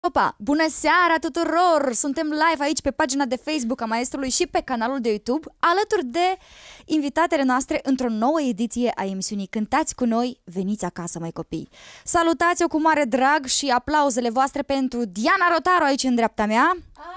Opa! Bună seara tuturor! Suntem live aici pe pagina de Facebook a Maestrului și pe canalul de YouTube, alături de invitatele noastre într-o nouă ediție a emisiunii Cântați cu noi, veniți acasă, mai copii! Salutați-o cu mare drag și aplauzele voastre pentru Diana Rotaru aici în dreapta mea.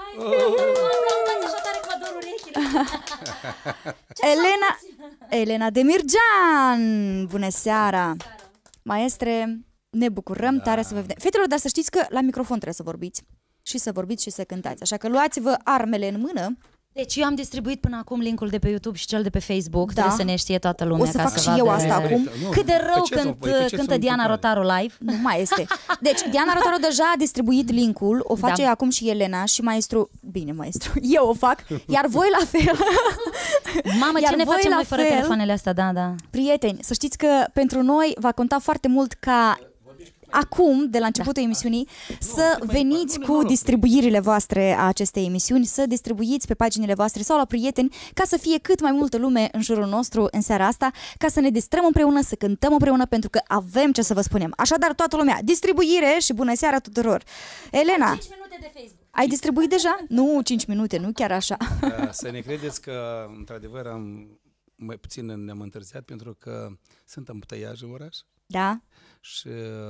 Elena Demirgean! Bună seara! Maestre, ne bucurăm tare să vă vedem. Fetelor, dar să știți că la microfon trebuie să vorbiți. Și să vorbiți și să cântați. Așa că luați-vă armele în mână. Deci eu am distribuit până acum linkul de pe YouTube și cel de pe Facebook. Trebuie să ne știe toată lumea. O să fac și eu asta acum. Cât de rău cântă Diana Rotaru live. Nu mai este. Deci Diana Rotaru deja a distribuit linkul. O face acum și Elena și maestru. Bine, maestru, eu o fac. Iar voi la fel. Mamă, ce ne facem noi fără telefoanele astea? Da. Prieteni, să știți că pentru noi va conta foarte mult ca acum, de la începutul emisiunii, să veniți cu distribuirile voastre a acestei emisiuni, să distribuiți pe paginile voastre sau la prieteni, ca să fie cât mai multă lume în jurul nostru în seara asta, ca să ne distrăm împreună, să cântăm împreună, pentru că avem ce să vă spunem. Așadar, toată lumea, distribuire și bună seara tuturor! Elena, 5 minute de Facebook. ai distribuit deja? Nu 5 minute, nu chiar așa. Să ne credeți că, într-adevăr, mai puțin ne-am întârziat, pentru că sunt embuteiaj în oraș. Da. Și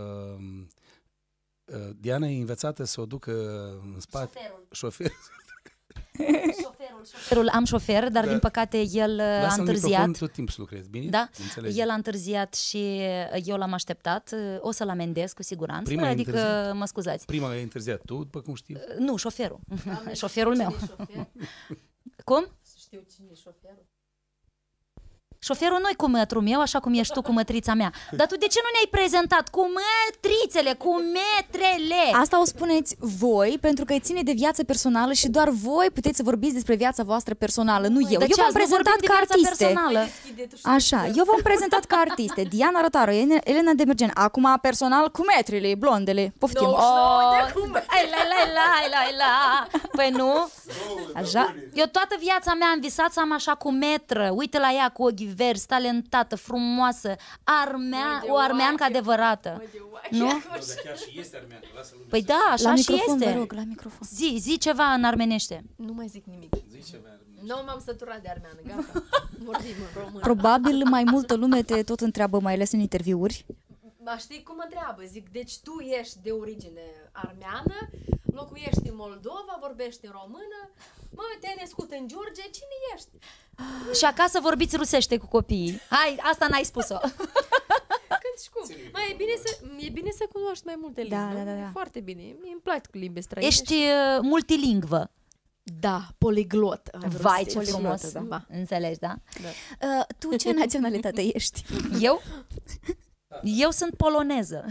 Diana e învățată să o ducă în spate. Șoferul. Am șofer, dar din păcate el a întârziat. Tot timpul să lucrezi, bine? Da, el a întârziat și eu l-am așteptat. O să-l amendez cu siguranță, adică mă scuzați. Prima ai întârziat tu, după cum știi? Nu, șoferul. Șoferul meu. Cum? Știu cine e șoferul. Șoferul nu-i cu mătrul meu, așa cum ești tu cu mătrița mea. Dar tu de ce nu ne-ai prezentat cu mătrițele, cu metrele? Asta o spuneți voi, pentru că îi ține de viață personală și doar voi puteți să vorbiți despre viața voastră personală, nu eu. Eu v-am prezentat ca artiste. Așa, eu v-am prezentat ca artiste. Diana Rotaru, Elena Demirgean. Acum personal cu metrele, blondele. Poftim. Păi nu? Așa? Eu toată viața mea am visat să am așa cu metră. Uite la ea cu ochi verzi, talentată, frumoasă, o armeancă adevărată. Nu? Chiar și este armeancă, lasă-l. Păi da, așa și este. Vă rog, la microfon. Zi ceva în armenește. Nu mai zic nimic. Zi ceva armenește. Nu m-am săturat de armeană, gata. Vorbim în română. Probabil mai multă lume te tot întreabă, mai ales în interviuri. Știi cum mă întreabă? Zic, deci tu ești de origine armeană, locuiești în Moldova, vorbești în română, mă, te-ai născut în Giurge, cine ești? Și acasă vorbiți rusește cu copiii. Hai, asta n-ai spus-o. Când și cum? Mă, e bine să cunoști mai multe limbi. Da. E foarte bine. Mie îmi plac limbi străine. Ești multilingvă. Da, poliglot. Vai, ce frumos. Da. Înțelegi, da? Tu ce naționalitate ești? Eu? Eu sunt poloneză.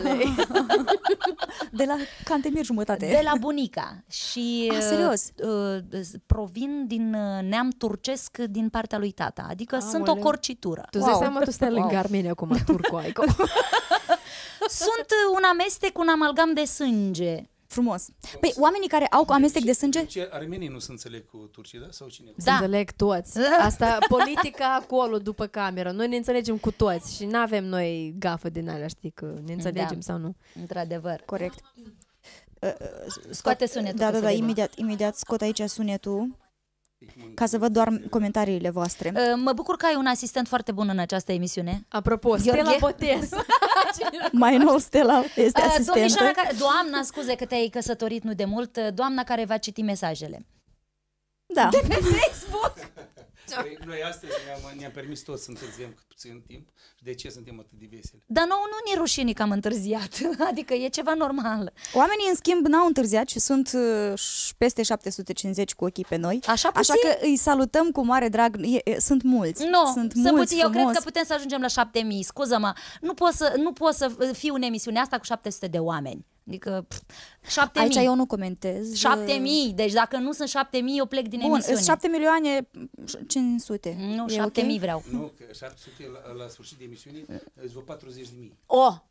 De la Cantemir jumătate. De la bunica. Și serios? Provin din neam turcesc din partea lui tata. Adică sunt o corcitură. Tu îți dai seama, tu stai lângă Armenia acum, turcoaică. Sunt un amestec, un amalgam de sânge. Frumos. Păi oamenii care au amestec de sânge? Ce, armenii nu se înțeleg cu turcii, da? Sau cine? Da. Înțeleg toți. Asta, politica acolo după cameră. Noi ne înțelegem cu toți și nu avem noi gafă din alea, știi, că ne înțelegem sau nu. Într-adevăr. Corect. Scoate sunetul. Da, imediat scot aici sunetul ca să văd doar comentariile voastre. Mă bucur că ai un asistent foarte bun în această emisiune. Apropo, Stella Botez. Mai nou Stella este asistentă. Doamna, scuze că te-ai căsătorit nu de mult, doamna care va citi mesajele. Da. De pe Facebook. Noi astăzi ne-am permis toți să întârziem cu puțin timp. Și de ce suntem atât de veseli? Dar nouă nu ne rușine că am întârziat. Adică e ceva normal. Oamenii, în schimb, n-au întârziat și sunt peste 750 cu ochii pe noi. Așa că îi salutăm cu mare drag. Sunt mulți. Sunt mulți. Eu cred că putem să ajungem la 7000. Scuză-mă, nu pot să fiu în emisiunea asta cu 700 de oameni. Adică 7.000. Aici eu nu comentez. 7.000. Deci dacă nu sunt 7.000, eu plec din emisiune. 7 milioane 500. Nu, 7.000 vreau. Nu, că 700 la sfârșit de emisiune îți vă 40.000. Oh!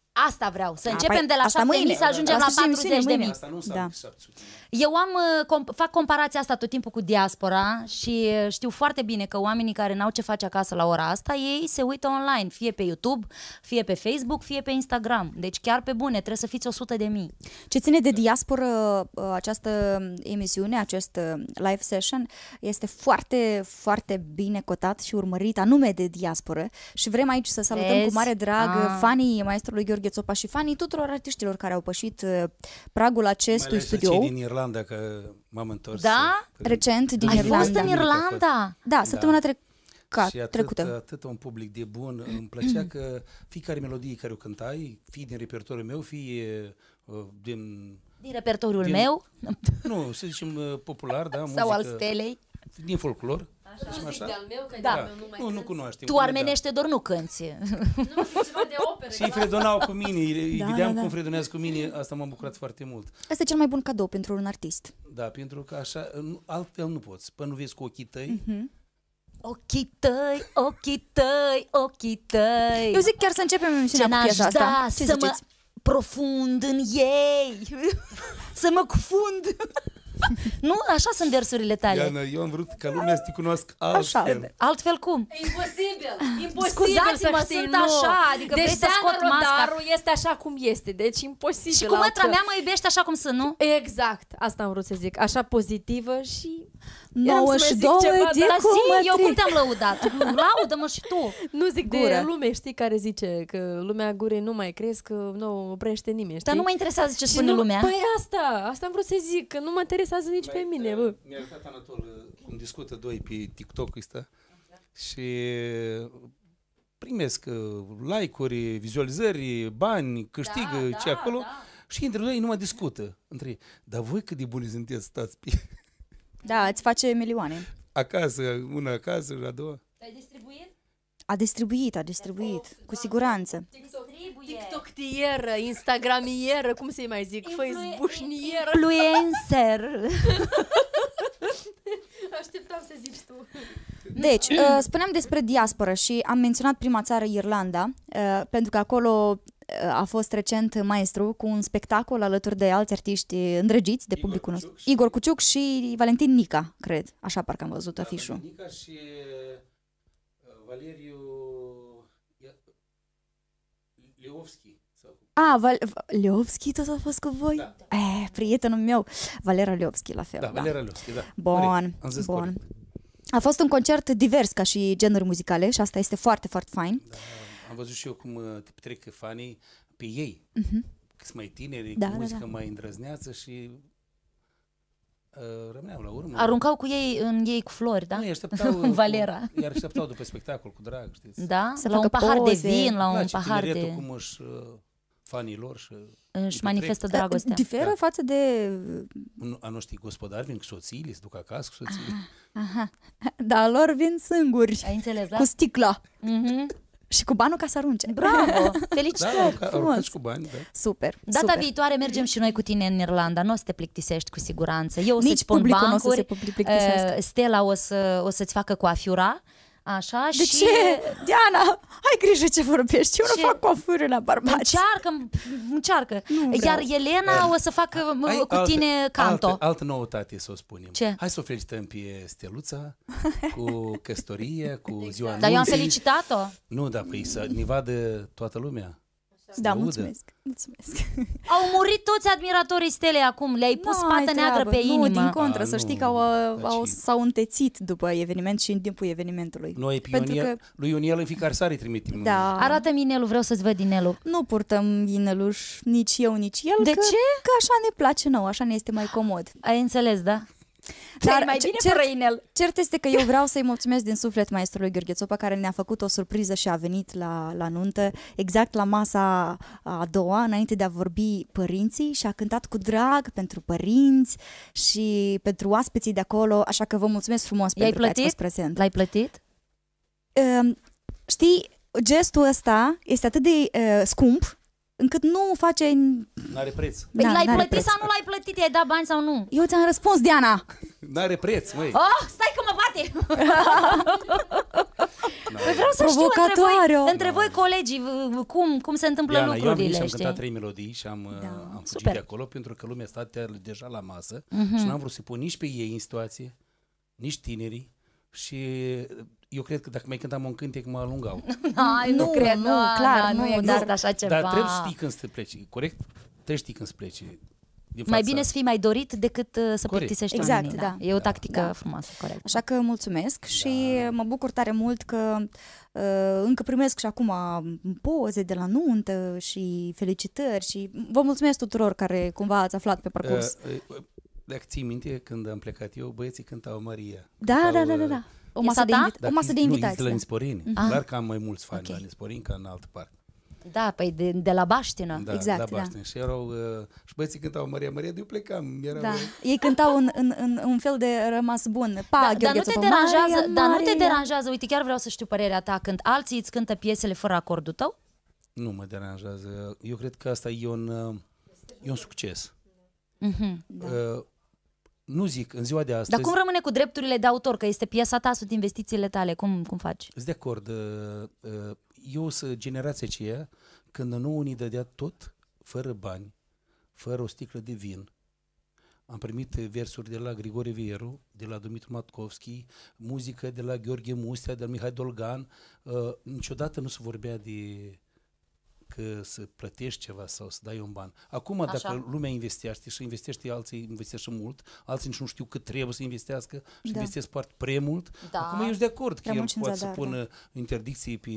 Asta vreau, să începem de la 7.000 să ajungem la 40.000. Asta nu înseamnă 700. Eu fac comparația asta tot timpul cu diaspora și știu foarte bine că oamenii care n-au ce face acasă la ora asta, ei se uită online, fie pe YouTube, fie pe Facebook, fie pe Instagram. Deci chiar pe bune, trebuie să fiți 100.000. Ce ține de diasporă, această emisiune, acest live session, este foarte, foarte bine cotat și urmărit, anume de diasporă. Și vrem aici să salutăm cu mare drag fanii maestrului Gheorghe Țopa și fanii tuturor artiștilor care au pășit pragul acestui studio. Din Irlanda, că m-am întors. Da? Recent din Ai Irlanda. fost în Irlanda? Da, săptămâna și trecută. atât un public de bun. Îmi plăcea că fiecare melodie care o cântai, fie din repertoriul meu, fie din repertoriul meu? Nu, să zicem popular, da, sau al Stelei? Din folclor. Muzic de-al meu, că da. Nu cunoaștem. Tu armenește doar nu cânti. Nu știu, ceva de operă. Și fredonau cu mine, îi vedeam cum fredonează cu mine, asta m-a bucurat foarte mult. Asta e cel mai bun cadou pentru un artist. Da, pentru că așa, altfel nu poți. Până nu vezi cu ochii tăi. Ochii tăi, ochii tăi, ochii tăi. Eu zic chiar să începem emisiunea cu piesa asta. Ce să ziceți? mă profund în ei, să mă cufund. Nu? Așa sunt versurile tale. Iana, eu am vrut ca lumea să te cunoască altfel. Altfel cum? Imposibil Scuzați-mă, să știi, sunt nu. așa, adică deci vrei să scot Diana masca. Rodaru este așa cum este, deci imposibil. Și cu mătra mea mă iubește așa cum sunt, nu? Exact, asta am vrut să zic, așa pozitivă și... 92 de eu cum te-am lăudat? Laudă-mă și tu. Nu zic de lume, știi, care zice că lumea gurii nu mai cresc, că nu oprește nimeni, știi? Dar nu mă interesează ce spune lumea. Păi asta am vrut să zic, că nu mă interesează nici pe mine, bă. Mi-a arătat Anatol cum discută doi pe TikTok ăsta și primesc like-uri, vizualizări, bani, câștigă ce acolo și între doi nu mai discută între ei. Dar voi cât de buni sunteți, stați pe... Da, îți face milioane. Acasă, una acasă, a doua. Ai distribuit? A distribuit, cu siguranță. TikTok-tieră, Instagram-ieră, cum să-i mai zic, Facebook-nieră. Influencer. Așteptam să zici tu. Deci, spuneam despre diasporă și am menționat prima țară, Irlanda, pentru că acolo a fost recent maestru cu un spectacol alături de alți artiști îndrăgiți de publicul nostru. Igor Cuciuc și Valentin Nica, cred. Așa parcă am văzut afișul. Nica și Valeriu Leovski. Leovski tot a fost cu voi? Da. Prietenul meu, Valera Leovski, la fel. Da, Valera Leovski, da. Bun. A fost un concert divers ca și genuri muzicale și asta este foarte, foarte fain. Da, am văzut și eu cum te petrec fanii pe ei. Că sunt mai tineri, cu muzică mai îndrăzneață și rămâneam la urmă. Aruncau cu ei cu flori, da? Nu, îi așteptau Valera. Îi așteptau după spectacol cu drag, știți? Da? La un pahar de vin, la un pahar de... cum își fanii lor și își manifestă dragostea. Diferă față de... A noștri gospodari vin cu soțiile, se duc acasă cu soțiile. Aha. Dar lor vin singuri. Ai înțeles, da? Cu sticla. Și cu banul ca să arunce. Bravo! Felicitări! Da, aruncați cu bani, da. Super. Data viitoare mergem și noi cu tine în Irlanda. Nu o să te plictisești cu siguranță. Eu o să-ți Nici pun bancuri. Nu o să se plictisească. Stella o să-ți facă coafiura. Așa, de ce? Diana, ai grijă ce vorbești. Eu nu fac coafură la bărbați. Încearcă. Iar Elena o să facă cu tine canto. Altă noutate, să o spunem. Ce? Hai să o felicităm pe Steluța cu căsătorie, cu ziua anunții. Dar eu am felicitat-o. Nu, dar păi să ne vadă toată lumea. Da, mulțumesc. Au murit toți admiratorii Stelei acum, le-ai pus pată neagră pe inimă. Nu, din contră, să știi că s-au întețit după eveniment și în timpul evenimentului. Noi lui Ioniel în fiecare seară îi trimitem. Da. Arată-mi inelul, vreau să-ți văd inelul. Nu purtăm ineluș, nici eu, nici el. De ce? Că așa ne place nouă, așa ne este mai comod. Ai înțeles, da? Dar mai bine fără inel. Cert este că eu vreau să-i mulțumesc din suflet maestrului Gheorghe Țopa, care ne-a făcut o surpriză și a venit la nuntă, exact la masa a doua, înainte de a vorbi părinții, și a cântat cu drag pentru părinți și pentru oaspeții de acolo, așa că vă mulțumesc frumos pentru că ați fost prezent. L-ai plătit? Știi, gestul ăsta este atât de scump încât nu face... N-are preț. L-ai plătit sau nu l-ai plătit? I-ai dat bani sau nu? Eu ți-am răspuns, Diana! N-are preț, măi. Oh, stai că mă bate! Păi vreau să știu între voi colegii cum se întâmplă Diana, lucrurile, eu am știi? cântat 3 melodii și am fugit super. de acolo pentru că lumea stătea deja la masă și n-am vrut să pun nici pe ei în situație, nici tinerii și eu cred că dacă mai cântam un cântec mă alungau. Ai, nu cred, nu, clar, nu nu, există dar- așa ceva. Dar trebuie să știi când să te pleci, corect? Trebuie să știi când să pleci. Din Mai fața. bine să fii mai dorit decât să Corect. plictisești Exact, oamenii. da. E o tactică Da. frumoasă, corect. Așa că mulțumesc și mă bucur tare mult că încă primesc și acum poze de la nuntă și felicitări și vă mulțumesc tuturor care cumva ați aflat pe parcurs. Dacă ții minte, când am plecat eu, băieții cântau Maria. Da. Cântau, O masă de, Piesa ta? o masă de Nu, invitați. de la da. Nisporeni. Clar că am mai mulți fani la Nisporeni ca în altă parte. Da, păi de la Baștină. Da, Exact, la da. Baștine. Și erau, și băieții cântau Maria, Maria, de eu plecam. Erau, Da. Ei cântau în un fel de rămas bun. Pa, Dar nu te Gheorghe deranjează, Țopă, dar nu te Maria. deranjează, uite, chiar vreau să știu părerea ta, când alții îți cântă piesele fără acordul tău? Nu mă deranjează. Eu cred că asta e un succes. Nu zic, în ziua de astăzi... Dar cum rămâne cu drepturile de autor, că este piesa ta, sunt investițiile tale, cum faci? Sunt de acord. Eu sunt generația aceea când nouă ni dădea tot fără bani, fără o sticlă de vin. Am primit versuri de la Grigore Vieru, de la Dumitru Matkovski, muzică de la Gheorghe Mustea, de la Mihai Dolgan. Niciodată nu se vorbea de că să plătești ceva sau să dai un ban. Acum, dacă lumea investește și investește, alții investește mult, alții nici nu știu cât trebuie să investească și investesc foarte prea mult. Da. Acum eu sunt de acord că Prea el mult în poate să zadar, pună interdicții pe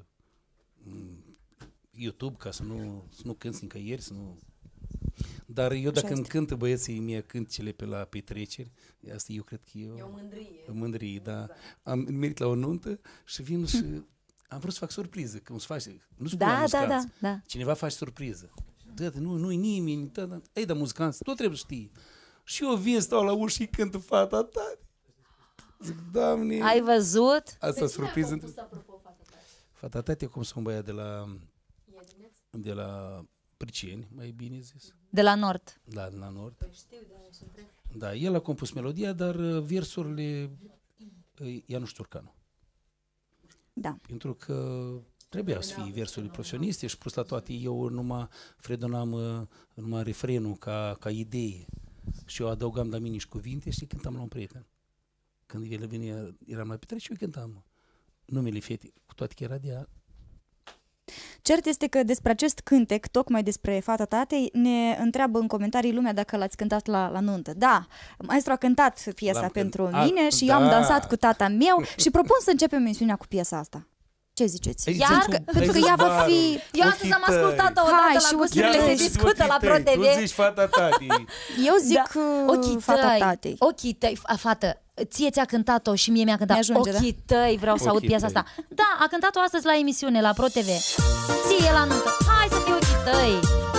YouTube ca să nu cânti nicăieri, să nu... Dar eu dacă îmi cântă băieții mie cântecele pe la petreceri, asta eu cred că E o mândrie. o mândrie, da. Am merit la o nuntă și vin și am vrut să fac surpriză, cum se face, nu spun la muzicanți. Da. Cineva face surpriză. Tătă, nu-i nimeni, tătă, ei, dar muzicanți, tot trebuie să știi. Și eu vin, stau la ușă și cântă fata ta. Zic, Doamne... Ai văzut? Asta surpriză. Apropo, fata ta. Fata ta e cum sunt băiat de la Priceni, mai bine zis. De la Nord. Da, de la Nord. Știu, da, și întreb. Da, el a compus melodia, dar versurile Ianuș Turcanu. Da. Pentru că trebuia să fie versuri profesioniste și plus la toate eu numai fredonam numai refrenul ca idee și eu adăugam la mine și cuvinte și cântam la un prieten. Când el venea, eram la petrecere și eu cântam numele fetei, cu toate că era de ea. Cert este că despre acest cântec, tocmai despre fata tatei, ne întreabă în comentarii lumea dacă l-ați cântat la nuntă. Da, maestru a cântat piesa L-am pentru cântat. mine și Da. eu am dansat cu tata meu și propun să începem emisiunea cu piesa asta. Ce ziceți? Ai Iar zis că- tu, pentru ai că ea zis va fi- barul, Eu astăzi am ochii ascultat-o tăi. Hai, odată și la ochii gusturile tăi. se discută la Ochii Pro tăi, TV. Tu zici fata tati. Eu zic fata tatei. Ochii tăi, fată, ție ți-a cântat-o și mie mi-a cântat. Mi-ajunge, da? Ochii tăi, vreau să aud Ochii piesa tăi. asta. Da, a cântat-o astăzi la emisiune, la Pro TV. Ție la nuntă. Hai să fie ochii tăi.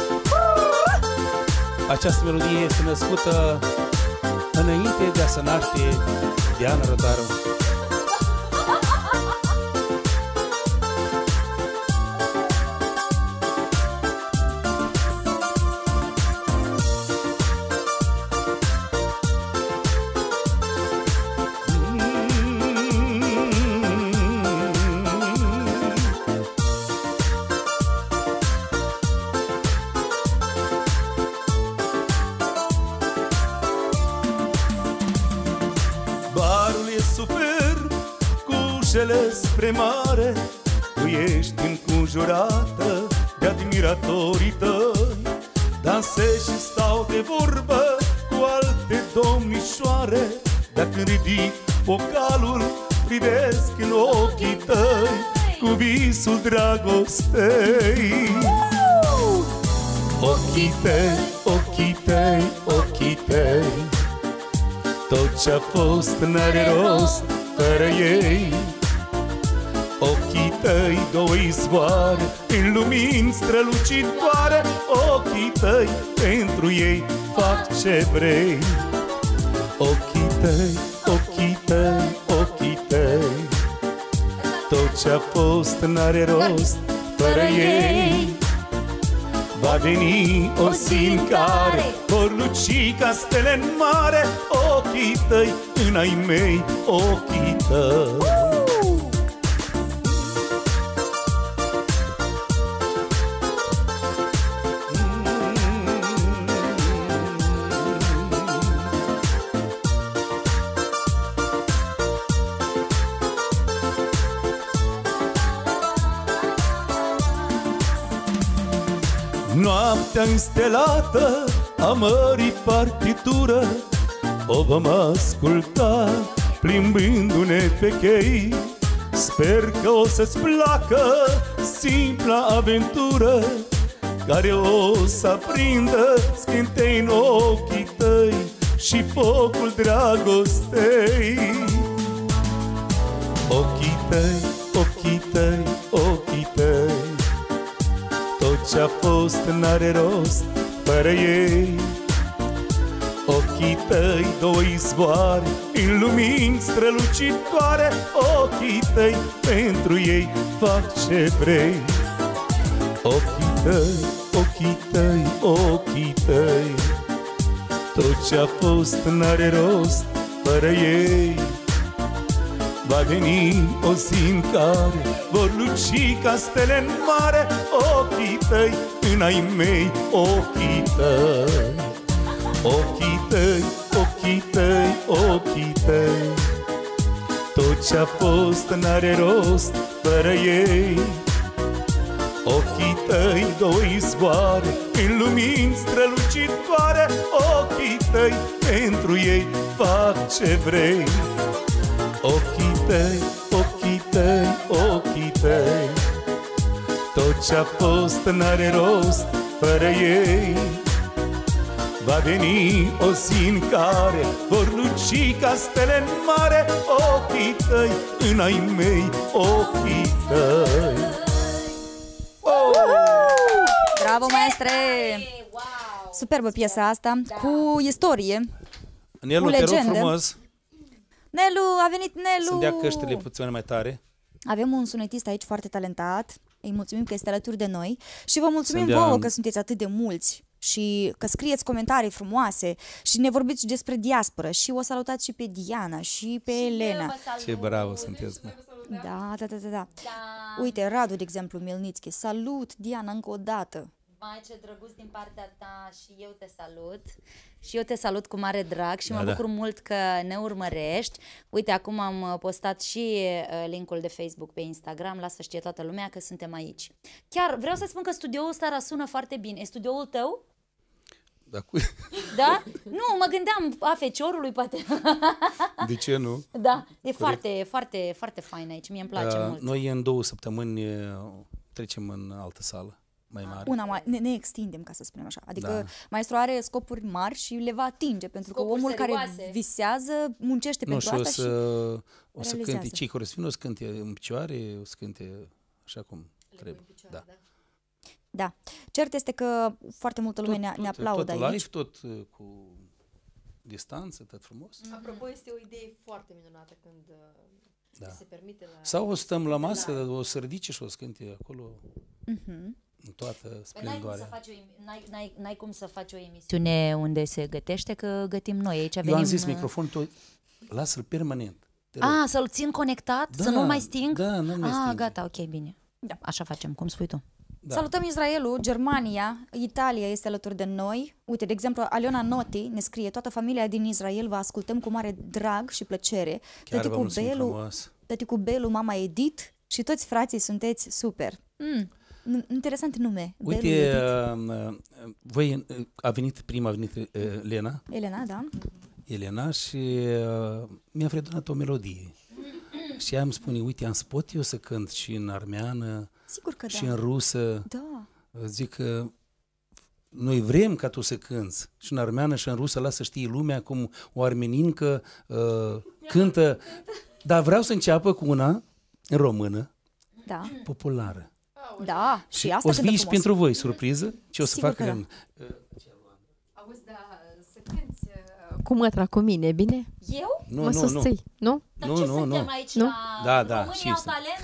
Această melodie este născută înainte de a se naște Diana Rotaru. Barul e super, cu ușele spre mare. Tu ești înconjurată de admiratorii tăi. Dansezi și stau de vorbă cu alte domnișoare. Dacă ridic vocalul, privesc în ochii tăi cu visul dragostei. Ochii tăi, ochii tăi, ochii tăi, tot ce-a fost n-are rost fără ei. Ochii tăi, două izvoare în lumini strălucitoare. Ochii tăi, pentru ei fac ce vrei. Ochii tăi, ochii tăi, ochii tăi, tot ce-a fost n-are rost fără ei. Va veni o zi în care vor luci ca stele în mare. Ochii tăi, în ai mei, ochii tăi. noaptea înstelată a mării partitură o vom asculta plimbându-ne pe chei. Sper că o să-ți placă simpla aventură care o să aprindă scântei în ochii tăi și focul dragostei. Ochii tăi, ochii tăi, ochii tăi, tot ce-a fost n-are rost fără ei. Ochii tăi, două izvoare în lumini strălucitoare, ochii tăi, pentru ei fac ce vrei. Ochii tăi, ochii tăi, ochii tăi, tot ce-a fost n-are rost fără ei. Va veni o zi în care vor luci ca stele în mare, ochii tăi, în ai mei, ochii tăi. Ochii tăi, ochii tăi, ochii tăi, tot ce-a fost n-are rost fără ei. Ochii tăi, două izvoare în lumini strălucitoare, ochii tăi, pentru ei fac ce vrei. Ochii tăi, ochii tăi, ochii tăi, tot ce-a fost n-are rost fără ei. Va veni o zi în care vor luci ca stele în mare, ochii tăi, în ai mei, ochii tăi. Bravo, maestre! Superbă piesa asta, cu istorie, Nelu, cu te rog legendă. frumos Nelu, a venit Nelu! să dea căștile puțin mai tare. Avem un sunetist aici foarte talentat, îi mulțumim că este alături de noi și vă mulțumim Să-mi dea vouă că sunteți atât de mulți și că scrieți comentarii frumoase și ne vorbiți despre diasporă și o salutați și pe Diana și pe Elena. Ce bravo sunteți, mă. Da. Uite, Radu, de exemplu, Milnițchi. Salut, Diana, încă o dată. Mai ce drăguț din partea ta și eu te salut. Și eu te salut cu mare drag și mă Da. bucur mult că ne urmărești. Uite, acum am postat și linkul de Facebook pe Instagram, lasă să știe toată lumea că suntem aici. Chiar vreau să spun că studioul ăsta sună foarte bine. E studioul tău? Da, cu... Da? Nu, mă gândeam a feciorului, poate. De ce nu? Da, e foarte, foarte, foarte fain aici. Mie îmi place mult. Noi în 2 săptămâni trecem în altă sală mai mare. Una mai, ne extindem, ca să spunem așa. Adică Da. maestru are scopuri mari și le va atinge, pentru că Scopuri omul care serioase. visează muncește Nu, pentru și asta și o să realizează. cânte cei care o să vină, o să cânte în picioare, o să cânte așa cum trebuie. Da. Da. Cert este că foarte multă lume ne aplaudă tot aici. live, tot cu distanță, tot frumos. Apropo, este o idee foarte minunată când Da. se permite la... Sau o să stăm la masă, o să ridice și o să cânte acolo în toată Păi splendoarea. n-ai cum să faci o emisiune unde se gătește, că gătim noi. Aici Eu venim... am zis microfonul tău, lasă-l permanent. te rog. Să-l țin conectat? Da, să nu mai sting? da, nu mai stinge. Gata, ok, bine. Da. Așa facem, cum spui tu. Da. Salutăm Israelul, Germania, Italia este alături de noi. Uite, de exemplu, Aliona Noti ne scrie: toată familia din Israel vă ascultăm cu mare drag și plăcere. Chiar vă mulțumim frumos. Tăticu Belu, mama Edith și toți frații sunteți super. Interesant nume. Belu, Uite, Edith. voi prima a venit Lena, Elena, da? Elena și mi-a fredonat o melodie. Și ea îmi spune, uite, am spus eu să cânt și în armeană, Sigur că și da. în rusă. Da. Zic că noi vrem ca tu să cânți și în armeană și în rusă, lasă să știe lumea cum o armenincă cântă. Dar vreau să înceapă cu una în română, Da. populară. Da. Și asta o să cântă fie și frumos. pentru voi surpriză ce o să Sigur facă că da. în... Auzi, da, să cânti... Cu mătra cu mine, bine? Eu? Mă susții, nu? Dar Nu, ce nu, suntem nu. aici Nu? la... Da, da, Românii și au sunt. talent?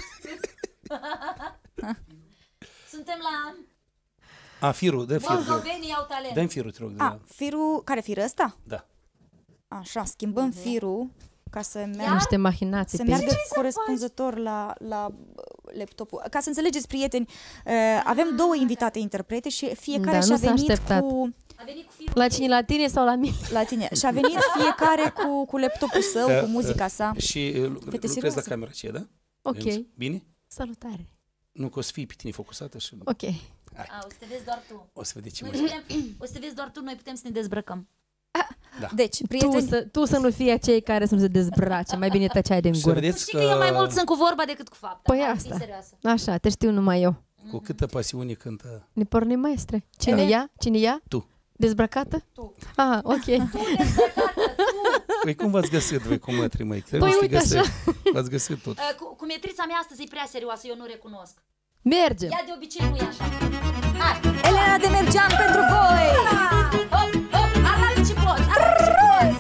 Suntem la... Firul, dă firul. Moldovenii au talent. Dă-mi firul, te rog. A, firul, care fir ăsta? Da. Așa, schimbăm firul ca să meargă, Niște mahinații. să pe meargă corespunzător la laptopul. Ca să înțelegeți, prieteni, avem două invitate interprete și fiecare Da, și-a nu s-a venit așteptat. cu... A venit cu firul. La cine, la tine sau la mine? La tine. Și a venit fiecare cu laptopul său, cu muzica sa. Și lucrezi la serioasă. camera aceea, da? Ok. Bine? Salutare. Nu că o să fii pe tine focusată și... Ok. O să te vezi doar tu. O să vedeți ce Noi muzică. o să te vezi doar tu, noi putem să ne dezbrăcăm. Da. Deci, prieteni, Tu să nu fii acei care să nu se dezbrace. Mai bine tăceai din Și să gură. vedeți Știi că eu mai mult sunt cu vorba decât cu fapta. Păi Hai, asta. fii serioasă. Așa, te știu numai eu. cu câtă pasiune cântă Ne pornim, maestre. Cine ea? Cine ea? tu. Dezbrăcată? Tu. Ah, ok. Păi cum v-ați găsit voi cu mătrii măi? Păi uite așa. V-ați găsit tot. Cu mietrița mea astăzi e prea serioasă, eu nu recunosc. Mergem. Ea de obicei nu e așa. Hai! Elena Demergean pentru voi! Hop, hop, arată ce poți, arată ce poți!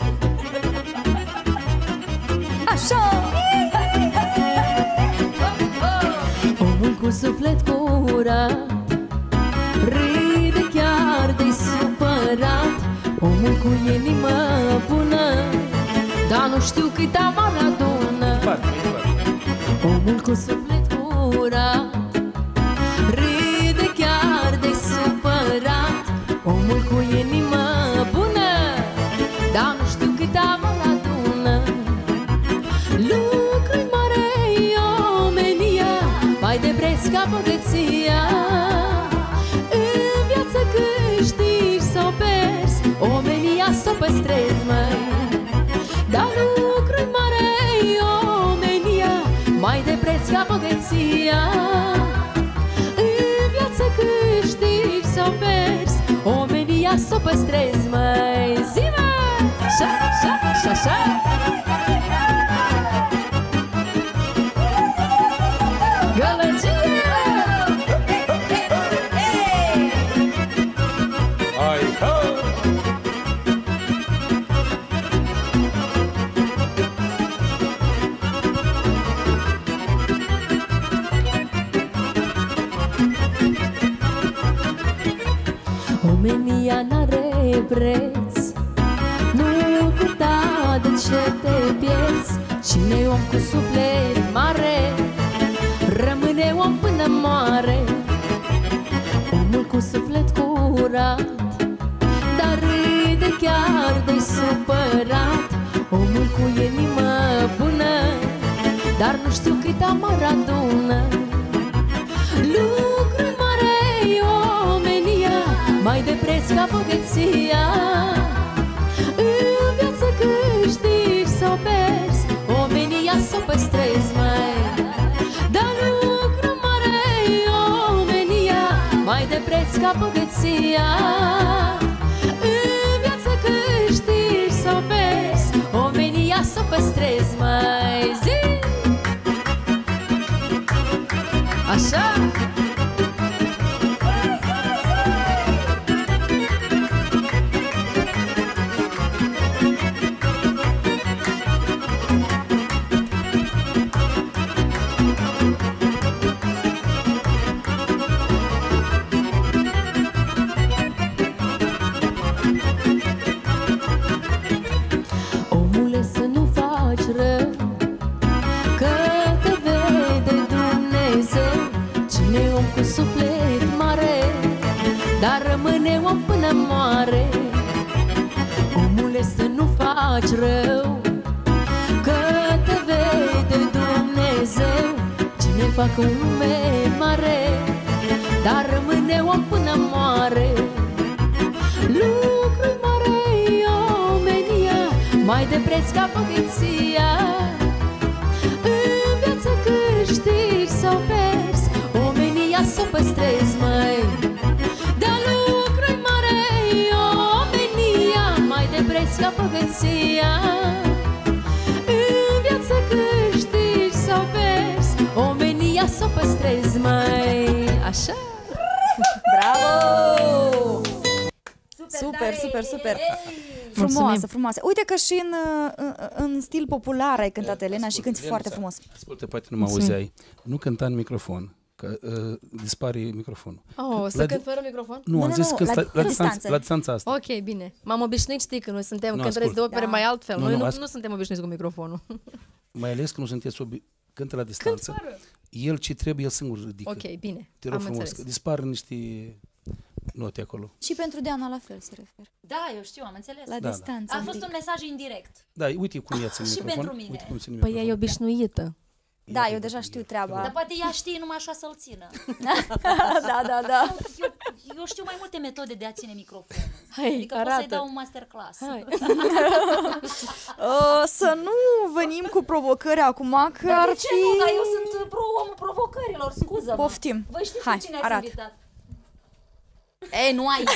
Așa! Omul cu suflet curat râde chiar de supărat. Omul cu inimă bună, dar nu știu cât amar adună. Omul cu suflet curat râde chiar de supărat. Omul cu inimă bună, dar nu știu cât amar adună. Lucruri mare omenia, mai de preț ca bogăția. În viață câștigi sau pierzi, omenia s-o păstrezi, măi. Dar lucruri mare omenia, mai de preț ca bogăția. În viață câștigi sau pierzi, omenia s-o păstrezi, măi. Zi-mă! Așa, așa, așa, așa. Gălăgie! Hai, hai! Omenia n-are preț, nu putea de ce te pierzi. Cine-i om cu suflet mare, rămâne om până moare. Omul cu suflet curat, dar râde chiar de supărat. Omul cu inimă bună, dar nu știu cât amar adună. Lucruri mare omenia, mai de preț ca bogăția. În viață câștigi sau pierzi, omenia s-o păstrezi, mai. Dar lucruri mare omenia, mai de preț ca bogăția. În viață câștigi sau pierzi, omenia s-o păstrezi, mai. Zi! Așa! Omule, să nu faci rău, că te vede Dumnezeu. Cine om cu suflet mare, dar rămâne om până moare. Omule, să nu faci rău, că te vede Dumnezeu. Cine facă un nume mare, dar rămâne om până moare. Lucruri mare omenia, mai de preț ca bogăția. În viață câștigi sau pierzi, omenia s-o păstrezi, măi. Dar lucruri mare omenia, mai de preț ca bogăția. În viață câștigi sau pierzi, omenia s-o păstrezi, măi. Așa? Bravo! Super, tare! super, super! Ei! Frumoasă, frumoasă. Uite că și în stil popular ai cântat, Elena, și cânti foarte frumos. Ascultă, poate nu mă auzeai. Nu cânta în microfon, că dispare microfonul. Oh, să cânt fără microfon? Nu, am nu, zis nu, că la distanță. la distanța asta. Ok, bine. M-am obișnuit, știi, că noi suntem Nu, cântăreți ascult. de opere mai altfel. Nu, Noi nu, nu suntem obișnuiți cu microfonul. Mai ales că nu sunteți cântă la distanță. El ce trebuie, el singur ridică. Ok, bine. Te rog Am frumos, înțeles. că dispar niște note acolo. Și pentru Diana la fel se referă. Da, eu știu, am înțeles. La Da, distanță. A fost un mesaj indirect. Da, uite cum ia-ți în Și microfon. pentru mine. Uite cum ține Păi ea microfon. e obișnuită. Da, eu deja știu treaba. Dar poate ea știe numai așa să-l țină. Da. Eu știu mai multe metode de a ține microfonul. Hai, Adică pot arată. să-i dau un masterclass. Hai. Să nu venim cu provocări acum, că Dar ar de ce fi... nu? Dar eu sunt omul provocărilor, scuză-mă. Poftim. Voi știți Hai, cu cine ați arată. invitat? Ei, nu ai.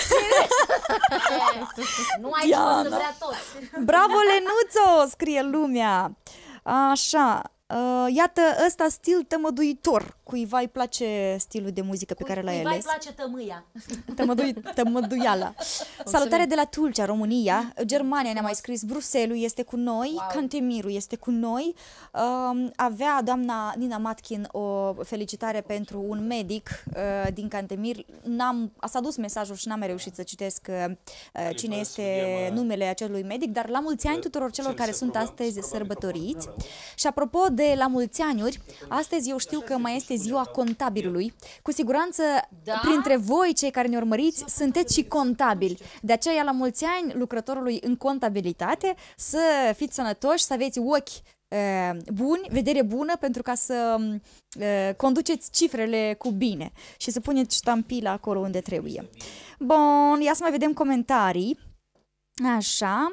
Nu ai ce să vrea toți. Bravo, Lenuțo, scrie lumea. Așa, iată, ăsta stil tămăduitor. Cuiva îi place stilul de muzică pe care l-ai Cuiva îi ales. place tămâia. Tămăduiala. Salutare de la Tulcea, România. Germania ne-a mai scris. Bruselul este cu noi. Wow. Cantemirul este cu noi. Avea doamna Nina Matkin o felicitare pentru un medic din Cantemir. S-a dus mesajul și n-am mai reușit să citesc cine este numele acelui medic, dar la mulți ani tuturor celor care sunt astăzi sărbătoriți. Și apropo de la mulți aniuri, astăzi eu știu că mai este ziua contabilului. Cu siguranță, printre voi, cei care ne urmăriți, sunteți și contabili. De aceea, la mulți ani, lucrătorului în contabilitate, să fiți sănătoși, să aveți ochi buni, vedere bună, pentru ca să conduceți cifrele cu bine și să puneți ștampila acolo unde trebuie. Bun, ia să mai vedem comentarii. Așa.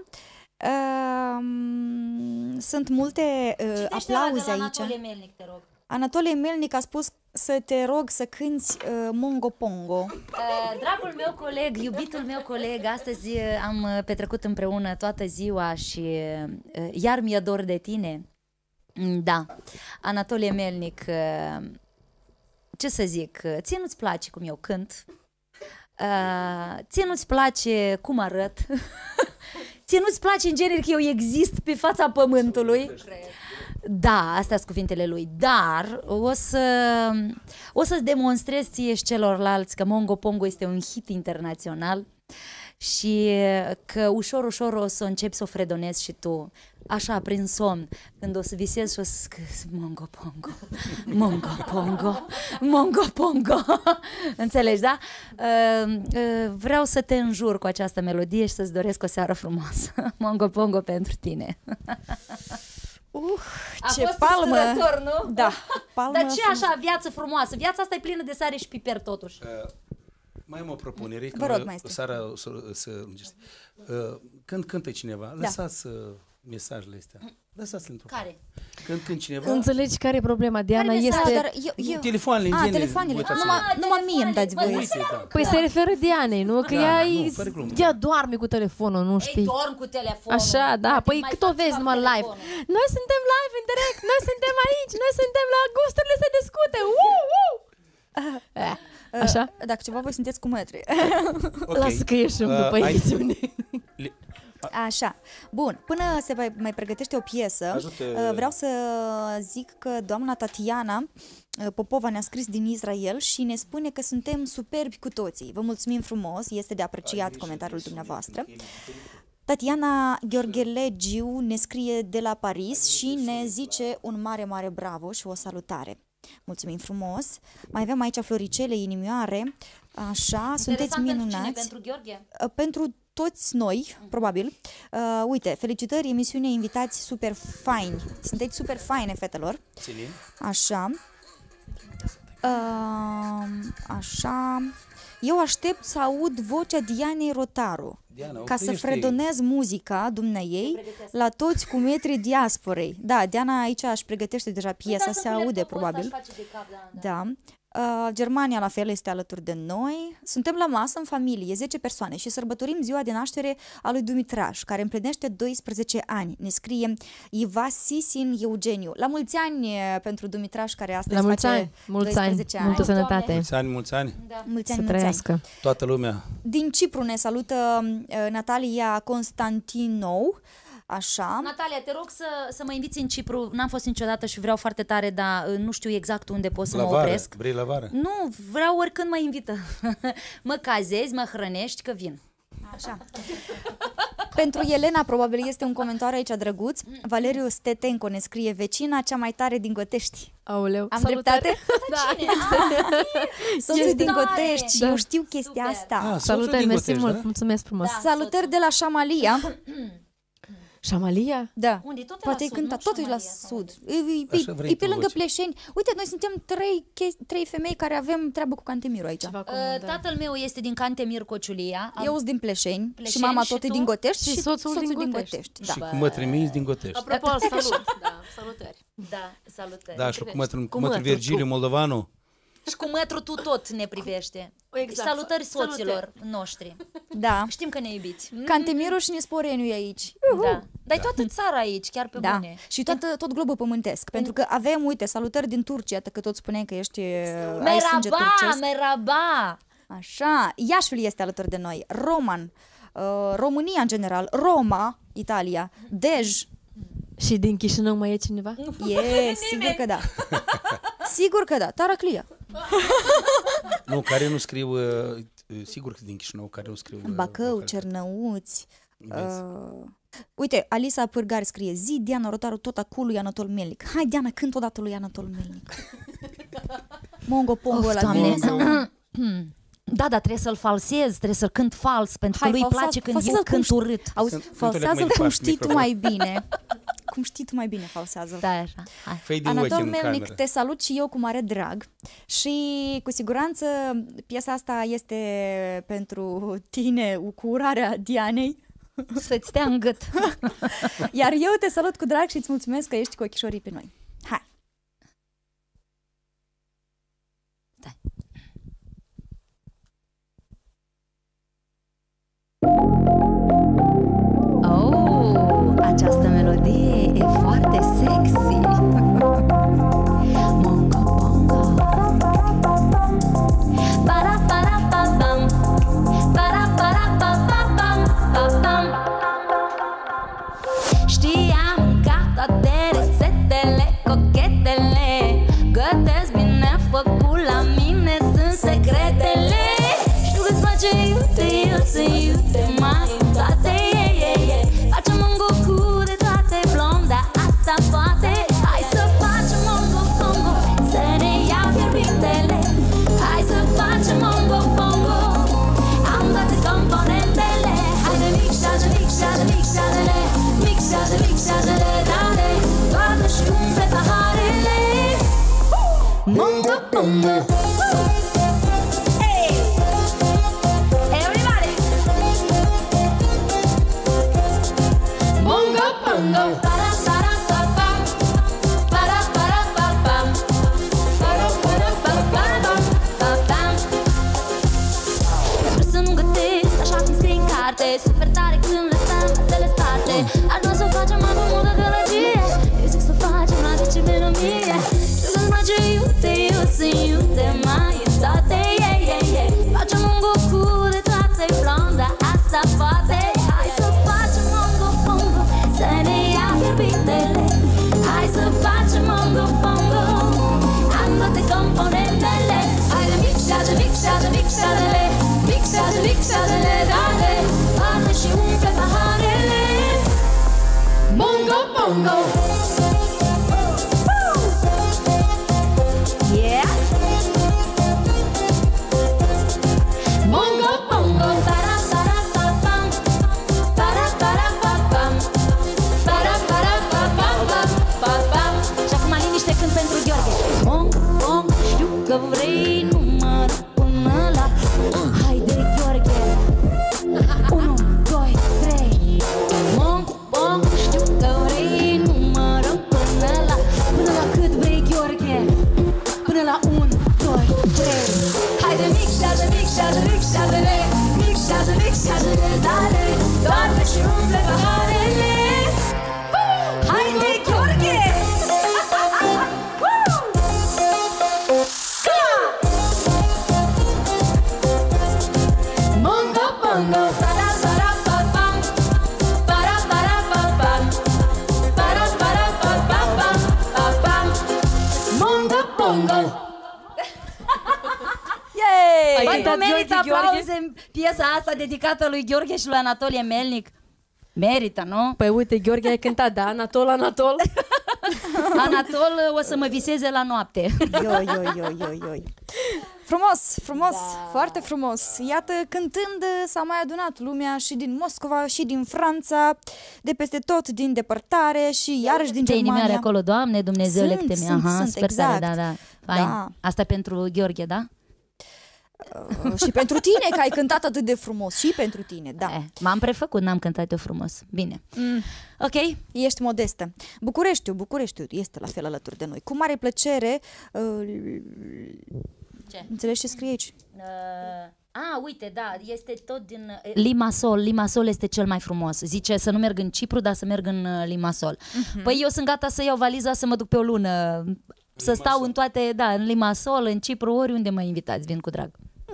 Sunt multe aplauze aici. Anatolie Melnic, te rog. Anatolie Melnic a spus să te rog să cânti Mongo Pongo. Dragul meu coleg, iubitul meu coleg, astăzi am petrecut împreună toată ziua și iar mi-e dor de tine. Da, Anatolie Melnic, ce să zic, ție nu-ți place cum eu cânt, ție nu-ți place cum arăt, ție nu-ți place în genere că eu exist pe fața pământului. Da, astea sunt cuvintele lui, dar o să demonstrez ție și celorlalți că Mongo Pongo este un hit internațional și că ușor, ușor o să începi să o fredonezi și tu, așa, prin somn, când o să visezi și o să scrizi Mongo Pongo, Mongo Pongo, Mongo Pongo. Înțelegi, da? Vreau să te înjur cu această melodie și să-ți doresc o seară frumoasă. Mongo Pongo pentru tine. Ce palmă! Nu? Da, palmă. Dar ce așa viață frumoasă? Viața asta e plină de sare și piper totuși. Mai am o propunere. Vă rog, maestru. Seara când cântă cineva, lăsați mesajele astea. Lăsați-le într-o. Care? Când cânt cineva... Înțelegi care e problema? Diana este... Dar Telefoanele, în genere. telefoanele. uitați-vă. Numai mie îmi dați voie. Uite, da. Păi se referă Dianei, nu? Că ea doarme cu telefonul, nu știi? Ei, dorm cu telefonul. Așa, da, Poate păi mai cât o faci vezi fac numai live. telefonul. Noi suntem live în direct, noi suntem aici, noi suntem la gusturile se discute. Așa? Dacă ceva, voi sunteți cu mătri. Ok. Lasă că ieșim după emisiune. Așa. Bun, până se mai pregătește o piesă, vreau să zic că doamna Tatiana Popova ne-a scris din Israel și ne spune că suntem superbi cu toții. Vă mulțumim frumos, este de apreciat comentariul dumneavoastră. Tatiana Gheorghelegiu ne scrie de la Paris și ne zice un mare, mare bravo și o salutare. Mulțumim frumos. Mai avem aici floricele, inimioare. Așa, sunteți minunați. Pentru Gheorghe? Pentru toți noi, probabil. Uite, felicitări, emisiune, invitați super faini. Sunteți super faine, fetelor. Așa. Așa. Eu aștept să aud vocea Dianei Rotaru, Diana, ca să fredonez muzica dumneaei la toți cu metrii diasporei. Da, Diana aici își pregătește deja piesa, se aude probabil. Da. Germania la fel este alături de noi. Suntem la masă în familie, 10 persoane și sărbătorim ziua de naștere a lui Dumitraș, care împlinește 12 ani. Ne scrie Iva Sisin Eugeniu. La mulți ani pentru Dumitraș, care astăzi face 12 ani. Multă sănătate. Mulți ani, mulți ani. Da. Mulți Să ani, trăiască. mulți ani. Toată lumea. Din Cipru ne salută Natalia Constantinou. Așa. Natalia, te rog să mă inviți în Cipru. N-am fost niciodată și vreau foarte tare, dar nu știu exact unde pot să mă opresc. Vrei la vară? Nu, vreau oricând mă invită. Mă cazezi, mă hrănești, că vin. Așa. Pentru Elena, probabil este un comentariu aici drăguț. Valeriu Stetenco ne scrie: vecina cea mai tare din Gotești. Aoleu. Am Salutare. dreptate? Da. Soțul din Gotești și eu știu chestia asta. Salutare, mersi mult, mulțumesc frumos. Salutări de la Șamalia. Șamalia? Da. Unde? Tot e Poate la e sud, cântat, nu? tot e la Șamalia sau sud. Așa vrei E pe tu, lângă Luce. Pleșeni. Uite, noi suntem trei femei care avem treabă cu Cantemirul aici. Ceva comun, da. Tatăl meu este din Cantemir, Cociulia. Eu sunt din Pleșeni și Pleșeni mama și tot e tu? din Gotești Și soțul din Gotești. Și cu mătri mici din Gotești. Apropo, salut. Da, salutări. Da, salutări. Da, și cu mătri mătru, Virgiliu tu. Moldovanu. Și cu mătru tu tot ne privește. Exact. Salutări Salutări. soților noștri. Da. Știm că ne iubiți. Cantemirul și Nesporeniu e aici. Da. Dar e toată țara aici, chiar pe Da. bune. Și tot globul pământesc. Pentru că avem, uite, salutări din Turcia, că tot spuneai că ești ai sânge Meraba, turcesc. meraba. Așa, Iașul este alături de noi, Roman, România în general, Roma, Italia, Dej, Și din Chișinău mai e cineva? sigur că da. Sigur că da, Taraclia, Nu, care nu scriu, sigur că din Chișinău, care nu scriu. Bacău, vocal. Cernăuți. Vezi. Uite, Alisa Pârgari scrie: zi Diana Rotaru tot acolo lui Anatol Melnic. Hai Diana, cânt odată lui Anatol Melnic. Mongo Pongo Of, la Doamne. Dumnezeu. Da, dar trebuie să-l falsez, trebuie să cânt fals, pentru că Hai, lui îi falsează- place când falsează eu cum cânt știi. urât. Auzi, Sunt- falsează-l sunt cum mai știi tu departe mai bine. Cum știi tu mai bine, falsează-l. Da, așa. Hai. Făi din Anatol ochi în Melnic, cameră. te salut și eu cu mare drag și cu siguranță piesa asta este pentru tine cu urarea Dianei, Să-ți stea în gât. iar eu te salut cu drag și îți mulțumesc că ești cu ochișorii pe noi. Hai! Oh, această melodie e foarte sexy. Mongo, bongo. Para, para, pa, pam. Para, para, pa, pa, pam, pa, pam. Știam ca toate rețetele cochetele, gătesc bine făcut la mine, sunt secretele. Știu că-ți place iute, eu să iute mai toate. Facem un goku de toate blonda, asta poate. Hai să facem un go-pongo, să ne ia fierbintele. Hai să facem un go-pongo, am toate componentele. Haide mixează, mixează, mixează-le, mixează, mixează-le, dale, toarnă și umple paharele. Mongo, pongo. Hey! Everybody! Mongo, pongo. Para, para, pa, pam. Para, para, pa, pam. Para, para, pa, pam, pa, pam. Vreau să nu gătesc așa cum scrie în carte, super tare când le stăm stele sparte. Aș vrea să facem mai pe modă gălăgie, eu zic să facem la decibelomie. Știu că-ți place iute, eu să iute mai în toate. Facem un goku de toate blonda, asta poate. Hai să facem un go-pongo, să ne ia fierbintele. Hai să facem un go-pongo, am toate componentele. Haide mixează, mixează, mixează-le, mixează, mixează-le, dale, toarnă și umple paharele. Mongo, pongo. Yeah. Mongo, pongo. Para, para, pa, pam. Para, para, pa, pam. Para, para, pa, pam, pam, pa, pam. Și acum liniște când pentru Gheorghe. Mongo, pongo, știu că vrei număr până la haide, Gheorghe. 1, 2, 3. Mongo, pongo, știu că vrei număr până la cât vrei, Gheorghe. Până la 1, 2, 3. Haide, mixează, mixează, mixează-le, mixează, mixează-le, dale, doarme și umple paharele. Haide, Gheorghe! Mongo, pongo. Para, para, pa, pam. Para, para, pa, pam. Para, para, pa, pam, pam, pa, pam. Mongo, pongo. Yay! Băi, cântat nu merită Gheorghe, Gheorghe? aplauze în piesa asta dedicată lui Gheorghe și lui Anatolie Melnic. Merită, nu? Păi uite, Gheorghe a cântat, da? Anatol, Anatol. Anatol o să mă viseze la noapte. Ioi. Frumos, frumos, foarte frumos. Iată, cântând s-a mai adunat lumea și din Moscova, și din Franța, de peste tot, din depărtare și iarăși din Ce Germania. inimioare acolo, Doamne, Dumnezeule, câte mi-a. Sunt, Super exact. tare, da. Fain. Da. Asta pentru Gheorghe, da? Și pentru tine, că ai cântat atât de frumos. Și pentru tine, da. M-am prefăcut, n-am cântat eu frumos. Bine. Ok? Ești modestă. Bucureștiul este la fel alături de noi. Cu mare plăcere. Ce? Înțelegi ce scrie aici? Uite, da, este tot din Limassol. Limassol este cel mai frumos. Zice să nu merg în Cipru, dar să merg în Limassol. Păi eu sunt gata să iau valiza să mă duc pe o lună, să stau în toate, da, în Limassol, în Cipru, oriunde mă invitați, vin cu drag.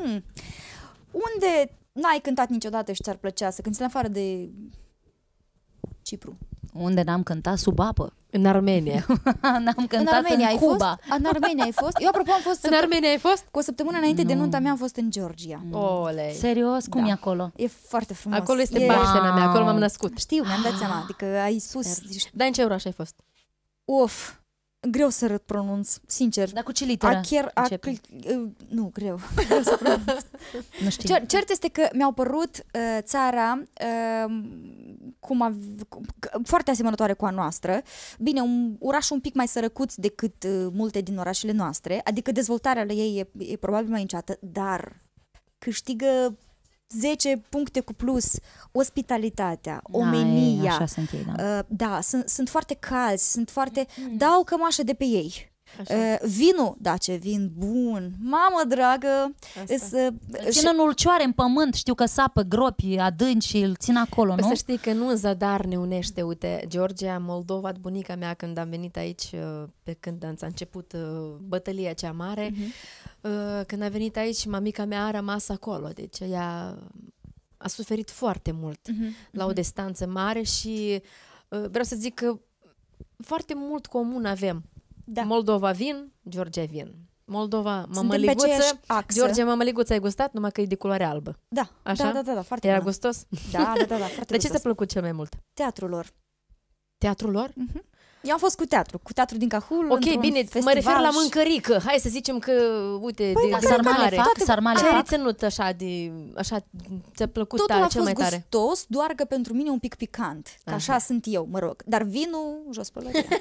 Unde n-ai cântat niciodată și ți-ar plăcea să cânti în afară de Cipru? Unde n-am cântat? Sub apă. În Armenia. N-am cântat în Cuba. În Armenia ai fost? Eu, apropo, am fost În Armenia ai fost? cu o săptămână înainte de nunta mea am fost în Georgia. Olei. Serios? Cum e acolo? E foarte frumos. Acolo este baștena mea, acolo m-am născut. Știu, mi-am dat seama. Adică ai spus... Dar în ce oraș ai fost? Of, greu să pronunț, sincer. Dar cu ce literă începe? Nu, greu. Greu să pronunț. Nu știu. Cert este că mi-au părut țara foarte asemănătoare cu a noastră. Bine, un oraș un pic mai sărăcuț decât multe din orașele noastre, adică dezvoltarea ei e probabil mai înceată, dar câștigă 10 puncte cu plus, ospitalitatea, omenia. Așa sunt ei, da. Da, sunt foarte calzi, sunt foarte... dau cămașă de pe ei. Vinul, da, ce vin bun, mamă dragă, Țin în ulcioare, în pământ, știu că sapă gropi adânci și îl țin acolo, nu? Să știi că nu în zadar ne unește, uite, Georgia, Moldova, bunica mea când am venit aici, pe când a început bătălia cea mare, când a venit aici, mamica mea a rămas acolo, deci ea a suferit foarte mult la o distanță mare și vreau să zic că foarte mult comun avem. Da. Moldova vin, Georgia vin. Moldova mămăliguță, Georgia mămăliguță ai gustat, numai că e de culoare albă. Da, așa? Da, foarte Era bună. gustos? Da, foarte De ce ți-a plăcut cel mai mult? Teatrul lor. Teatrul lor? Eu am fost cu teatru din Cahul. Ok, bine, mă refer la mâncărică. Hai să zicem că, uite, sarmale ce ai ținut așa ți-a plăcut totul tare, a cel mai fost tare? gustos, doar că pentru mine un pic picant. Că așa sunt eu, mă rog. Dar vinul, jos pe lăria.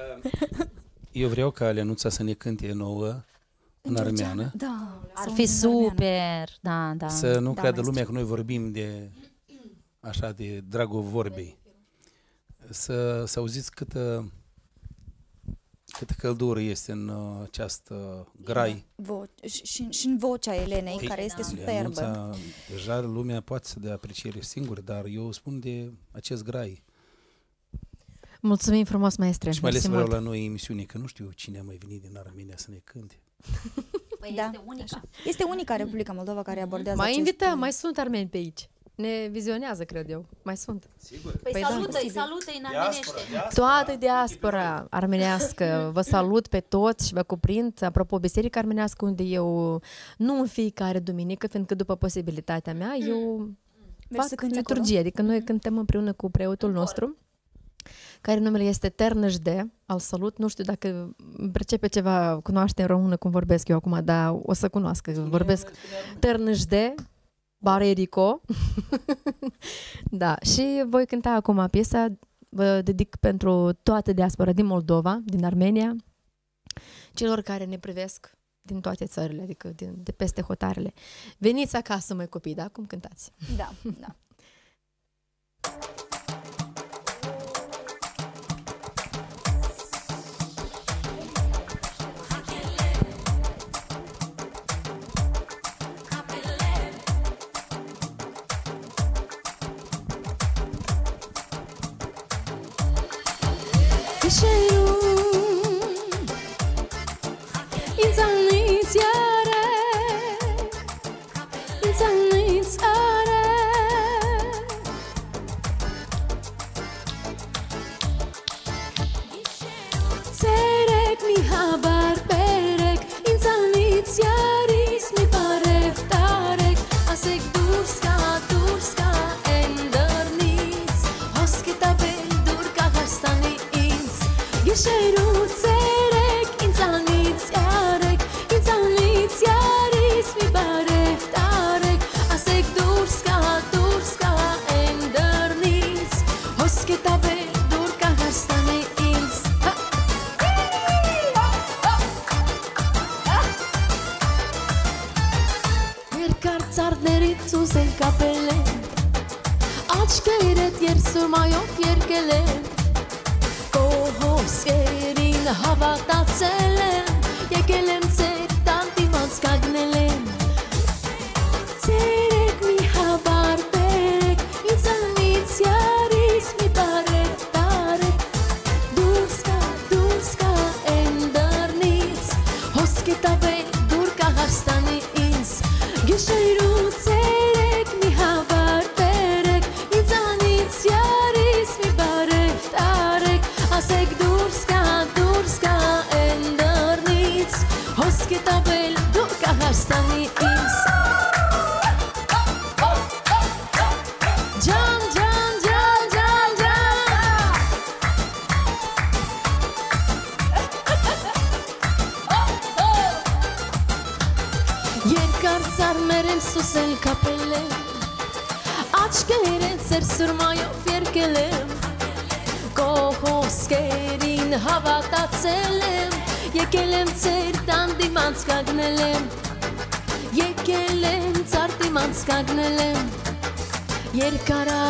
Eu vreau ca Alenuța să ne cânte nouă în armeană. Da. Ar fi super, da. Să nu creadă lumea că noi vorbim de așa de dragul vorbei. Să auziți câtă căldură este în această grai. Și în vocea Elenei, care este superbă. Alenuța, deja lumea poate să dea apreciere singur, dar eu spun de acest grai. Mulțumim frumos, maestre. Și mai ales vreau la noi emisiune, că nu știu cine a mai venit din Armenia să ne cânte. Păi este unica. Este unica Republica Moldova care abordează Mai acest... invităm, mai sunt armeni pe aici. Ne vizionează, cred eu. Mai sunt. Sigur. Păi salută-i în armenește. Toată diaspora armenească. Vă salut pe toți și vă cuprind. Apropo, Biserica Armenească, unde eu nu în fiecare duminică, fiindcă după posibilitatea mea, eu fac liturgie. Adică noi cântăm împreună cu preotul nostru, care numele este Ternăjde, al salut. Nu știu dacă percepe ceva, cunoaște în română cum vorbesc eu acum, dar o să cunoască. Vorbesc Ternăjde, Barerico. Da, și voi cânta acum piesa, vă dedic pentru toată diaspora din Moldova, din Armenia, celor care ne privesc din toate țările, adică de peste hotarele. Veniți acasă, măi copii, da? Cum cântați? Da. Cerek, inzalnic, yarek, inzalnic, yarek. havata celem, je kelem cer tanti man skagnelem. Cerek mi habar perek, inzalnic jaris mi barek tarek. Durska endarnic, hosketa ve durka hastani ins. Gishayru cerek mi habar perek, inzalnic jaris mi barek tarek. Asek durska endarnic, hosketa ve durka hastani ins. Can, can, can, can, can. Երկար ծարմերեմ սուսել կապելեմ, աչկերեն ծեր սրմայով երկելեմ, կողոսկերին հավատացել եմ, եկել եմ ծեր տան դիմանց կագնել եմ, եկել եմ ծար դիմանց կագնել եմ, երկարա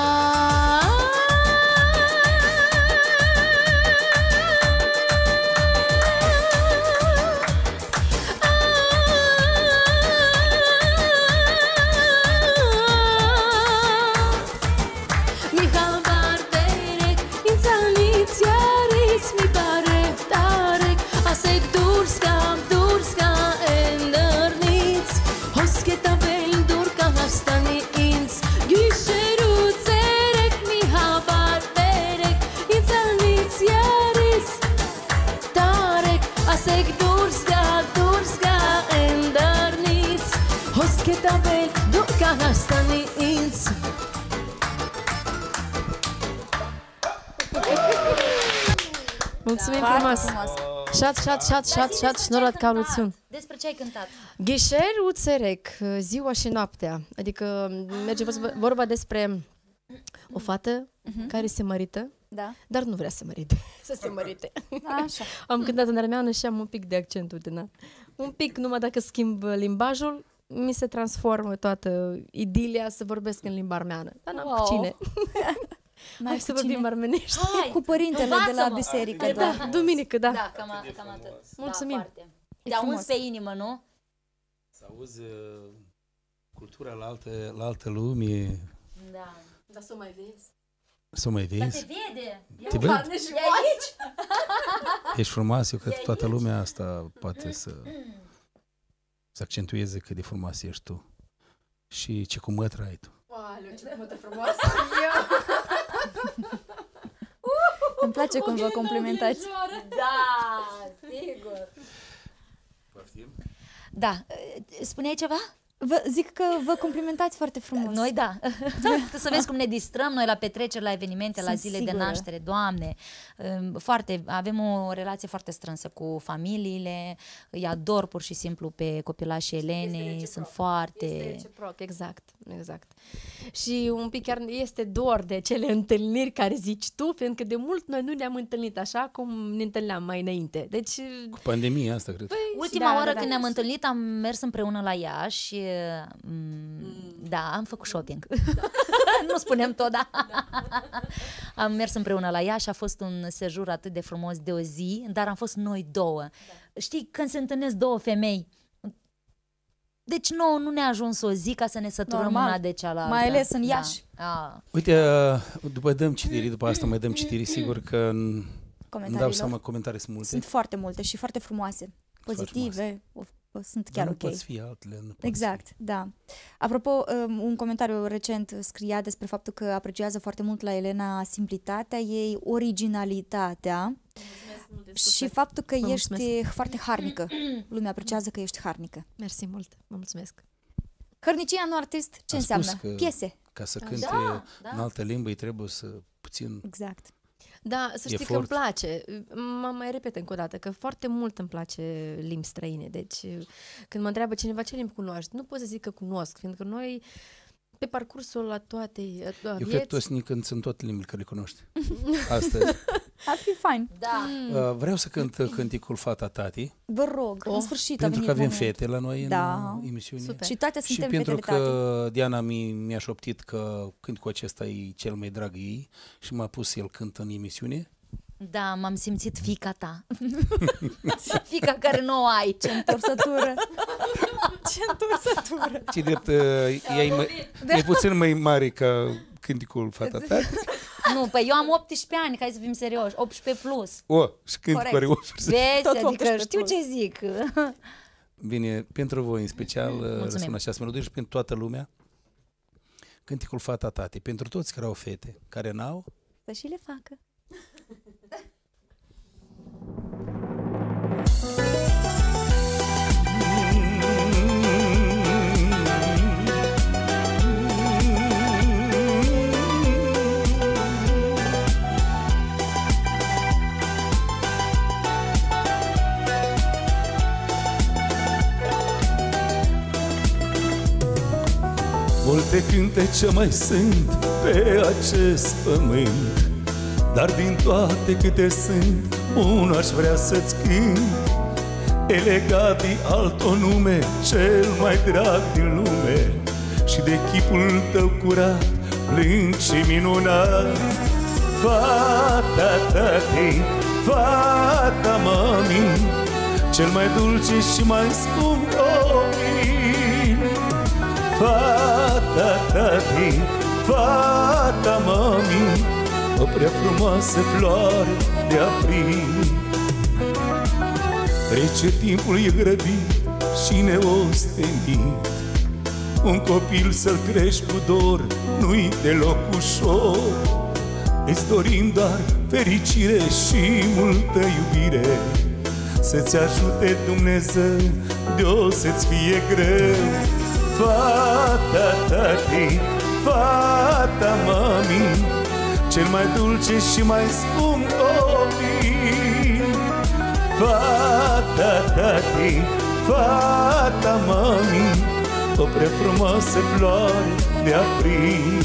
Mi habar perek, inzalnic jaris mi barek tarek. Asek durska endarnic, hosketa vel durka hastani ins. Gisheru cerek mi habar perek, inzalnic jaris tarek. Asek durska endarnic, hosketa vel durka hastani ins. Mulțumim frumos! Șat, șnorat ca Luțiun. Despre ce ai cântat? Ghișer Uțerec, ziua și noaptea. Adică merge vorba despre o fată care se mărită, Da. dar nu vrea să mărite. Să se mărite. Așa. Am cântat în armeană și am un pic de accent, uite, na. Un pic, numai dacă schimb limbajul, mi se transformă toată idilia să vorbesc în limba armeană. Dar n-am cu cine. Hai să vorbim armenești. Hai, Cu părintele de la învață-mă. biserică. Da, duminică, da. Da, cam atât. Mulțumim. Da, foarte. Te-a uns pe inimă, nu? Să auzi cultura la altă lume, Da. Dar să mai vezi. să o mai Dar vezi. te vede. Te văd? E aici? Ești frumoasă, eu cred că toată lumea asta poate să accentueze cât de frumoasă ești tu. Și ce cu mătră ai tu. Oaleu, ce mătă frumoasă. Îmi place cum vă complimentați. Da, sigur. Da, spuneai ceva? Zic că vă complimentați foarte frumos. Noi da. Tu să vezi cum ne distrăm noi la petreceri, la evenimente, la Sunt zile sigură. de naștere, Doamne. Foarte, avem o relație foarte strânsă cu familiile, îi ador pur și simplu pe copilașii Elenei, sunt foarte... Este reciproc, exact. Și un pic chiar este dor de cele întâlniri care zici tu, pentru că de mult noi nu ne-am întâlnit așa cum ne întâlneam mai înainte. Deci, Cu pandemia asta, cred. Ultima da, oară da. când ne-am întâlnit am mers împreună la Iași. Da, am făcut shopping. Nu spunem tot, da. Am mers împreună la Iași, a fost un sejur atât de frumos de o zi, dar am fost noi două. Știi, când se întâlnesc două femei, deci nouă nu ne-a ajuns o zi ca să ne săturăm Normal. una de cealaltă. Mai ales în Iași. Da. Uite, după dăm citiri, după asta mai dăm citiri, sigur că îmi dau Comentariilor. seama, comentarii sunt multe. Sunt foarte multe și foarte frumoase. Pozitive. Sunt chiar Dar ok. nu poți fi altele. Nu poți Exact, da. Apropo, un comentariu recent scria despre faptul că apreciază foarte mult la Elena simplitatea ei, originalitatea și faptul că Vă ești mulțumesc. foarte harnică. Lumea apreciază că ești harnică. mersi mult, vă mulțumesc. Hărnicia nu artist, ce Am spus înseamnă? că- Piese. Ca să cânte da. în altă limbă, îi trebuie să puțin... Exact. Da, să știi că Efort. îmi place. Mă mai repet încă o dată, că foarte mult îmi place limbi străine. Deci, când mă întreabă cineva ce limbi cunoști, nu pot să zic că cunosc, pentru că noi, pe parcursul la toate Eu cred că vieți, toți ne sunt toate limbile care le cunoști. Astăzi. Ar fi fain. Da. Vreau să cânt cânticul Fata Tati, Vă rog, în sfârșit a pentru venit că avem momentul. fete la noi Da. în emisiune. Super. Și toate Și suntem pentru fetele tati. că Diana mi-a șoptit că cânticul acesta e cel mai drag ei și m-a pus el cânt în emisiune, Da, m-am simțit fiica ta. Fiica care nu o ai. Ce întorsătură. Ce întorsătură. Ce drept, e puțin mai mare ca cânticul fata ta. Nu, păi eu am 18 ani, hai să fim serioși, 18 plus. Și cânticul are 18. Vezi, adică știu ce zic. Bine, pentru voi în special răspund această melodie și pentru toată lumea. Cânticul Fata Tati, pentru toți care au fete, care n-au, să și le facă. Multe cântece mai sunt pe acest pământ, dar din toate câte sunt, unul aș vrea să-ți cânt. E legat de alt o nume, cel mai drag din lume, și de chipul tău curat, plâng și minunat. Fata tati, fata mami, cel mai dulce și mai scump copil. Fata tati, fata mami, o prea frumoasă floare de april. Trece timpul, e grăbit și neostenit, un copil să-l crești cu dor nu-i deloc ușor. Îți dorim doar fericire și multă iubire, să-ți ajute Dumnezeu de-o să-ți fie greu. Fata tati, fata mami, cel mai dulce și mai scump copil. Fata tati, fata mami, o prea frumoasă floare de april.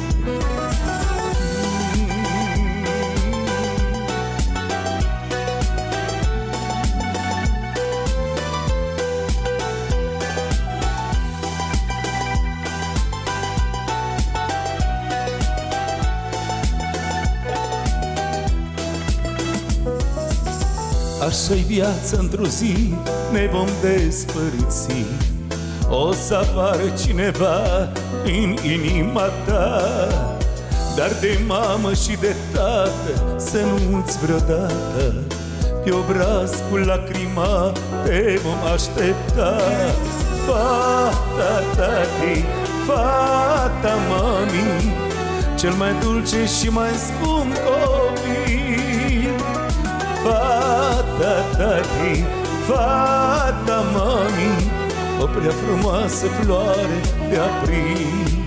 Așa-i viața, într-o zi ne vom despărți, o să apară cineva în inima ta, dar de mamă și de tată să nu-ți vreodată, pe obraz cu lacrima te vom aștepta. Fata tati, fata mami, cel mai dulce și mai scump copil. Fata tati, fata mami, o prea frumoasă floare de april.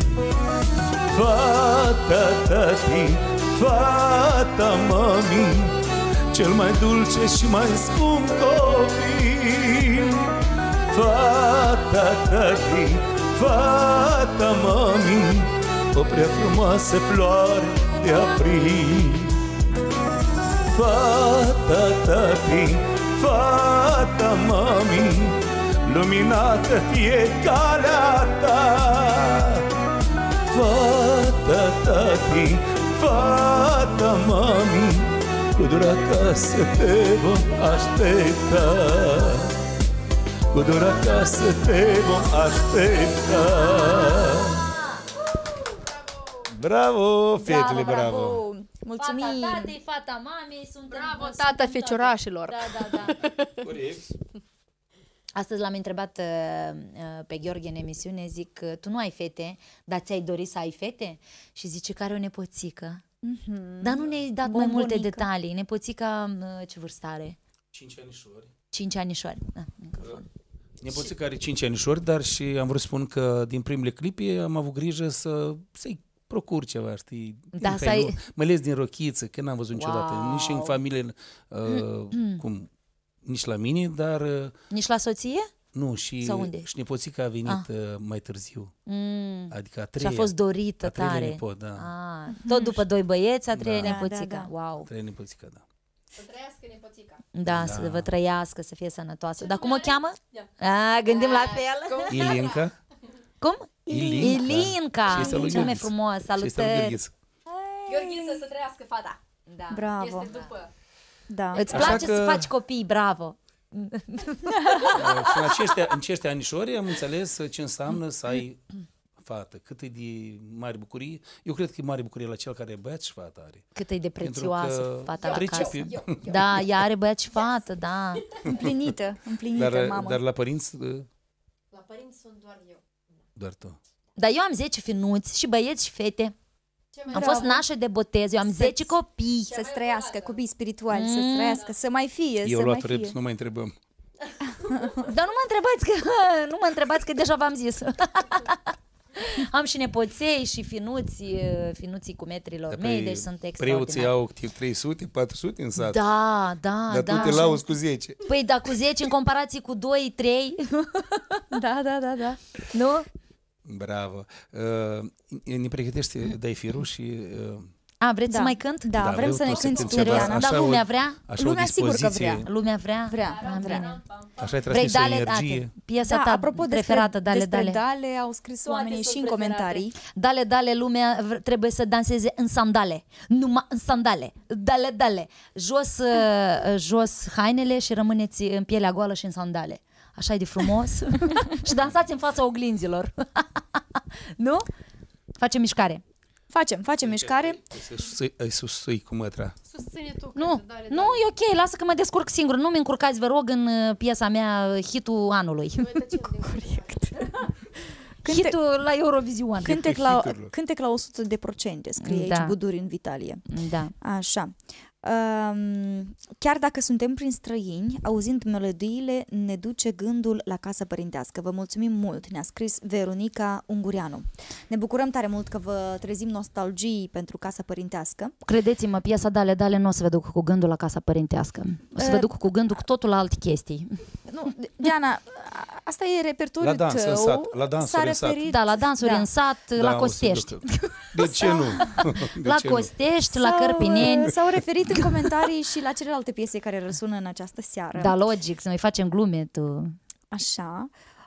Fata tati, fata mami, cel mai dulce și mai scump copil. Fata tati, fata mami, o prea frumoasă floare de april. Fata tati, fata mami, luminată fie calea ta. Fata tati, fata mami, cu dor acasă te vom aștepta. Cu dor acasă te vom aștepta. Bravo, fetele, bravo! Mulțumim! Fata tatei, fata mamei, suntem... Bravo, tata feciorașilor! Da. Corect. Astăzi l-am întrebat pe Gheorghe în emisiune, zic, tu nu ai fete, dar ți-ai dori să ai fete? Și zice că are o nepoțică. Dar nu ne-ai dat mai multe detalii. Nepoțica ce vârstă are? 5 anișori. 5 anișori. Da, microfon. Nepoțica are 5 anișori, dar și am vrut să spun că din primele clipe am avut grijă să-i procur ceva, știi? Da, mai ales din rochiță, că n-am văzut niciodată. Nici în familie, nici la mine, dar... Nici la soție? Nu, și nepoțica a venit mai târziu. Adică a treia. Și a fost dorită tare. Nepot, da. Tot după 2 băieți, a treia nepoțica. Wow. Treia nepoțica, da. Să trăiască nepoțica. Da, să vă trăiască, să fie sănătoasă. Dar cum o cheamă? Gândim la fel. Ilinca. Cum? Ilinca. Cel mai frumos. Salutări. Gheorghiță, să trăiască fata. Da. Bravo. Este după. Da. Îți Așa place că- să faci copii, bravo. Și în acești anișori am înțeles ce înseamnă să ai fată. Cât e de mare bucurie. Eu cred că e mare bucurie la cel care e băiat și fata are. Cât e de Pentru prețioasă că fata la trece casă. pe- Da, ea are băiat și fată, da. Împlinită, mamă. Dar la părinți La părinți sunt doar eu. doar tu. Dar eu am 10 finuți și băieți și fete. Ce mai Am fost nașă de botez, eu am 10 copii. Să trăiască, copii spirituali, să trăiască, să mai fie, Eu să luat mai reps, fie. nu mai întrebăm. Dar nu mă întrebați că deja v-am zis. Am și nepoței și finuții cu metrilor mei, deci sunt Preoții extraordinari. au 300, 400 în sat. Da, da, Dar da. tu te lauzi cu 10. Păi da, cu 10 în comparație cu 2, 3. Da. Nu? Bravo. Ne pregătește dai firul și... A, vreți să mai cânt? Da, vrem vreau să ne tot cânti cânt tu, ceva. Diana. Dar Așa lumea o- vrea? Așa Lumea o sigur că dispoziție. vrea. Lumea vrea? Vrea, Ah, vrea. bine. Așa ai Vrei transmis o Dale? energie. Piesa Da, ta apropo preferată, Dale, despre Dale. Dale, au scris oamenii și în sunt preferate. comentarii. Dale, Dale, lumea trebuie să danseze în sandale. Numai în sandale. Dale, Dale. Jos hainele și rămâneți în pielea goală și în sandale. Așa e de frumos. Și dansați în fața oglinzilor. Nu? Facem mișcare. Facem mișcare. Ai susțui cu mătra. Susține tu. Nu, cântă, Dale, nu, Dale. e ok, lasă că mă descurc singur. Nu mi încurcați, vă rog, în piesa mea, hitul anului. Noi tăcem din Hitul la Eurovision. Cântec la 100%, scrie Da. aici Budurin Vitalie. Da. Așa. Chiar dacă suntem prin străini, auzind melodiile, ne duce gândul la casa părintească. Vă mulțumim mult, ne-a scris Veronica Ungureanu. Ne bucurăm tare mult că vă trezim nostalgii pentru casa părintească. Credeți-mă, piesa Dale, Dale nu o să vă duc cu gândul la casa părintească. O să vă duc cu gândul cu totul la alte chestii. Nu, Diana, asta e repertoriul La dans tău. în sat, la dansuri S-a în sat. referit, Da, la dansuri în sat, la Da, o să Costești. duc. De ce nu? De La ce nu? Costești, la Cărpineni. S-au referit în comentarii și la celelalte piese care răsună în această seară. Da, logic, să noi facem glume, tu. Așa.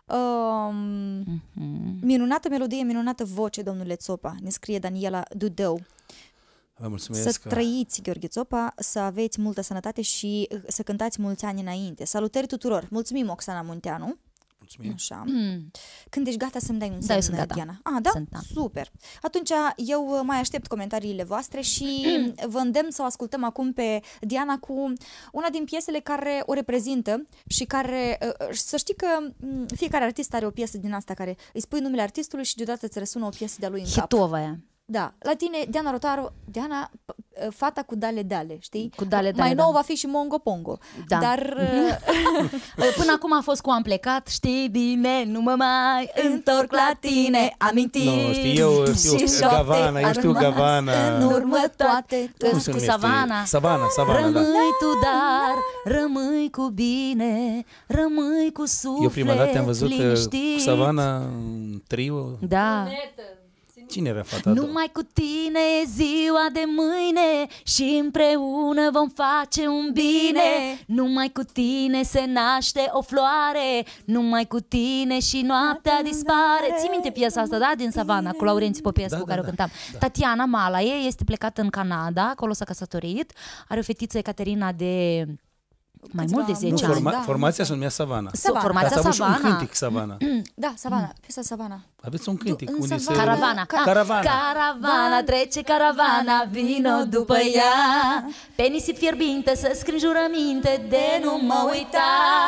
Minunată melodie, minunată voce, domnule Țopa, ne scrie Daniela Dudău. Vă mulțumesc. Să trăiți, Gheorghe Țopa, să aveți multă sănătate și să cântați mulți ani înainte. Salutări tuturor! Mulțumim, Oxana Munteanu. Mulțumim. Așa. Când ești gata să-mi dai un Da, semn, eu sunt gata. Diana? Ah, da? Sunt, da. Super! Atunci eu mai aștept comentariile voastre și vă îndemn să o ascultăm acum pe Diana cu una din piesele care o reprezintă și care, să știi că fiecare artist are o piesă din asta care îi spui numele artistului și deodată îți răsună o piesă de-a lui în cap. Hitovaya. Da, la tine, Diana Rotaru, Diana, fata cu Dale Dale, știi? Cu Dale Dale, Mai nou da. va fi și Mongo Pongo. Da. Dar Până acum a fost cu Am plecat, știi bine, nu mă mai întorc la tine, amintiri. Nu, știi, eu și știu șopte Gavana, eu au știu rămas Gavana. În urmă toate, Cum cu se numește? Savana. Savana, da. Rămâi tu, dar rămâi cu bine, rămâi cu suflet Eu prima dată am văzut liniștit. cu Savana în trio. Da. Cine era fata? Numai cu tine e ziua de mâine și împreună vom face un bine. Numai cu tine se naște o floare, numai cu tine și noaptea dispare. Ții minte piesa asta, da? Din Savana, cu Laurențiu Popescu, Da, care da, o cântam. da. Tatiana Malaie este plecată în Canada, acolo s-a căsătorit. Are o fetiță, Ecaterina, de mai mult de Nu, 10 ani. da. Formația se numea Savana. Savana. Formația Dar ați avut și un Savana. cântec Savana. da, Savana, piesa Savana. Aveți un cântec în unde se... Savana. Caravana. Caravana. Caravana, trece caravana, vino după ea. Pe nisip fierbinte să scrim jurăminte de nu mă uita.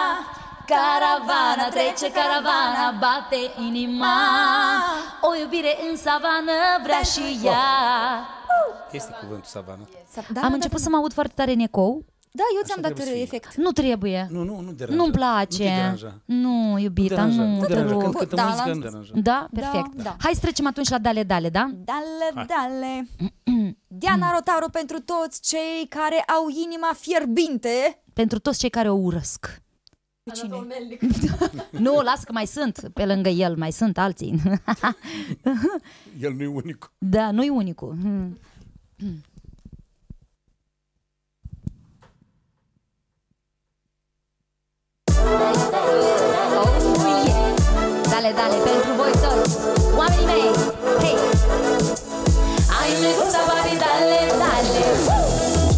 Caravana, trece caravana, bate inima. O iubire în savană vrea și ea. Este cuvântul Savana. Da, Am început să mă aud foarte tare în ecou. Da, eu ți-am dat trebuie să fie. efect. Nu trebuie. Nu deranja. Nu-mi Nu te place. deranja. Nu, iubita, nu te deranja. rog. Când cântă Da, muzică, l-am nu spus. deranja. Da, perfect. Da. Hai să trecem atunci la Dale, Dale, da? Dale, dale. Diana Rotaru pentru toți cei care au inima fierbinte. Pentru toți cei care o urăsc. Pe cine? Nu, las că mai sunt pe lângă el, mai sunt alții. El nu e unicul. Da, nu-i unicul. Oh, yeah. Dale, dale, pentru voi toți, oamenii mei, hei! Ai me gusta bari, dale, dale.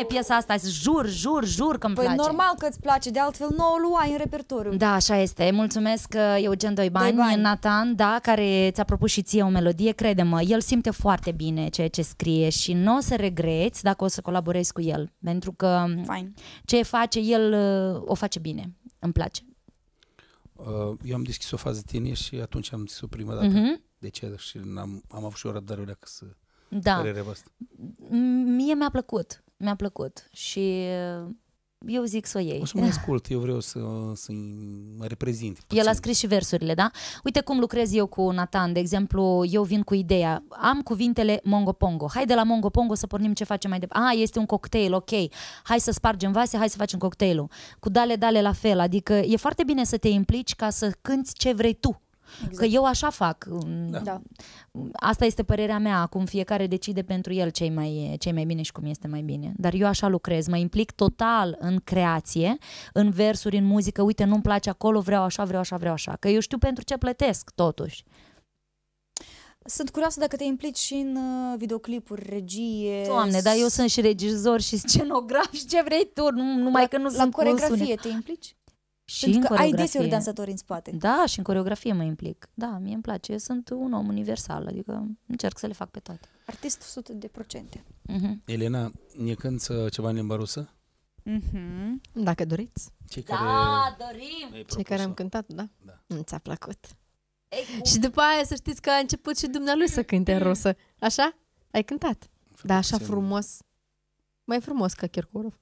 bine piesa asta, jur că îmi Păi place. normal că îți place, de altfel nu o luai în repertoriu. Da, așa este. Mulțumesc, Eugen Doibani, Nathan, da, care ți-a propus și ție o melodie. Crede-mă, el simte foarte bine ceea ce scrie și nu o să regreți dacă o să colaborezi cu el, pentru că ce face el o face bine. Îmi place. Eu am deschis o fază tineri și atunci am zis-o prima dată. De ce? Și am avut și o răbdare dacă să părerea voastră. Mie mi-a plăcut și eu zic să o iei. O să mă ascult, eu vreau să mă reprezint puțin. El a scris și versurile, da? Uite cum lucrez eu cu Nathan, de exemplu, eu vin cu ideea, am cuvintele Mongo Pongo, hai de la Mongo Pongo să pornim ce facem mai departe. Este un cocktail, ok, hai să spargem vase, hai să facem cocktailul. Cu dale la fel, adică e foarte bine să te implici ca să cânti ce vrei tu. Exact. Că eu așa fac. Da. Asta este părerea mea. Acum fiecare decide pentru el ce mai bine și cum este mai bine. Dar eu așa lucrez. Mă implic total în creație, în versuri, în muzică. Uite, nu-mi place acolo, vreau așa. Că eu știu pentru ce plătesc, totuși. Sunt curioasă dacă te implici și în videoclipuri, regie... Doamne, dar eu sunt și regizor și scenograf și ce vrei tu, numai că nu sunt la coreografie te implici? Și pentru în că ai deseori dansatori în spate. Da, și în coreografie mă implic. Da, mie îmi place. Eu sunt un om universal, adică încerc să le fac pe toate. Artist 100%. Elena, ne cânti ceva în limba rusă? Dacă doriți. Dorim! Cei care am cântat, da? Nu ți-a plăcut. Și după aia să știți că a început și dumnealui să cânte în rusă. Așa? Ai cântat. Da, așa frumos. Mai frumos ca Kirkorov.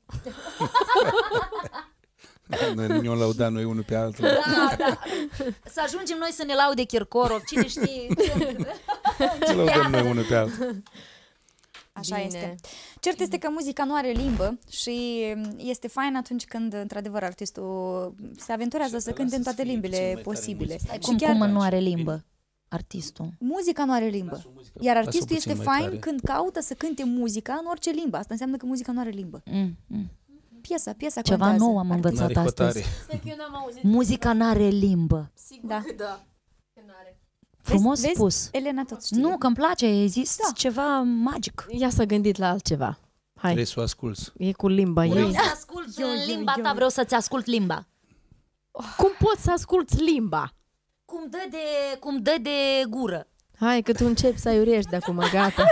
Noi ne-o laudat noi unul pe altul. Da. Să ajungem noi să ne laude Kirkorov, cine știe. Ce laudăm noi unul pe altul. Așa este. Cert este că muzica nu are limbă și este fain atunci când, într-adevăr, artistul se aventurează să cânte în toate limbile posibile. Cum nu are limbă artistul? Muzica nu are limbă. Iar artistul este fain când caută să cânte muzica în orice limbă. Asta înseamnă că muzica nu are limbă. Piesa ceva contează. Nou am învățat astăzi. Muzica n-are limbă. Sigur că da. Frumos spus. Elena tot știe. Nu, că îmi place, există ceva magic. Ea s-a gândit la altceva. Hai. Trebuie să o asculți. E cu limba ei. Vreau să ascult limba ta, vreau să-ți ascult limba. Cum poți să asculți limba? Cum dă de gură. Hai că tu începi să aiurești de acum, gata.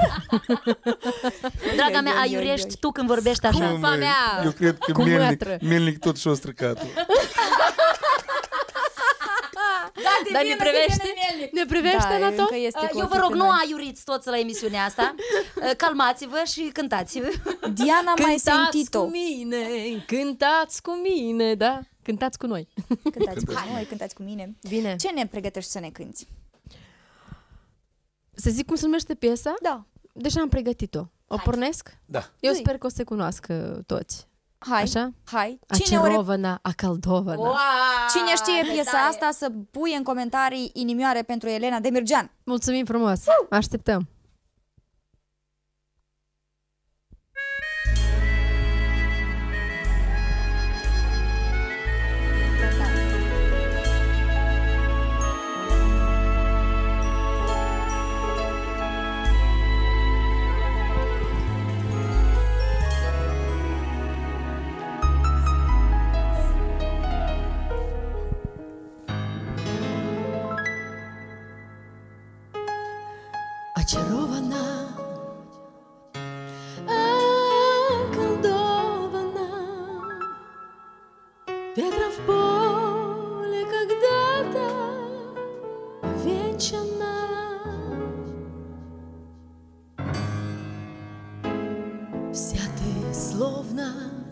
Draga mea, aiurești tu când vorbești așa. Cumpa mea. Eu cred că Melnic tot și-o stricat. Dar ne privește, Nato? Eu vă rog, nu aiuriți toți la emisiunea asta. Calmați-vă și cântați-vă. Diana mai sentit-o. Cântați cu mine, da? Cântați cu noi. Cântați cu mine. Bine. Ce ne pregătești să ne cânti? Să zic cum se numește piesa? Da. Deja am pregătit-o. O pornesc? Da. Eu sper că o să se cunoască toți. Hai, așa? Hai. Acerovana, Acaldovana. Cine știe piesa asta să pui în comentarii inimioare pentru Elena Demirgean. Mulțumim frumos. Așteptăm. Очарована, околдована, ветра в поле когда-то венчана. Вся ты словно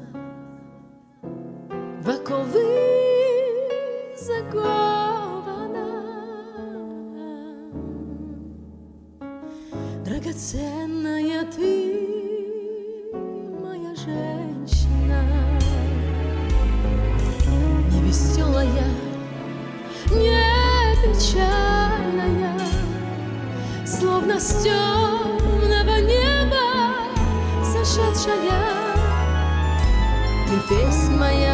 в оковы закована. Драгоценная ты, моя женщина, не веселая, не печальная, словно с темного неба сошедшая. Ты песнь моя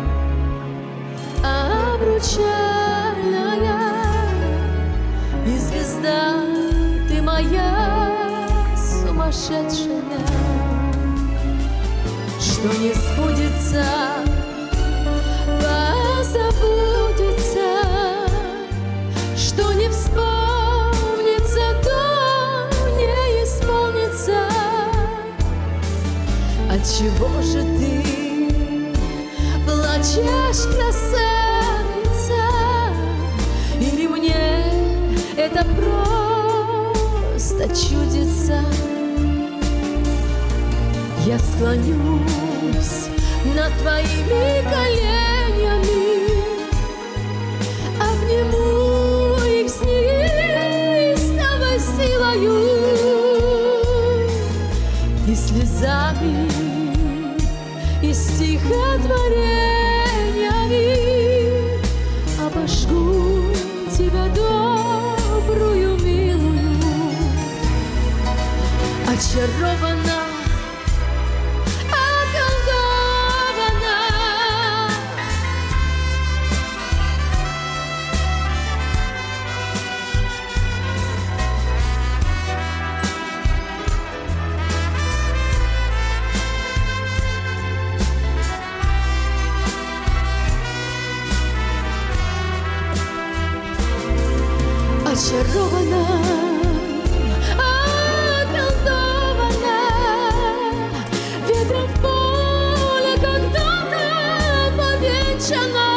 обручальная, и звезда ты моя сумасшедшая. что не сбудется, позабудется, что не вспомнится, то не исполнится. Отчего же ты плачешь, красавица? Или мне это просто чудится? Я склонюсь над твоими коленями, обниму их с неистовой силою и слезами, и стихотворениями обожгу тебя добрую, милую, очарована. Очарована, околдована, ветром в поле когда-то повенчана.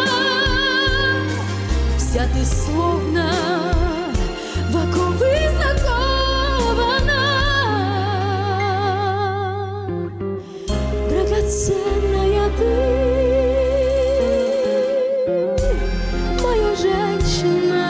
Вся ты словно в оковы закована, драгоценная ты, моя женщина.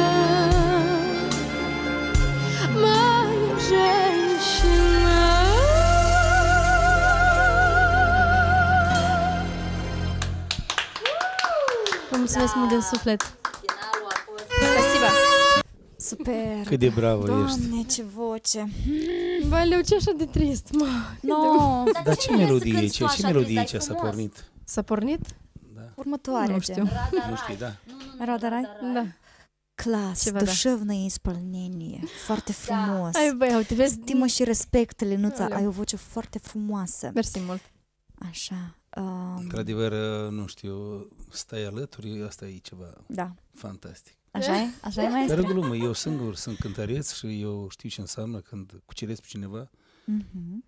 Mulțumesc mult din suflet. Spasiba. Super. Cât de bravo ești. Doamne, ce voce. Valeu, ce așa de trist, mă. No. Dar ce melodie e? Ce melodie ce s-a pornit? S-a pornit? Următoarea. Nu știu. Nu știi, da. Радарай? Da. Класс, Ceva, da. душевное исполнение. Foarte frumos. Ai, băi, uite, vezi? Stimă și respect, Lenuța. Aleu. Ai o voce foarte frumoasă. Mersi mult. Așa. Într-adevăr, nu știu, stai alături, asta e ceva Da. fantastic. Așa e? Așa e, Dar maestre? glumă, eu singur sunt cântăreț și eu știu ce înseamnă când cuceresc pe cineva. Mhm.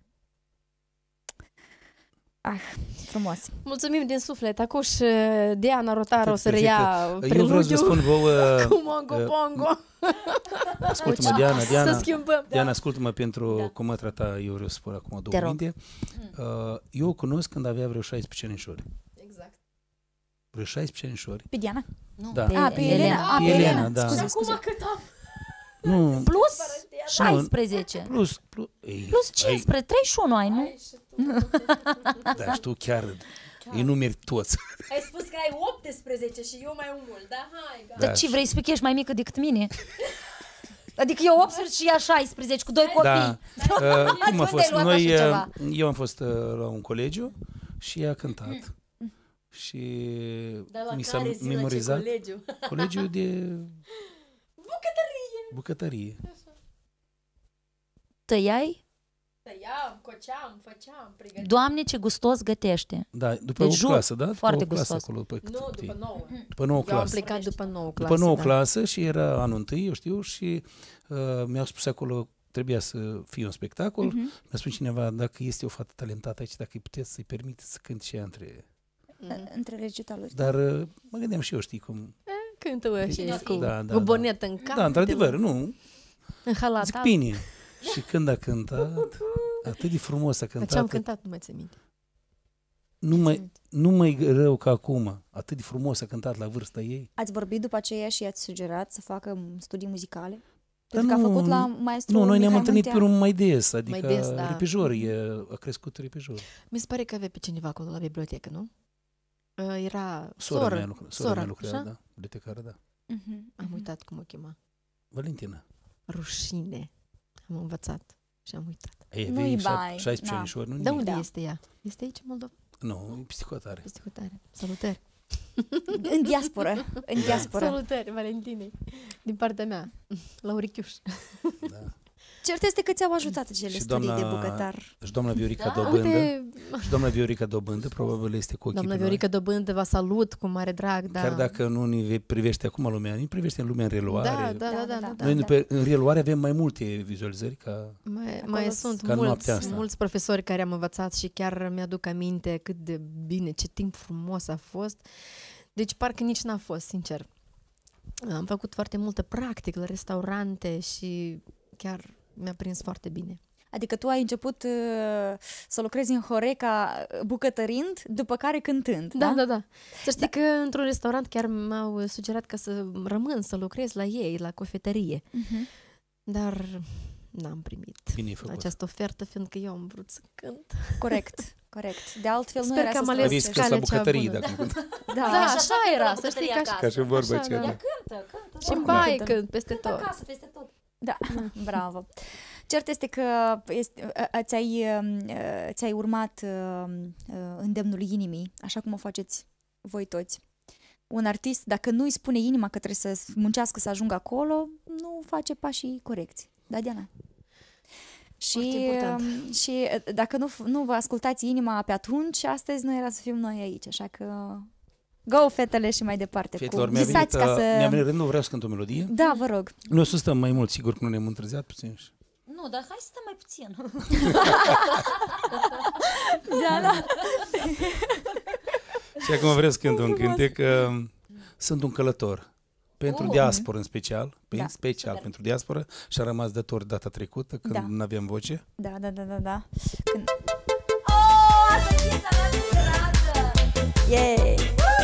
Frumos. Mulțumim din suflet. Acuș Diana Rotaru o să Perfect. reia Eu vreau să vă spun vouă... cu Mongo Pongo. Ascultă-mă, Diana. Să schimbăm. Diana, ascultă-mă pentru cum mă trata, eu vreau să spun acum Te două rog. minte. Eu o cunosc când avea vreo 16 anișori. Exact. Vreo 16 anișori. Pe Diana? Nu, Da. Pe Elena. Pe Elena, da. Scuze, Acum scuze. cât am? Nu, Plus 16. plus, ei, Plus 15, 31 ai, nu? Da, și tu chiar îi numeri toți. Ai spus că ai 18 și eu mai mult, da? Hai, gata. Dar ce vrei să spui că ești mai mică decât mine? Adică eu 18 și ea 16 cu 2 copii. Da. Cum a Unde fost? ai luat așa ceva? Eu am fost la un colegiu și ea a cântat. Și mi s-a memorizat colegiul de bucătărie. Tăiai? Tăiam, coceam, făceam, pregăteam. Doamne, ce gustos gătește. Da, după Deci o jur, clasă, da? După foarte o clasă gustos. acolo. Nu, după 9. După 9 Eu am clasă. plecat după 9 clasă. După 9 da. clasă și era anul întâi, eu știu, și mi-au spus acolo, trebuia să fie un spectacol. Mi-a spus cineva, dacă este o fată talentată aici, dacă îi puteți să-i permiteți să cânte și ea între... Între recitaluri. Dar mă gândeam și eu, știi cum... Cântă ăștia cu, Da, cu bonetă în cap. Da, într-adevăr, nu. În halat. Zic bine. Și când a cântat, atât de frumos a Dar cântat. ce am cântat, nu mai țin minte. Nu mai rău ca acum. Atât de frumos a cântat la vârsta ei. Ați vorbit după aceea și i-ați sugerat să facă studii muzicale? Dar Pentru că a nu, făcut la maestru Nu, noi ne-am Mihai întâlnit pe Munteanu. un mai des, adică Mai des, da. repejor, a crescut repejor. Mi se pare că avea pe cineva acolo la bibliotecă, nu? Era Sora mea sora, lucra, așa? da, bibliotecară, da. Am uitat cum o chema. Valentina. Rușine. Am învățat și am uitat. Ei, Nu-i avei bai, 16 na. anișori, nu? De nimic. unde Da. este ea? Este aici, în Moldova? Nu, e psihotare. Este hotare. Salutări. În diasporă. În diasporă. Salutări, Valentinei. Din partea mea. La Urichiuș. Da. Cert este că ți-au ajutat acele studii de bucătar. Și doamna Viorica Dobândă. Și doamna Viorica Dobândă probabil este cu ochii Doamna Viorica Dobândă vă salut cu mare drag, da. Chiar dacă nu ne privește acum lumea, ne privește în lumea în reluare. Da. Noi în reluare avem mai multe vizualizări ca Mai sunt mulți profesori care am învățat și chiar mi-aduc aminte cât de bine, ce timp frumos a fost. Deci parcă nici n-a fost, sincer. Am făcut foarte multă practică la restaurante și chiar mi-a prins foarte bine. Adică tu ai început să lucrezi în Horeca bucătărind, după care cântând, da? Da. Să știi că într-un restaurant chiar m-au sugerat ca să rămân, să lucrez la ei, la cofetărie. Dar n-am primit această ofertă, fiindcă eu am vrut să cânt. Corect. De altfel sper că am ales calea cea bună. Da, așa era, să știi ca și vorba aceea. Cântă. Și în baie cânt, peste tot. Acasă, peste tot. Da, bravo. Cert este că ți-ai urmat îndemnul inimii, așa cum o faceți voi toți. Un artist, dacă nu îi spune inima că trebuie să muncească să ajungă acolo, nu face pașii corecți. Da, Diana? Și dacă nu vă ascultați inima pe atunci, astăzi nu era să fim noi aici, așa că go, fetele, și mai departe. Fetelor, mi-a venit rândul, vreau să cânt o melodie. Da, vă rog. Noi o să stăm mai mult, sigur că nu ne-am întârziat puțin. Nu, dar hai să stăm mai puțin. Da. Și acum vreau să cânt un cântec. Sunt un călător. Pentru diasporă în special, special pentru diasporă, și a rămas dator data trecută, când nu aveam voce. Da. Când... asta e piesa mea preferată! Yay!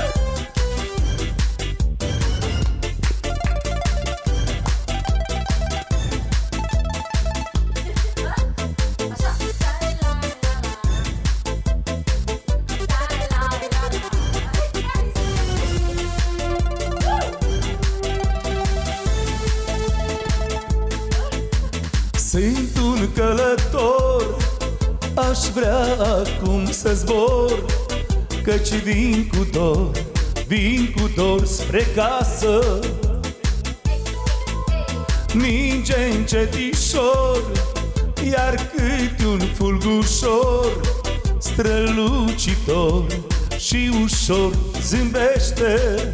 Sunt un călător, aș vrea acum să zbor, căci vin cu dor spre casă. Ninge încetișor, iar câte un fulgușor strălucitor și ușor zâmbește.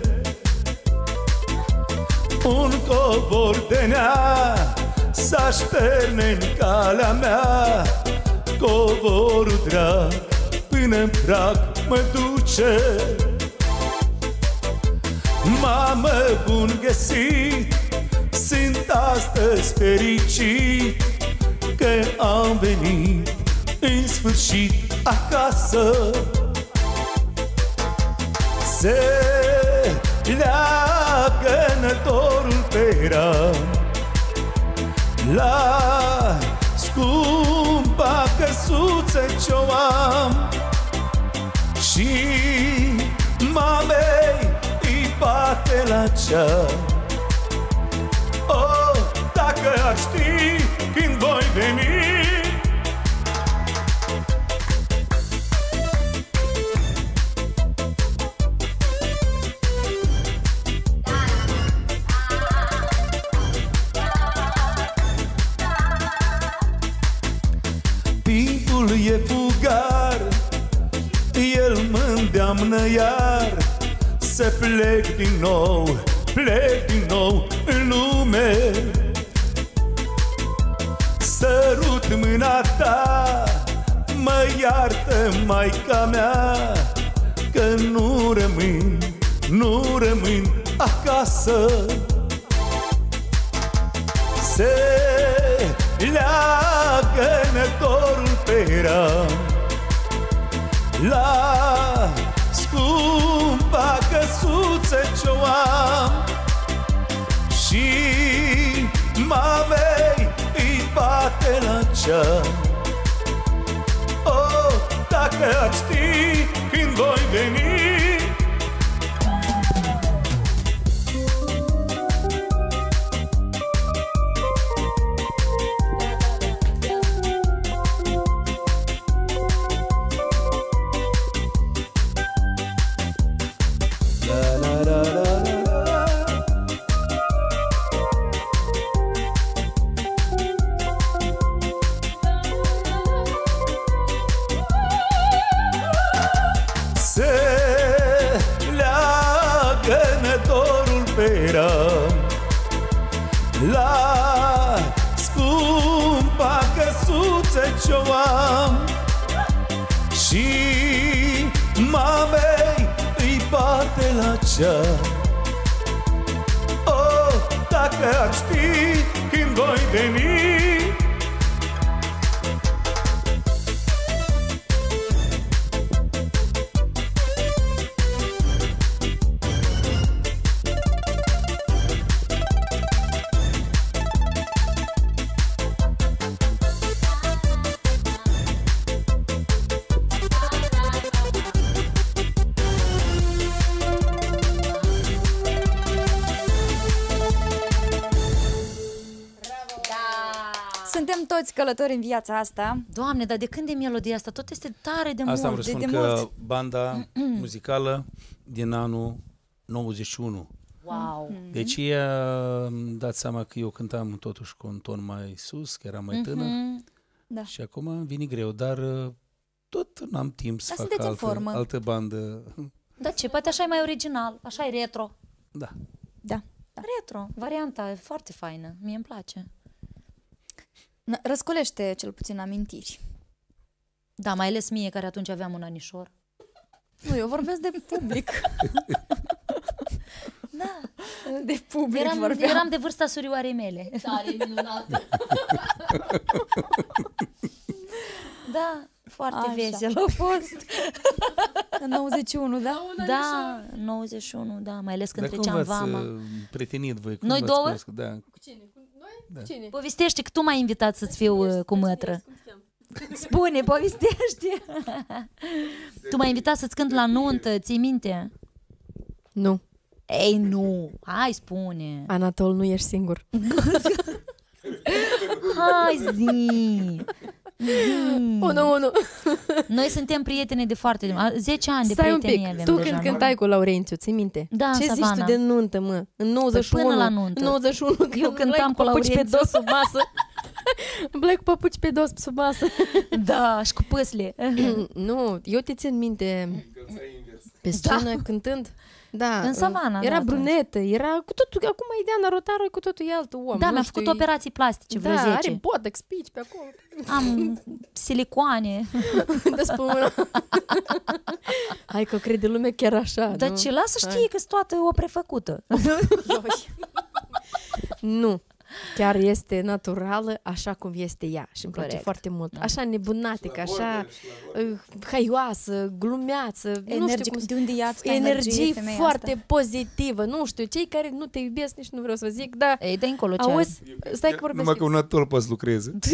Un covor de nea s-așterne în calea mea, covorul drag până-n prag mă duce. Mamă, bun găsit, sunt astăzi fericit că am venit în sfârșit acasă. Se leagă nătorul pe ram la scumpa căsuță ce-o am, și mamei îi bate la ceam. Oh, dacă ar ști când voi veni, e fugar, el mă îndeamnă iar să plec din nou în lume. Sărut mâna ta, mă iartă, maica mea, că nu rămân acasă. Se leagă nătorul pe ram la scumpa căsuță ce-o am, și mamei îi bate la ceam. Oh, dacă ar ști când voi veni, eram la scumpa căsuță ce-o am și mamei îi bate la cear. Oh, dacă ar ști când voi veni. Suntem toți călători în viața asta. Doamne, dar de când e melodia asta? Tot este tare de Asta am mult. răspund de că mult. banda muzicală din anul 91. Wow. Deci îmi dați seama că eu cântam totuși cu un ton mai sus, că eram mai tânăr. Da. Și acum vine greu, dar tot n-am timp să Dar fac sunteți în formă. altă bandă. Da ce? Poate așa e mai original, așa e retro. Da. Da. Retro, varianta e foarte faină, mie îmi place. Răscolește cel puțin amintiri. Da, mai ales mie care atunci aveam un anișor. Nu, eu vorbesc de public. Da, De public vorbeam. eram de vârsta surioarei mele. Tare minunată. Da, foarte Așa. vesel a fost. În 91, da? Da, 91, da, mai ales când Dar cum treceam v-ați vama. prietenit voi? Cum Noi v-ați două? cunoscut? Da. Cu cine? Cu noi? Cu cine? Povestește că tu m-ai invitat să-ți fiu cu mătră. Spune, povestește. Tu m-ai invitat să-ți cânt la nuntă, ții minte? Nu, Ei, nu, hai spune. Anatol, nu ești singur. Hai zi. Unu. Noi suntem prieteni de foarte 10 ani de Stai un prietenie pic, avem tu deja, când nu? cântai cu Laurențiu, ții minte? Da, Ce zici Savana. tu de nuntă, mă? În 91, Păi până la nuntă. În 91, Eu cântam cu papuci pe Laurențiu. dos sub masă. Blec papuci pe dos sub masă. Da, și cu păsle. Nu, eu te țin minte pe scenă cântând. Da, În Savana, era da, brunetă, era cu totul, acum e Diana Rotaru, e cu totul altul om. Da, nu mi-a știu, făcut operații plastice, vreo da, 10. are botox, pici pe acolo. Am silicoane. Dă-spune. Hai că crede lumea chiar așa, Dar nu? ce, lasă știe că-s toată o prefăcută. Nu. Chiar este naturală așa cum este ea și îmi place Corect. foarte mult. Așa nebunatică, așa haioasă, glumeață, nu știu Energic. cum De unde ia atâta energie femeia foarte asta? pozitivă. Nu știu, cei care nu te iubesc, nici nu vreau să zic, dar Ei, dă încolo ce auzi, stai că vorbesc. Numai că un atol poți lucreze. Nu,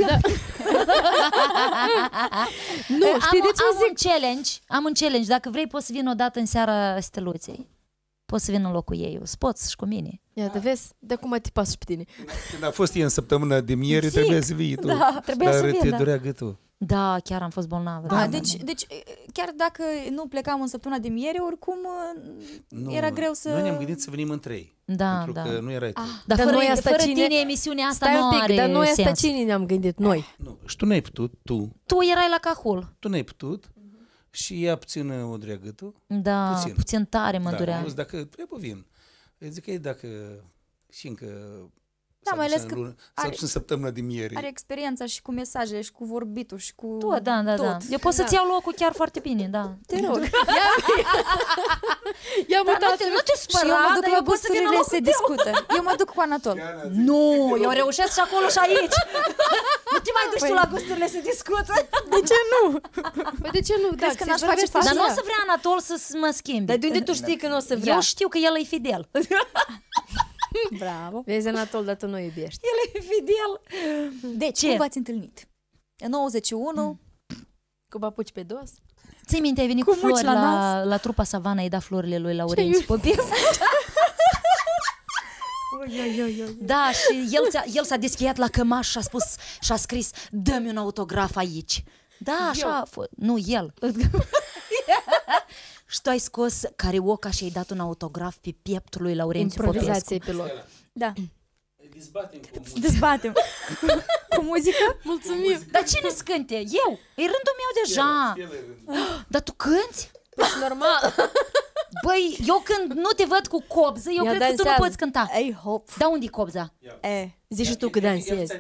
știi de ce zic? Am un challenge. Dacă vrei, poți să vin odată în seara Steluței. Poți să vin în locul ei. Poți și cu mine. Iată, vezi? De acum te pas și pe tine. Când a fost ea în săptămâna de miere, Zic. trebuia să vii tu. Da, trebuia Dar să vin, te da. durea gâtul. Da, chiar am fost bolnavă. Da, deci chiar dacă nu plecam în săptămâna de miere, oricum era greu să... Noi ne-am gândit să venim în 3. Da, pentru da. că nu erai tu. Dar Dar fără, noi asta fără cine- tine emisiunea asta Stai nu un pic, are dar noi asta sens. cine ne-am gândit? Noi. Nu. Și tu n-ai putut, Tu erai la Cahul. tu n-ai putut și ea puțin o durea gâtul. Da, puțin tare mă durea. auzi, dacă trebuie vin. Zic că e dacă și încă Da, mai ales că s-a are- dus în săptămâna de miere. Are experiența și cu mesajele și cu vorbitul și cu Tu, da. tot. Eu pot să-ți iau locul chiar foarte bine, da. Te rog. Ia Dar nu te Și spăra, eu mă duc dar la eu pot să vin în gusturile locul se discută. Eu mă duc cu Anatol. Nu, eu reușesc și acolo și aici. Nu te mai duci tu la gusturile se discută. De ce nu? Păi de ce nu? Crezi că n-aș face Dar față? nu o să vrea Anatol să mă schimbi. Dar de unde tu știi că nu o să vrea? Eu știu că el e fidel. Bravo. Vezi, Anatol, dar tu nu iubești. El e fidel. Deci, Ce? cum v-ați întâlnit? În 91, Cu papuci pe dos? Ții minte, ai venit Cu cu flori muci la la trupa Savana, ai dat florile lui Laurențiu Popescu. Da, și el s-a deschiat la cămaș și a spus și a scris: dă-mi un autograf aici. Da, așa a fost. Nu, el. Și tu ai scos carioca și ai dat un autograf pe pieptul lui Laurențiu Popescu. Improvizație pe loc. da, Dezbatem dezbatem. Cu muzică? Mulțumim! Dar cine scânte? Eu. E rândul meu deja. Dar tu cânti? Deci normal. Băi, eu când nu te văd cu cobză, eu Ea cred că tu nu dansează. poți cânta. Ei, hop. Da, unde-i cobza? Zici și tu că dansezi.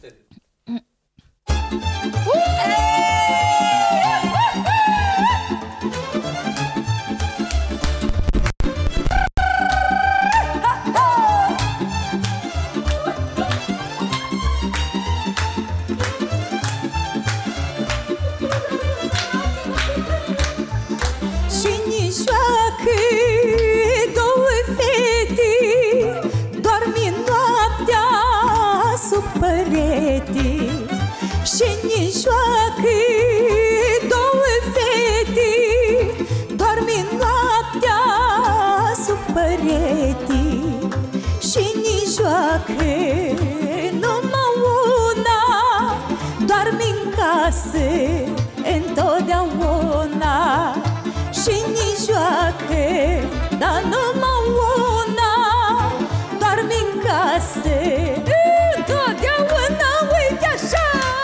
Și-ni joacă două fete, dormi noaptea sub perete. Și-ni joacă două fete, dormi noaptea sub perete. Și-ni joacă numai una, doarmi în casă întotdeauna. Și-ni joacă, dar numai una, doarmi în casă întotdeauna. Uite așa!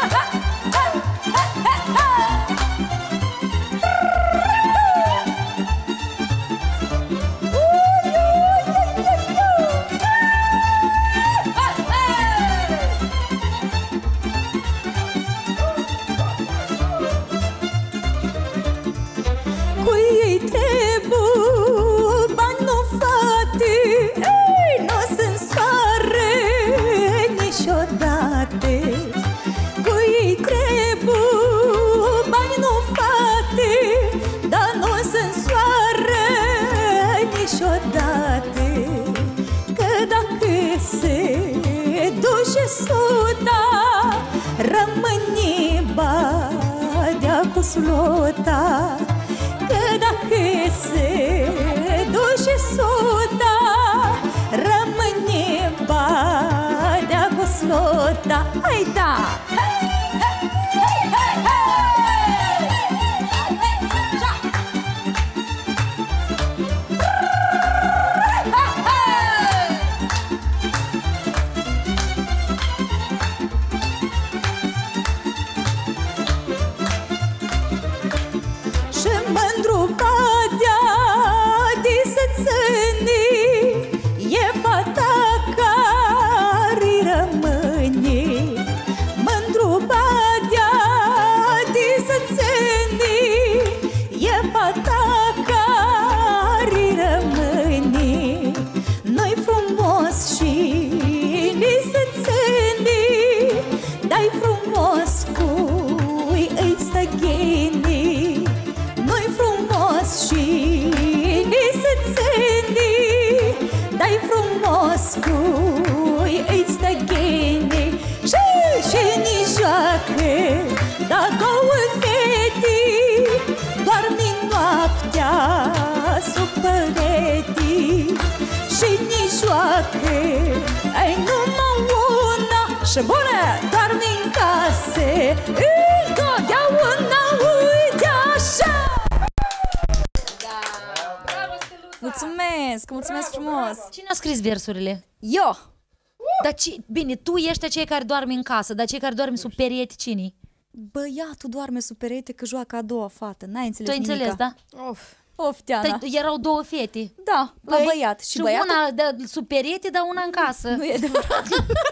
Cu ei trebuie bani, nu fate, ei, nu sunt soare niciodată. Cu ei trebuie bani, nu fate, dar nu sunt soare niciodată. Că dacă se duce suta, rămâne badea cu sluta. Că dacă se duce suta, rămâne badea cu sluta. Hai da! Și mândru badea de sățâni, e fata care rămâne. Mândru badea de sățâni, e fata care rămâne. Noi frumos și ne sățâni, dai frumos cui îi stăgheni. Noi frumos și ne sățâni, dai frumos cui îi stăgheni. Și-ni joacă, da două fete, doarmi noaptea sub perete. Și-ni joacă, ai numai una, și bună, doarmi în casă întotdeauna. Uite așa! Mulțumesc, mulțumesc frumos! Cine a scris versurile? Eu! Dar bine, tu ești cei care dormi în casă, dar cei care dormi sub perete, cine? Băiatul doarme sub perete că joacă a doua fată. N-ai Tu înțeles ai înțeles, nimica. da? Of, Teana. Erau două fete. Da, la Păi, băiat. Și băiatul una de sub perete, dar una în casă. nu e adevărat.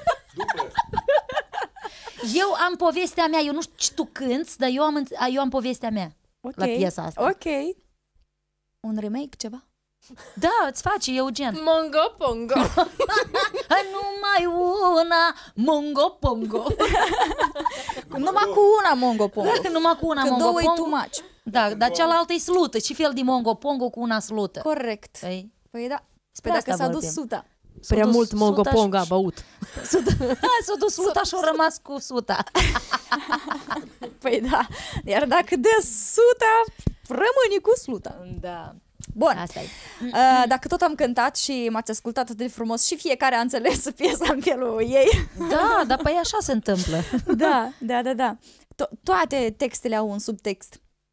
Eu am povestea mea, eu nu știu ce tu cânti, dar eu am povestea mea la piesa asta. Ok. Un remake, ceva? Da, îți face Eugen. Mongo pongo. Numai una mongo-pongo. Numai cu una mongo-pongo. Numai cu una Că două e too mongo-pongo. much. Da, dar cealaltă e slută. Ce fel de mongo-pongo cu una slută? Corect. Păi, Păi da. Despre Păi dacă asta s-a dus vorbim. suta. Prea dus mult mongo suta pongo a și- băut. S-a dus suta și a rămas cu suta. Păi da. Iar dacă dă suta, rămâne cu sluta. Da. Bun. Asta e. Dacă tot am cântat și m-ați ascultat atât de frumos și fiecare a înțeles piesa în felul ei. Da, dar păi așa se întâmplă. Da. Toate textele au un subtext.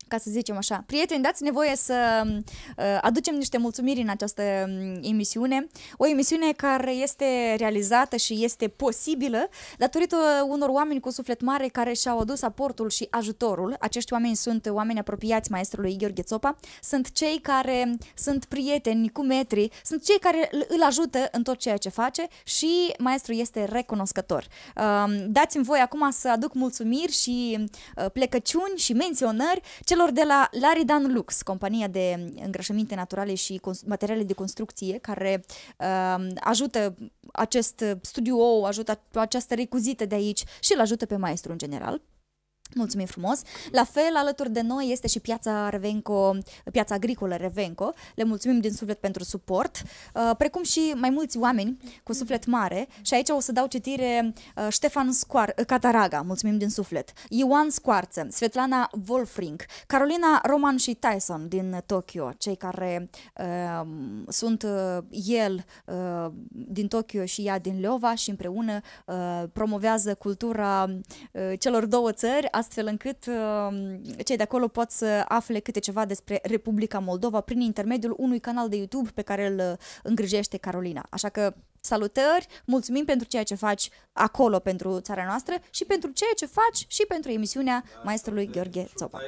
ca să zicem așa. Prieteni, dați-ne voie să aducem niște mulțumiri în această emisiune. O emisiune care este realizată și este posibilă datorită unor oameni cu suflet mare care și-au adus aportul și ajutorul. Acești oameni sunt oameni apropiați maestrului Gheorghe Țopa, sunt cei care sunt prieteni cu metri, sunt cei care îl ajută în tot ceea ce face și maestrul este recunoscător. Dați-mi voie acum să aduc mulțumiri și plecăciuni și menționări celor de la Laridan Lux, compania de îngrășăminte naturale și materiale de construcție, care ajută acest studio, ajută această recuzită de aici și îl ajută pe maestru în general. Mulțumim frumos! La fel, alături de noi este și piața Revenco, piața agricolă Revenco. Le mulțumim din suflet pentru suport, precum și mai mulți oameni cu suflet mare. Și aici o să dau citire Ștefan Cataraga, mulțumim din suflet, Ioan Scoarță, Svetlana Wolfring, Carolina Roman și Tyson din Tokyo, cei care sunt el din Tokyo și ea din Leova și împreună promovează cultura celor două țări, astfel încât cei de acolo pot să afle câte ceva despre Republica Moldova prin intermediul unui canal de YouTube pe care îl îngrijește Carolina. Așa că salutări, mulțumim pentru ceea ce faci acolo pentru țara noastră și pentru ceea ce faci și pentru emisiunea maestrului Gheorghe Țopa.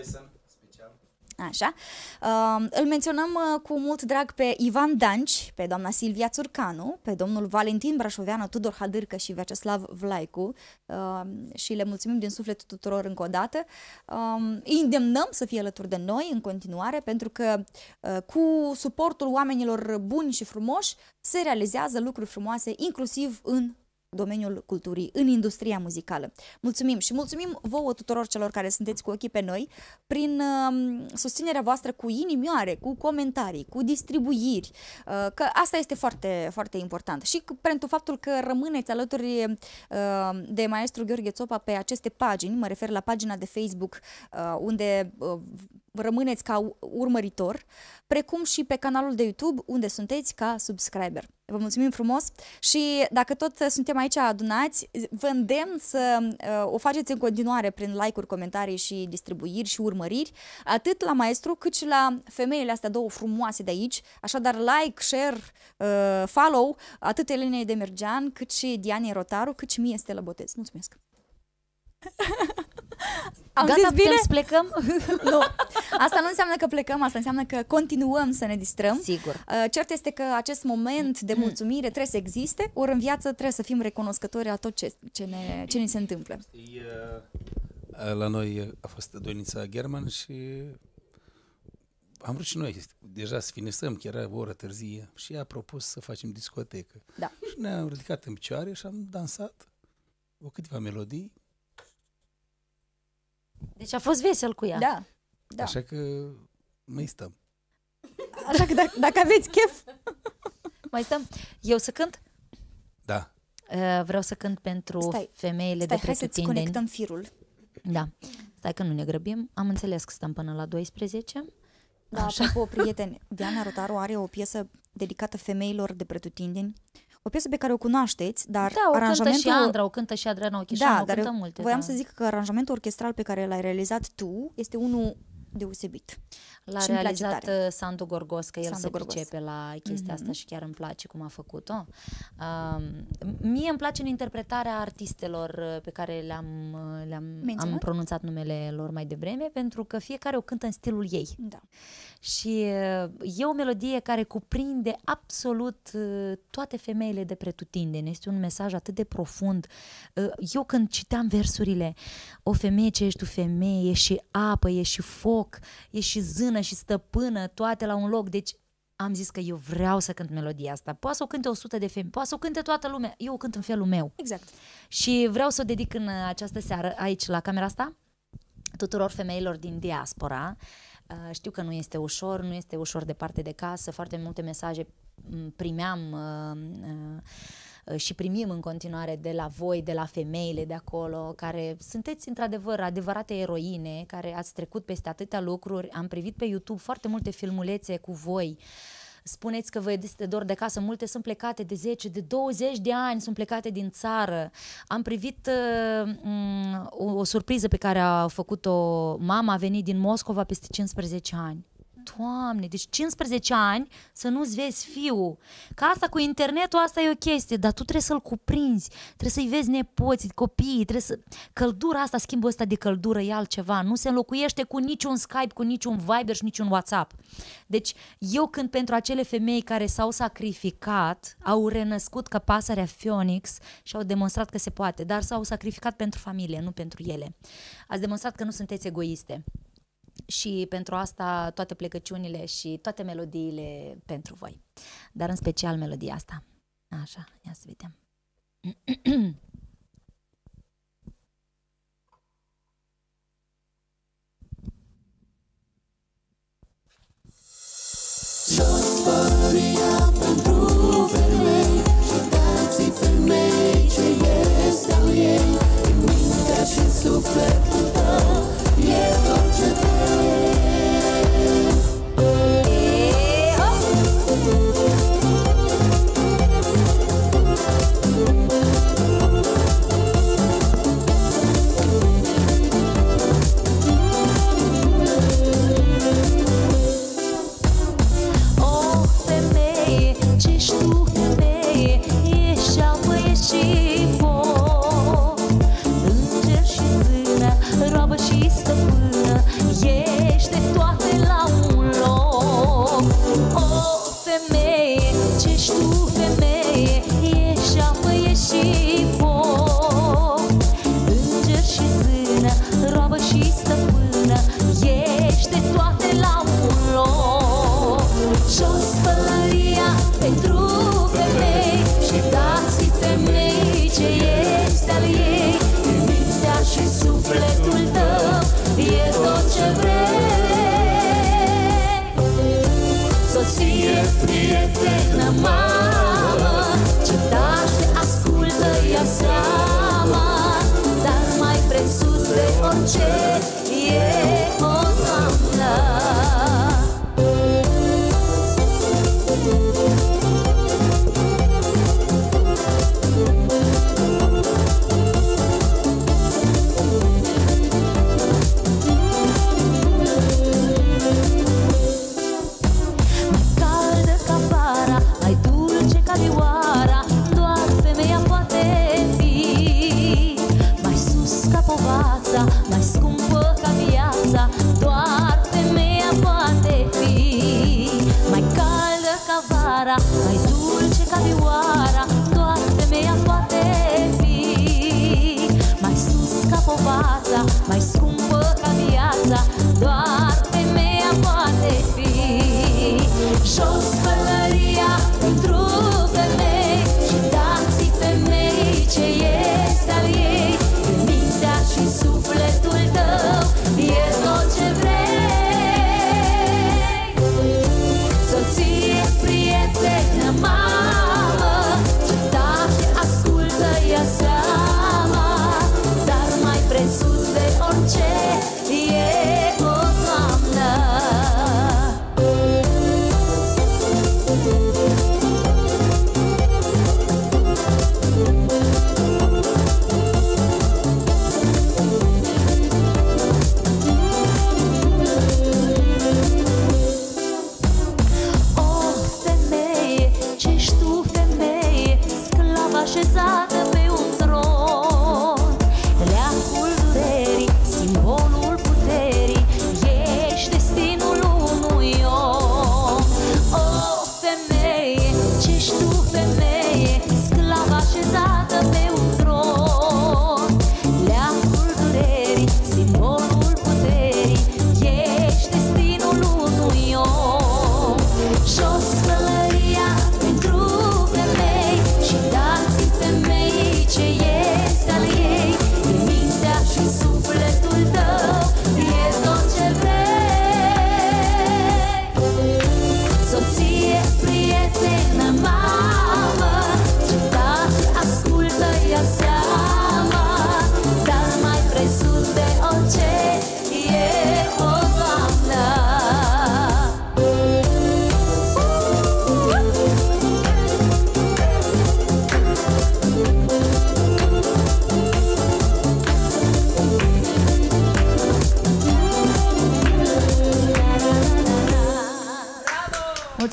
Așa. Îl menționăm cu mult drag pe Ivan Danci, pe doamna Silvia Țurcanu, pe domnul Valentin Brașoveanu, Tudor Hadârcă și Vyacheslav Vlaicu și le mulțumim din suflet tuturor încă o dată. Îi îndemnăm să fie alături de noi în continuare, pentru că cu suportul oamenilor buni și frumoși se realizează lucruri frumoase, inclusiv în domeniul culturii, în industria muzicală. Mulțumim și mulțumim vouă tuturor celor care sunteți cu ochii pe noi prin susținerea voastră cu inimioare, cu comentarii, cu distribuiri, că asta este foarte, foarte important și pentru faptul că rămâneți alături de maestru Gheorghe Țopa pe aceste pagini, mă refer la pagina de Facebook unde rămâneți ca urmăritor, precum și pe canalul de YouTube unde sunteți ca subscriber. Vă mulțumim frumos și dacă tot suntem aici adunați, vă îndemn să o faceți în continuare prin like-uri, comentarii și distribuiri și urmăriri, atât la maestru cât și la femeile astea două frumoase de aici. Așadar, like, share, follow, atât Elenei Demergean, cât și Diane Rotaru, cât și mie Stella Botez. Mulțumesc! Am Gata, zis bine? să Plecăm? Nu. Asta nu înseamnă că plecăm, asta înseamnă că continuăm să ne distrăm. Sigur. Cert este că acest moment de mulțumire trebuie să existe, ori în viață trebuie să fim recunoscători a tot ce ne se întâmplă. La noi a fost Donița German și am vrut și noi deja să finisăm, chiar era o oră târzie și ea a propus să facem discotecă. Da. Și ne-am ridicat în picioare și am dansat câteva melodii. Deci a fost vesel cu ea. Da. Da. Așa că mai stăm. Așa că dacă aveți chef. Mai stăm? Eu să cânt? Da. Vreau să cânt pentru femeile de hai să-ți conectăm firul. Da. Stai că nu ne grăbim. Am înțeles că stăm până la 12. Da, apropo, prieteni, Diana Rotaru are o piesă dedicată femeilor de pretutindeni. O piesă pe care o cunoașteți, dar da, o aranjamentul... cântă și Andra, o cântă și Adriana Ochișanu, da, o cântă multe. Voiam să zic că aranjamentul orchestral pe care l-ai realizat tu este unul deosebit. L-a realizat Sandu Gorgos, că el se pricepe la chestia asta și chiar îmi place cum a făcut-o. Mie îmi place în interpretarea artistelor pe care am pronunțat numele lor mai devreme, pentru că fiecare o cântă în stilul ei. Da. Și e o melodie care cuprinde absolut toate femeile de pretutindeni. Este un mesaj atât de profund. Eu când citeam versurile, o femeie ce ești tu femeie, e și apă, e și foc, e și zână și stăpână, toate la un loc. Deci am zis că eu vreau să cânt melodia asta. Poate să o cânte 100 de femei, poate să o cânte toată lumea. Eu o cânt în felul meu. Exact. Și vreau să o dedic în această seară, aici, la camera asta, tuturor femeilor din diaspora. Știu că nu este ușor departe de casă, foarte multe mesaje primeam și primim în continuare de la voi, de la femeile de acolo, care sunteți într-adevăr adevărate eroine, care ați trecut peste atâtea lucruri. Am privit pe YouTube foarte multe filmulețe cu voi. spuneți că vă este dor de casă, multe sunt plecate de 10, de 20 de ani, sunt plecate din țară. Am privit o surpriză pe care a făcut-o mama, a venit din Moscova peste 15 ani. Doamne, deci 15 ani să nu-ți vezi fiul. Că asta cu internetul, asta e o chestie, dar tu trebuie să-l cuprinzi, trebuie să-i vezi nepoții, copiii, trebuie să... Căldura asta, schimbul ăsta de căldură e altceva, nu se înlocuiește cu niciun Skype, cu niciun Viber și niciun WhatsApp. Deci eu când pentru acele femei care s-au sacrificat, au renăscut ca pasărea Phoenix și au demonstrat că se poate, dar s-au sacrificat pentru familie, nu pentru ele. Ați demonstrat că nu sunteți egoiste. Și pentru asta toate plecăciunile și toate melodiile pentru voi. Dar în special melodia asta. Așa, ia să vedem. Jos pălăria pentru femei și dați-i femei ce este al ei. În mintea și sufletul tău e tot ce vrei. O femeie, ce-și tu femeie, ești apă, ești și foc, înger și zână, roabă și stăpână, ești de toate la un loc. O femeie, ce-și tu femeie, ești apă, ești și foc, înger și zână, roabă și stăpână, ești de toate la un loc. Jos pălăria pentru femei și dați-i femei ce este al ei. În mintea și sufletul tău e tot ce vrei. Soție, prietenă, mamă, ce taci te ascultă, ia seama. Dar mai presus de orice e o doamnă. Caldă ca vara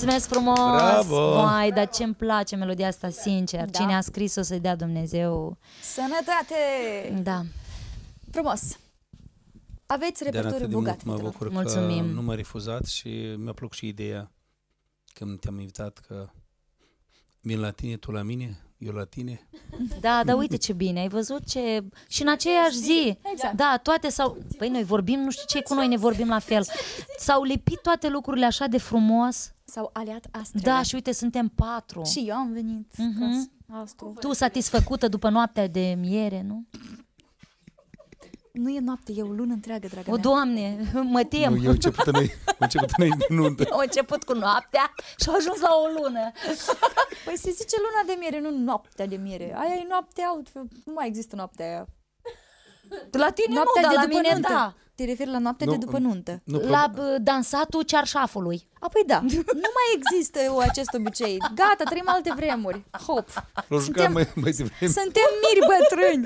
Mulțumesc frumos! Bravo! Vai, dar ce-mi place melodia asta, sincer. Da. Cine a scris-o să-i dea Dumnezeu. Sănătate! Da. Frumos! Aveți De repertoriu atât de bogat. mult mă fetelor. bucur Mulțumim. că nu m-a refuzat și mi-a plăcut și ideea când te-am invitat că vin la tine, tu la mine, eu la tine. Da, dar uite ce bine, ai văzut ce... Și în aceeași zi, Exact. da, toate s-au... Păi noi vorbim, nu știu ce cu noi, ne vorbim la fel. S-au lipit toate lucrurile așa de frumos. S-au aliat astrele. Da, și uite, suntem 4. Și eu am venit ca astru. Tu satisfăcută după noaptea de miere, nu? Nu e noapte, e o lună întreagă, dragă O, mea. Doamne, mă tem. Nu, eu început înainte de nuntă. Au început cu noaptea și au ajuns la o lună. Păi se zice luna de miere, nu noaptea de miere. Aia e noaptea altfel. Nu mai există noaptea aia. La tine Noaptea nu, de dar la după mine nuntă. da. Te referi la noaptea de după nuntă. Nu, La dansatul cearșafului. Apoi da, nu mai există acest obicei. Gata, trăim alte vremuri. Hop. l-o jucam mai devreme. Suntem miri bătrâni.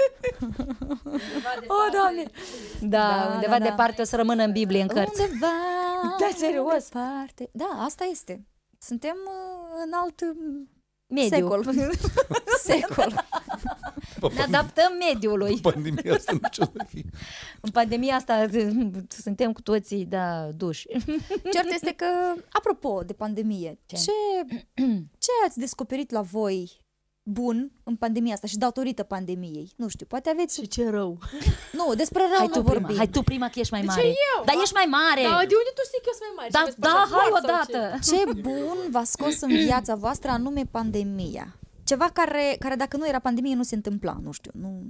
O, Doamne. Da, undeva departe o să rămână în Biblie, în cărți. Undeva. Da, serios. Departe. Da, asta este. Suntem în alt Mediu. secol. Secol. Ne adaptăm mediului. Pandemia asta nu ce o să fie. În pandemia asta suntem cu toții, da, duși. Cert este că, apropo de pandemie, ce ați descoperit la voi bun în pandemia asta și datorită pandemiei? Nu știu, poate aveți... Și ce rău. Nu, despre rău nu vorbim. Hai tu prima că ești mai De ce mare. eu? Dar ești mai mare. Da, de unde tu știi că eu sunt mai mare? Da, Și vezi, da, așa, hai sau ce? odată. Ce bun v-a scos în viața voastră anume pandemia? Ceva care dacă nu era pandemie nu se întâmpla, nu știu. Nu...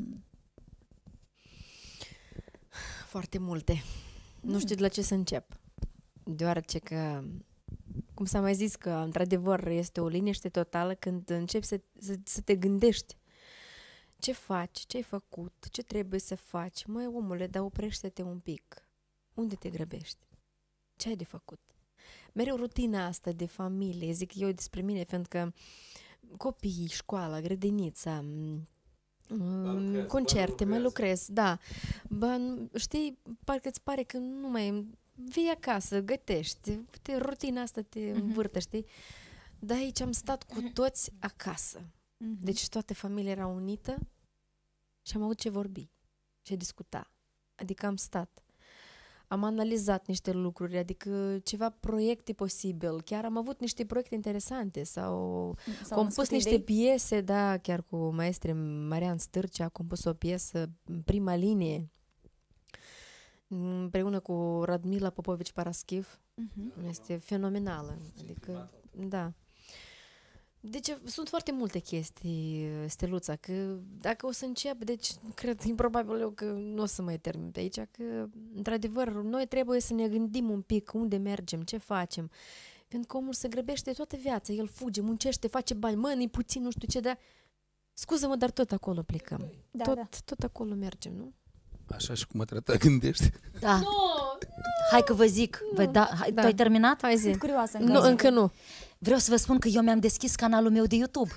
Foarte multe. Nu știu de la ce să încep. Deoarece că, cum s-a mai zis, că într-adevăr este o liniște totală când începi să te gândești ce faci, ce ai făcut, ce trebuie să faci. Măi, omule, dar oprește-te un pic. Unde te grăbești? Ce ai de făcut? Mereu rutina asta de familie, zic eu despre mine, pentru că copiii, școala, grădinița, concerte, mai lucrez, da. Bă, știi, parcă îți pare că nu mai... Vii acasă, gătești, uite, rutina asta te învârte, știi? Dar aici am stat cu toți acasă. Deci toată familia era unită și am avut ce vorbi, ce discuta. Adică am stat. Am analizat niște lucruri, adică ceva proiecte posibil. Chiar am avut niște proiecte interesante sau compus niște idei? piese, da, chiar cu maestre Marian Stârcea a compus o piesă în prima linie împreună cu Radmila Popovici Paraschiv. Este fenomenală. Adică, da. Deci sunt foarte multe chestii, Steluța, că dacă o să încep, deci cred improbabil eu că nu o să mai termin pe aici, că într-adevăr noi trebuie să ne gândim un pic unde mergem, ce facem, pentru că omul se grăbește toată viața, el fuge, muncește, face bani, mănâncă puțin, nu știu ce, dar scuză-mă, dar tot acolo plecăm, tot acolo mergem, nu? Așa și cum mă trata, gândești? Da. Hai că vă zic. Tu ai terminat? Hai zi. Sunt curioasă. Nu, încă nu. Vreau să vă spun că eu mi-am deschis canalul meu de YouTube.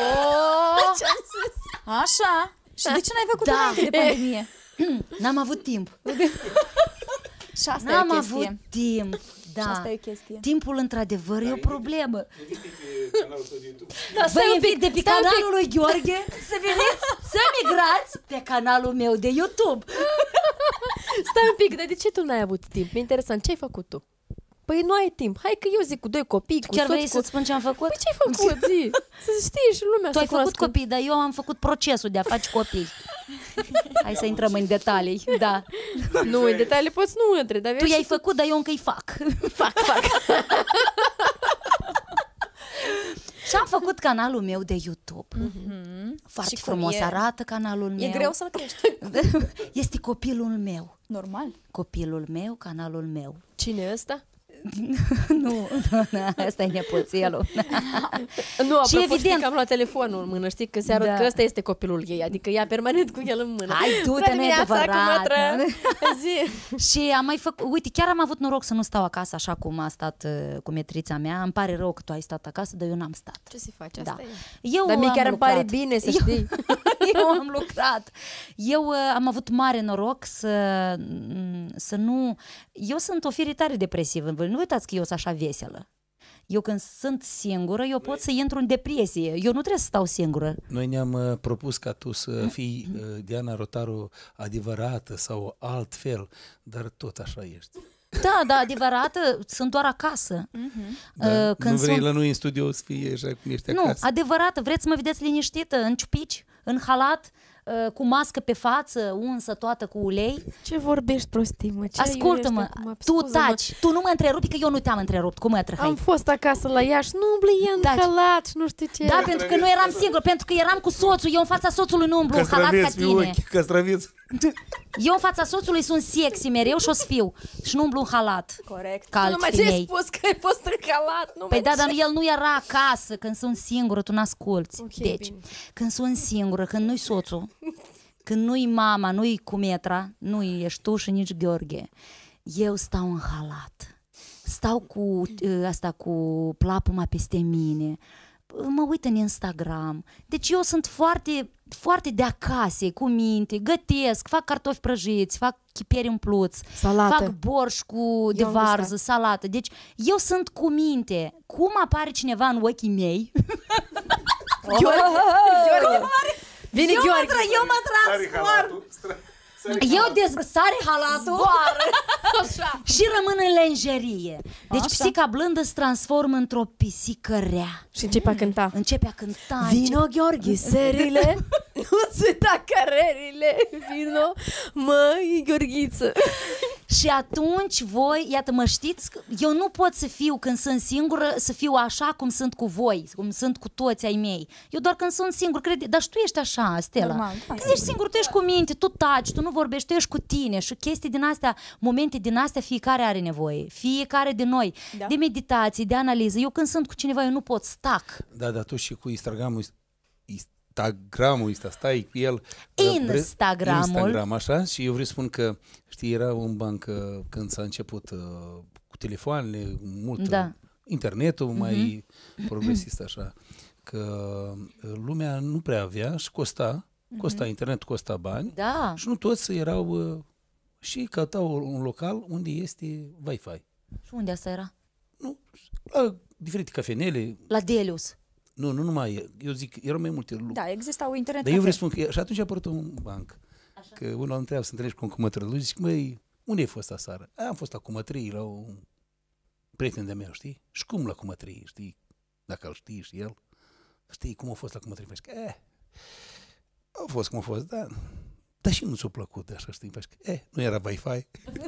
Așa. Și de ce n-ai făcut Da. înainte de pandemie? N-am avut timp. Și asta N-am e o avut chestie. timp. Și Da. asta e o chestie. Timpul, într-adevăr, e o problemă. Da, Vă invit de pe canalul lui Gheorghe să veniți să migrați pe canalul meu de YouTube. Stai un pic, dar de ce tu n-ai avut timp? E interesant, ce ai făcut tu? Păi nu ai timp. Hai că eu zic cu 2 copii, cu Chiar soț, vrei să-ți spun ce am făcut? Păi ce ai făcut, zi? Să știi și lumea Tu ai să făcut cunoască. copii, dar eu am făcut procesul de a face copii. Hai să intrăm în detalii, da. Nu, în detalii poți nu între, dar Tu i-ai făcut, dar eu încă îi fac. fac. Și am făcut canalul meu de YouTube. Foarte Și cum frumos e? arată canalul meu. E greu să-l crești. Este copilul meu. Normal. Copilul meu, canalul meu. Cine e ăsta? Nu, asta e nepoțelul. Nu, apropo, știi evident- că am luat telefonul în mână, știi că se arăt Da. că ăsta este copilul ei, adică ea permanent cu el în mână. Hai, du-te, Bună nu e dimineața, adevărat. cu mătră. Zi. Și am mai făcut, uite, chiar am avut noroc să nu stau acasă așa cum a stat cu metrița mea. Îmi pare rău că tu ai stat acasă, dar eu n-am stat. Ce să faci? Da. Asta e. Eu Dar mie am chiar îmi pare lucrat. bine să știi. Eu am lucrat. Eu am avut mare noroc să nu... Eu sunt o fire tare depresivă. Nu uitați că eu sunt așa veselă. Eu când sunt singură, eu pot să intru în depresie. Eu nu trebuie să stau singură. Noi ne-am propus ca tu să fii Diana Rotaru adevărată sau altfel, dar tot așa ești. Da, adevărată, sunt doar acasă. Da? Când Nu vrei sunt... la noi în studio să fie așa cum ești acasă? Nu, adevărată, vreți să mă vedeți liniștită, în ciupici, în halat, cu mască pe față, unsă toată cu ulei? Ce vorbești prostii, mă? Ce Ascultă-mă, tu taci, tu nu mă întrerupi, că eu nu te-am întrerupt, cum mă Am fost acasă la Iași, nu umbli în halat și nu știu ce. Da, pentru că nu eram singură, pentru că eram cu soțul, eu în fața soțului nu umblu în halat ca tine. Castraveți. Eu în fața soțului sunt sexy mereu și o să fiu. Și nu umblu în halat. Corect. Ca Nu mai alți ți-ai femei. spus că ai fost în halat. Nu Păi mai da, dar el nu era acasă când sunt singură, tu n-asculți. Ok, Deci, bine. când sunt singură, când nu-i soțul, când nu-i mama, nu-i cumetra, nu-i ești tu și nici Gheorghe, eu stau în halat. Stau cu asta, cu plapuma peste mine, mă uit în Instagram. Deci eu sunt foarte, foarte de acasă, cu minte, gătesc, fac cartofi prăjiți, fac chipieri umpluți, Salată. fac borș de am varză, gustat. salată. Deci eu sunt cu minte. Cum apare cineva în ochii mei? Gheorghe. Vine Gheorghe. Eu mă transform. Eu sare halatul și rămân în lenjerie. Deci pisica blândă se transformă într-o pisică rea. Și începe a cânta. Începe a cânta. Vino, Gheorghe, serile, nu-ți uita cărerile, vino, măi, Gheorghiță. Și atunci voi, iată, mă știți, eu nu pot să fiu când sunt singură, să fiu așa cum sunt cu voi, cum sunt cu toți ai mei. Eu doar când sunt singur, crede, dar și tu ești așa, Stella. Normal, da, Când ești singur, tu ești cu minte, tu taci, tu nu vorbești, tu ești cu tine și chestii din astea, momente din astea, fiecare are nevoie. Fiecare de noi, de meditație, de analiză. Eu când sunt cu cineva, eu nu pot stac. Da, dar tu și cu Instagramul ăsta, stai cu el. Instagram, așa, și eu vreau să spun că, știi, era un banc când s-a început cu telefoanele, mult internetul mai progresist așa, că lumea nu prea avea și costa internetul, costa bani și nu toți erau și căutau un local unde este Wi-Fi. Și unde asta era? Nu, la diferite cafenele. La Delius. Nu numai, eu zic, erau mai multe lucruri. Da, existau internet. Dar eu vreau să spun că și atunci a apărut un banc. Așa. Că unul întreabă să întâlnești cu un cumătrăluș, zic, măi, unde ai fost aseară? Am fost la Cumătrii, la un prieten de-a meu, știi? Și cum la Cumătrii, știi? Dacă îl știi și el, știi cum a fost la Cumătrii? Faci că, a fost cum a fost, dar și nu ți-a plăcut de așa, știi? Faci că, nu era Wi-Fi.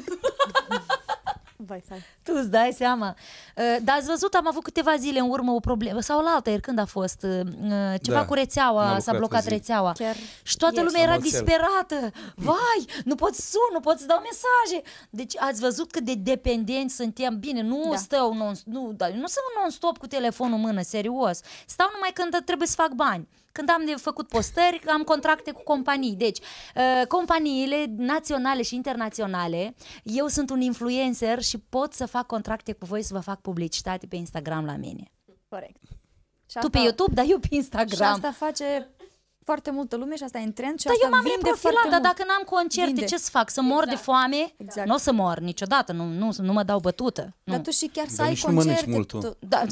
Wi-Fi. Tu îți dai seama. Dar ați văzut, am avut câteva zile în urmă o problemă, sau la altă ieri, când a fost? Ceva cu rețeaua, s-a blocat rețeaua. Chiar și toată lumea era disperată. Vai, nu pot sun, nu pot să dau mesaje. Deci ați văzut cât de dependenți suntem. Bine, nu stau, nu sunt non-stop cu telefonul în mână, serios. Stau numai când trebuie să fac bani. Când am de făcut postări, am contracte cu companii. Deci, companiile naționale și internaționale, eu sunt un influencer și pot să fac contracte cu voi să vă fac publicitate pe Instagram la mine. corect. Și Tu asta, pe YouTube, dar eu pe și Instagram. asta face foarte multă lume și asta e în trend și Dar asta eu m-am vinde reprofilat, foarte dar mult. dacă n-am concerte, Vinde. ce să fac? Să mor de foame? Exact. Nu o să mor niciodată, nu mă dau bătută. Dar Nu. tu și chiar să Dar ai nici nu mănânci concerte. mult tu. Da.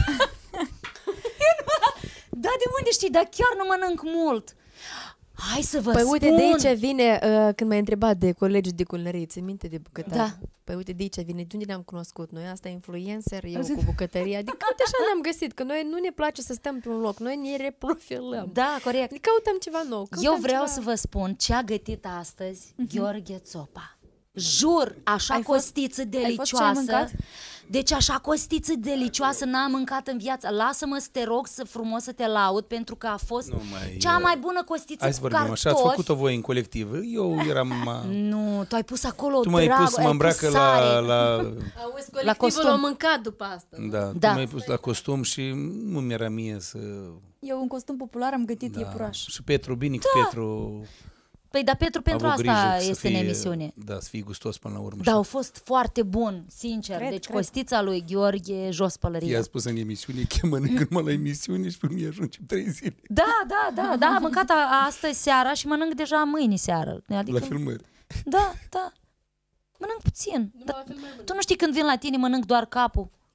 Da, de unde știi? Dar chiar nu mănânc mult. Hai să vă Păi spun. uite, de aici vine, când m-ai întrebat de colegii de culinărie, ți minte de bucătărie? Da. Păi uite, de aici vine, de unde ne-am cunoscut noi? Asta e influencer, eu cu bucătăria. Adică uite așa ne-am găsit, că noi nu ne place să stăm pe un loc, noi ne reprofilăm. Da, corect. Căutăm ceva nou. Eu vreau să vă spun ce a gătit astăzi Gheorghe Țopa. Jur, așa costiță ce ai delicioasă. mâncat? Deci așa costiță delicioasă n-am mâncat în viață. Lasă-mă să te rog frumos să te laud, pentru că a fost cea mai bună costiță Hai să cu vorbim așa, ați cartofi. făcut-o voi în colectiv. Eu eram... Nu, tu ai pus acolo Tu m-ai pus să mă îmbracă la... Auzi, colectivul costum. l-a mâncat după asta. Da, tu Da. m-ai pus la costum și nu mi-era mie să... Eu în costum popular am gătit iepuraș. Și Petru, bine cu Petru... Păi, dar pentru a avut asta grijă să este în fie- emisiune. Da, să fie gustos până la urmă. Dar au fost foarte bun, sincer. Cred, Deci cred. costița lui Gheorghe, jos pălăria. I-a spus în emisiune că mănânc numai la emisiune și pe mine ajungem 3 zile Da, am mâncat astăzi seara și mănânc deja mâine seară. Adică, la filmări. Da. Mănânc puțin. Tu nu știi când vin la tine, mănânc doar capul.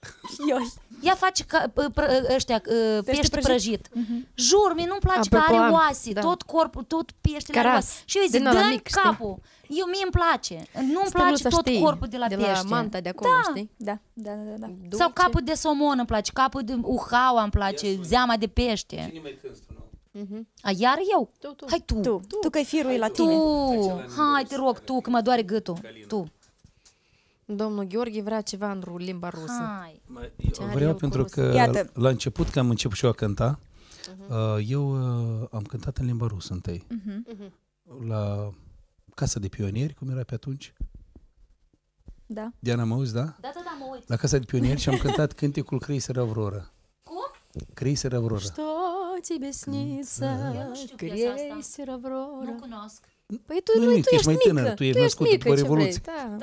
Ea face pește prăjit. Jur, mie nu-mi place că are oase, tot corpul, tot peștele are oase. Și eu îi zic, dă-mi capul. Mie îmi place. Nu-mi place tot corpul de la pește. De la manta de acolo, știi? Da. Sau capul de somon îmi place, capul de uhaua îmi place, zeama de pește. Cine mai cânti tu, nu? Iar eu? Tu. Hai tu. Tu că-i firul la tine. Hai, te rog, tu, că mă doare gâtul. Tu. Domnul Gheorghe vrea ceva în limba rusă. Hai. Eu vreau pentru că la început, când am început și eu a cânta, eu am cântat în limba rusă întâi. La Casa de Pionieri, cum era pe atunci. Da. Diana, mă auzi, da? Da, mă uit. La Casa de Pionieri și am cântat cântecul Крейсер Аврора. Cum? Крейсер Аврора. Что тебе снится, крейсер Аврора? Nu cunosc. Păi tu ești mai tânăr, tu ești născut după Revoluție.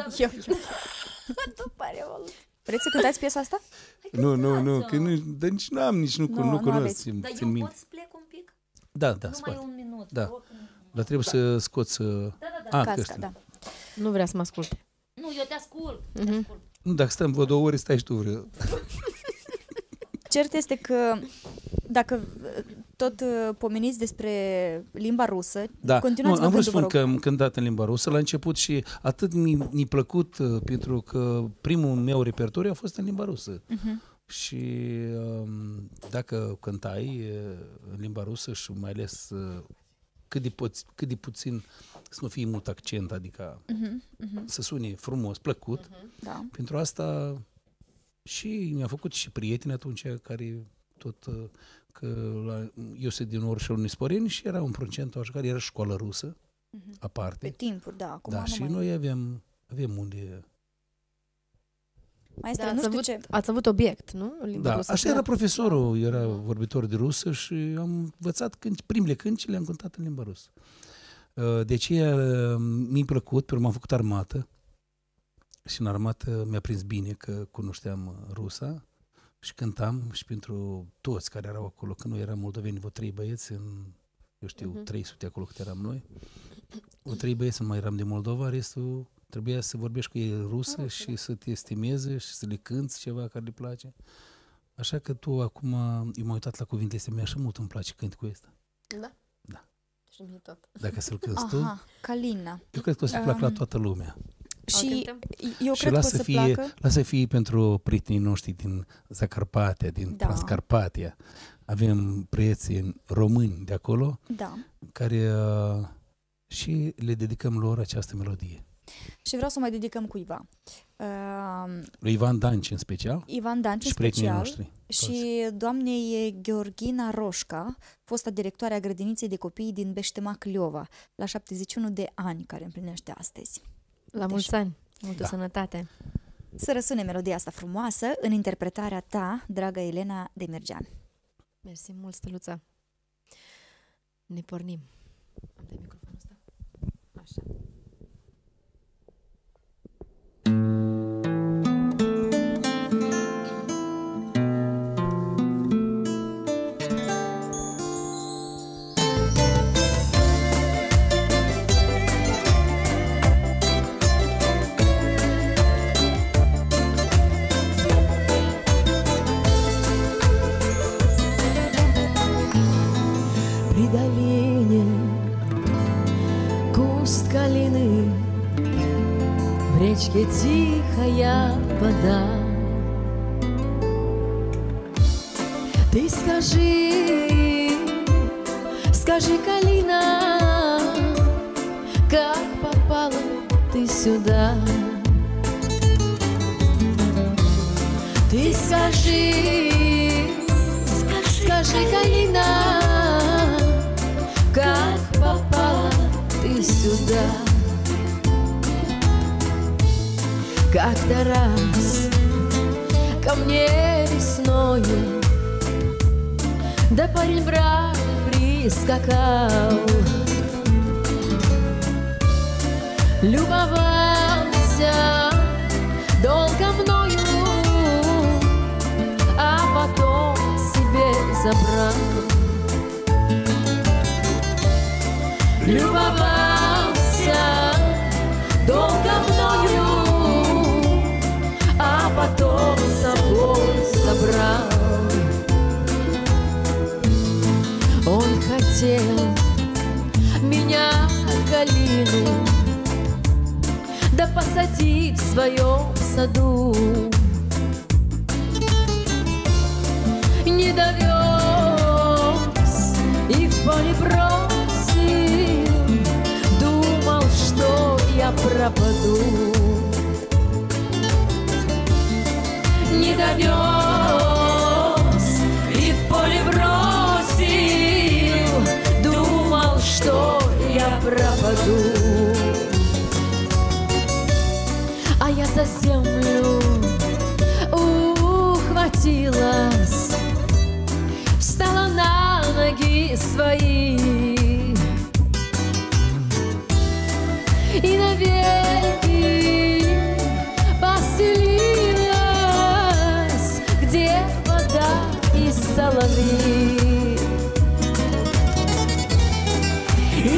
După Revoluție. Vreți să cântați piesa asta? Nu, că nici n-am, nici nu cunosc. Dar eu pot să plec un pic? Da, numai un minut. Da. Dar trebuie să scoți... Casca, da. Nu vrea să mă asculte. Nu, eu te ascult. Nu, dacă stăm vă 2 ore, stai și tu vreo. Cert este că dacă tot pomeniți despre limba rusă, continuați. Am vrut să spun că am cântat în limba rusă la început și atât mi-a plăcut pentru că primul meu repertoriu a fost în limba rusă. Și dacă cântai în limba rusă și mai ales cât de puțin să nu fie mult accent, adică să sune frumos, plăcut, pentru asta și mi-a făcut și prieteni atunci care tot... că eu sunt din Orșăul Nisporeni și era un procent așa care era școală rusă, aparte. Pe timpuri, da. Acum da, și noi aveam unde... Maestra, nu știu ce... Ați avut obiect, nu? Da, așa era profesorul, era vorbitor de rusă și am învățat primele cânci le-am cântat în limba rusă. De aceea mi-a plăcut, pentru că m-am făcut armată și în armată mi-a prins bine că cunoșteam rusa. Și cântam și pentru toți care erau acolo, că nu eram moldoveni, vreo 3 băieți, eu știu, 300 acolo cât eram noi. O 3 băieți, nu mai eram de Moldova, restul trebuia să vorbești cu ei rusă și să te estimeze și să le cânți ceva care le place. Așa că tu acum, eu m-am uitat la cuvintele astea, mi-așa mult îmi place cânticul ăsta. Da? Da. Și mie tot. Dacă să-l cânti tu, Calina. eu cred că o să placă la toată lumea. Și eu cred că o să placă. Lasă fie pentru prietenii noștri din Zacarpatia, din Transcarpatia. Avem prieteni români de acolo, care și le dedicăm lor această melodie. Și vreau să mai dedicăm cuiva. Lui Ivan Danci în special. Ivan Danci în special. Noștri, și doamnei Gheorghina Roșca, fosta directoare a grădiniței de copii din Beștemac Liova, la 71 de ani, care împlinește astăzi. La mulți ani, multă sănătate. Să răsune melodia asta frumoasă în interpretarea ta, dragă Elena Demirgean. Mersi mult, Stăluța. Ne pornim. Am dat microfonul ăsta. Așa. речке тихая вода. Ты скажи, скажи, Калина, как попала ты сюда? Ты скажи, скажи, Калина, как попала ты сюда? Как-то раз ко мне весною да парень брат прискакал, любовался долго мною, а потом себе забрал. Любовался долго мною, а потом собой хотел меня калину да посадить в своем саду. Не довез и в поле бросил, думал, что я пропаду. Не довез и в поле бросил, думал, что я пропаду. А я за землю ухватилась, встала на ноги свои и навеки поселилась, где вода и соловьи. И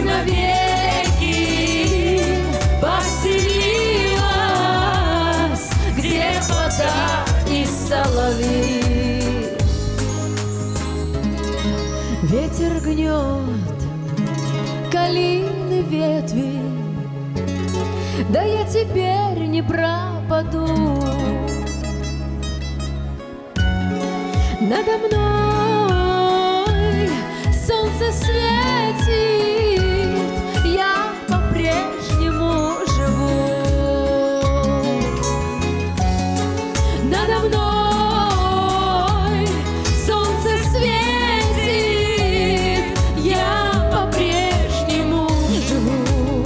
навеки поселилась, где вода и соловьи. Ветер гнет калины ветви, да я теперь не пропаду. Надо мной солнце светит, я по-прежнему живу. Надо мной солнце светит, я по-прежнему живу.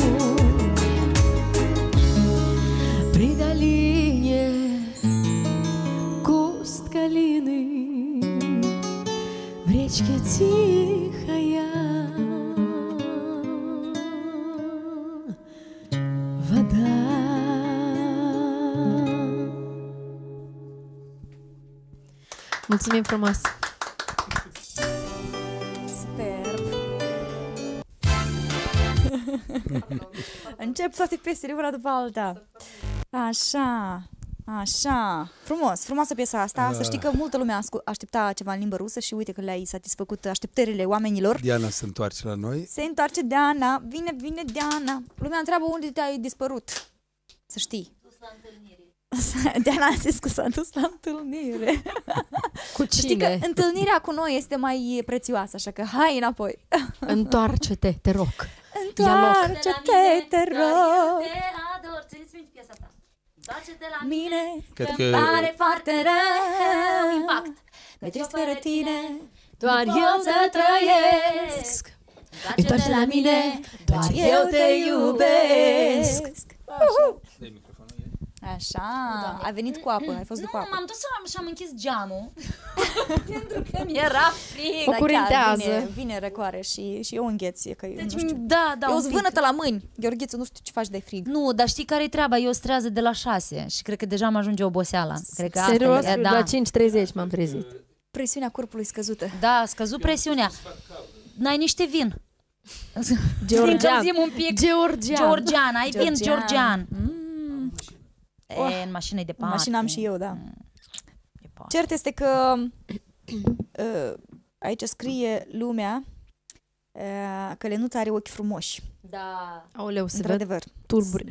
При долине куст калины, в речке тихая вода. Mulțumim frumos! Superb! Încep toate piesele una după alta. Așa, așa. Frumos, frumoasă piesa asta. Să știi că multă lume aștepta ceva în limbă rusă și uite că le-ai satisfăcut așteptările oamenilor. Diana se întoarce la noi. Se întoarce Diana, vine Diana. Lumea întreabă unde te-ai dispărut. Să știi. Diana a zis că s-a dus la întâlnire. Cu Știi că cine? întâlnirea cu noi este mai prețioasă, așa că hai înapoi. Întoarce-te, te rog. Întoarce-te, te rog. Te ador. Țineți minte piesa ta. Întoarce-te la Mine, Cred că că- îmi pare foarte rău. impact. Mi-e trist fără tine. Doar eu să trăiesc, Întoarce-te la mine. Doar eu te iubesc. Așa, ai venit cu apă, ai fost Nu, după apă. m-am dus și am închis geamul. Pentru că mi-era frig. O Da, curintează. chiar, vine răcoare și eu îngheți, că Deci, nu știu. da, Eu un sunt pic. vânătă la mâini. Gheorghiță, nu știu ce faci de frig. Nu, dar știi care e treaba? Eu strează de la 6 și cred că deja mă ajunge oboseala. Cred că asta Serios? e, La da. 5:30 m-am trezit. Presiunea corpului scăzută. Da, a scăzut presiunea. N-ai niște vin. Georgian. Încălzim un pic. Georgian, ai vin Georgian. În mașină e departe. Mașina am și eu, da. Departe. Cert este că aici scrie lumea că Lenuța are ochi frumoși. Da. Aoleu, se văd Într-adevăr. turburi.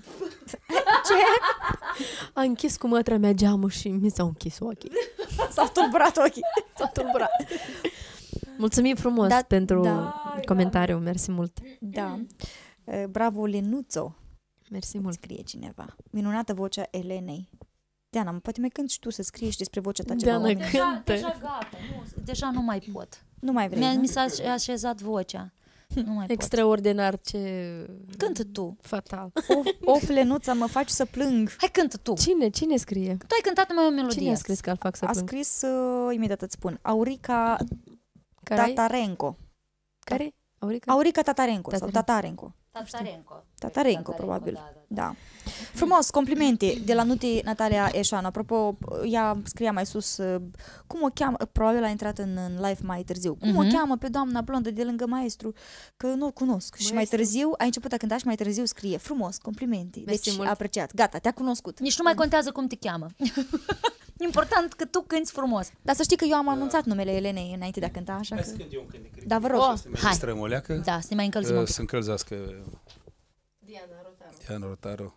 A închis cu mătra mea geamul și mi s-au închis ochii. S-au tulburat ochii. S-au tulburat. Mulțumim frumos Da, pentru da, comentariu, mersi mult. Da. Bravo, Lenuțo, Mersi mult. scrie cineva. Minunată vocea Elenei. Diana, poate mai cânti și tu să scrii și despre vocea ta ceva. Diana, oameni. cântă. Deja gata. Deja nu mai pot. Nu mai vrei, Mi nu? s-a așezat vocea. Nu mai pot. Extraordinar, ce Cântă tu. fatal. Of, Lenuța, mă faci să plâng. Hai, cântă tu. Cine scrie? Tu ai cântat mai o melodie. Cine a scris că îl fac să A plâng? scris, imediat îți spun, Aurica Care? Tatarenco. Care? Aurica? Aurica Tatarenco sau Tatarenco. Tatarenco. Tatarenco. Tatarenco, probabil. Da. Da. Frumos, complimente de la Nuti Natalia Eșan. Apropo, ea scria mai sus cum o cheamă, probabil a intrat în live mai târziu. Cum o cheamă pe doamna blondă de lângă maestru? Că nu-l cunosc. Și mai târziu, a început a cânta și mai târziu scrie. Frumos, complimente. Mersi Deci mult. apreciat. Gata, te-a cunoscut. Nici nu mai contează cum te cheamă. Important că tu cânti frumos. Dar să știi că eu am anunțat numele Elenei înainte de a cânta, așa că... Hai să cânt eu un cântec. Da, vă rog. Hai. Strămoleacă. Da, să ne mai încălzim un pic. Să încălzească Diana Rotaru. Diana Rotaru.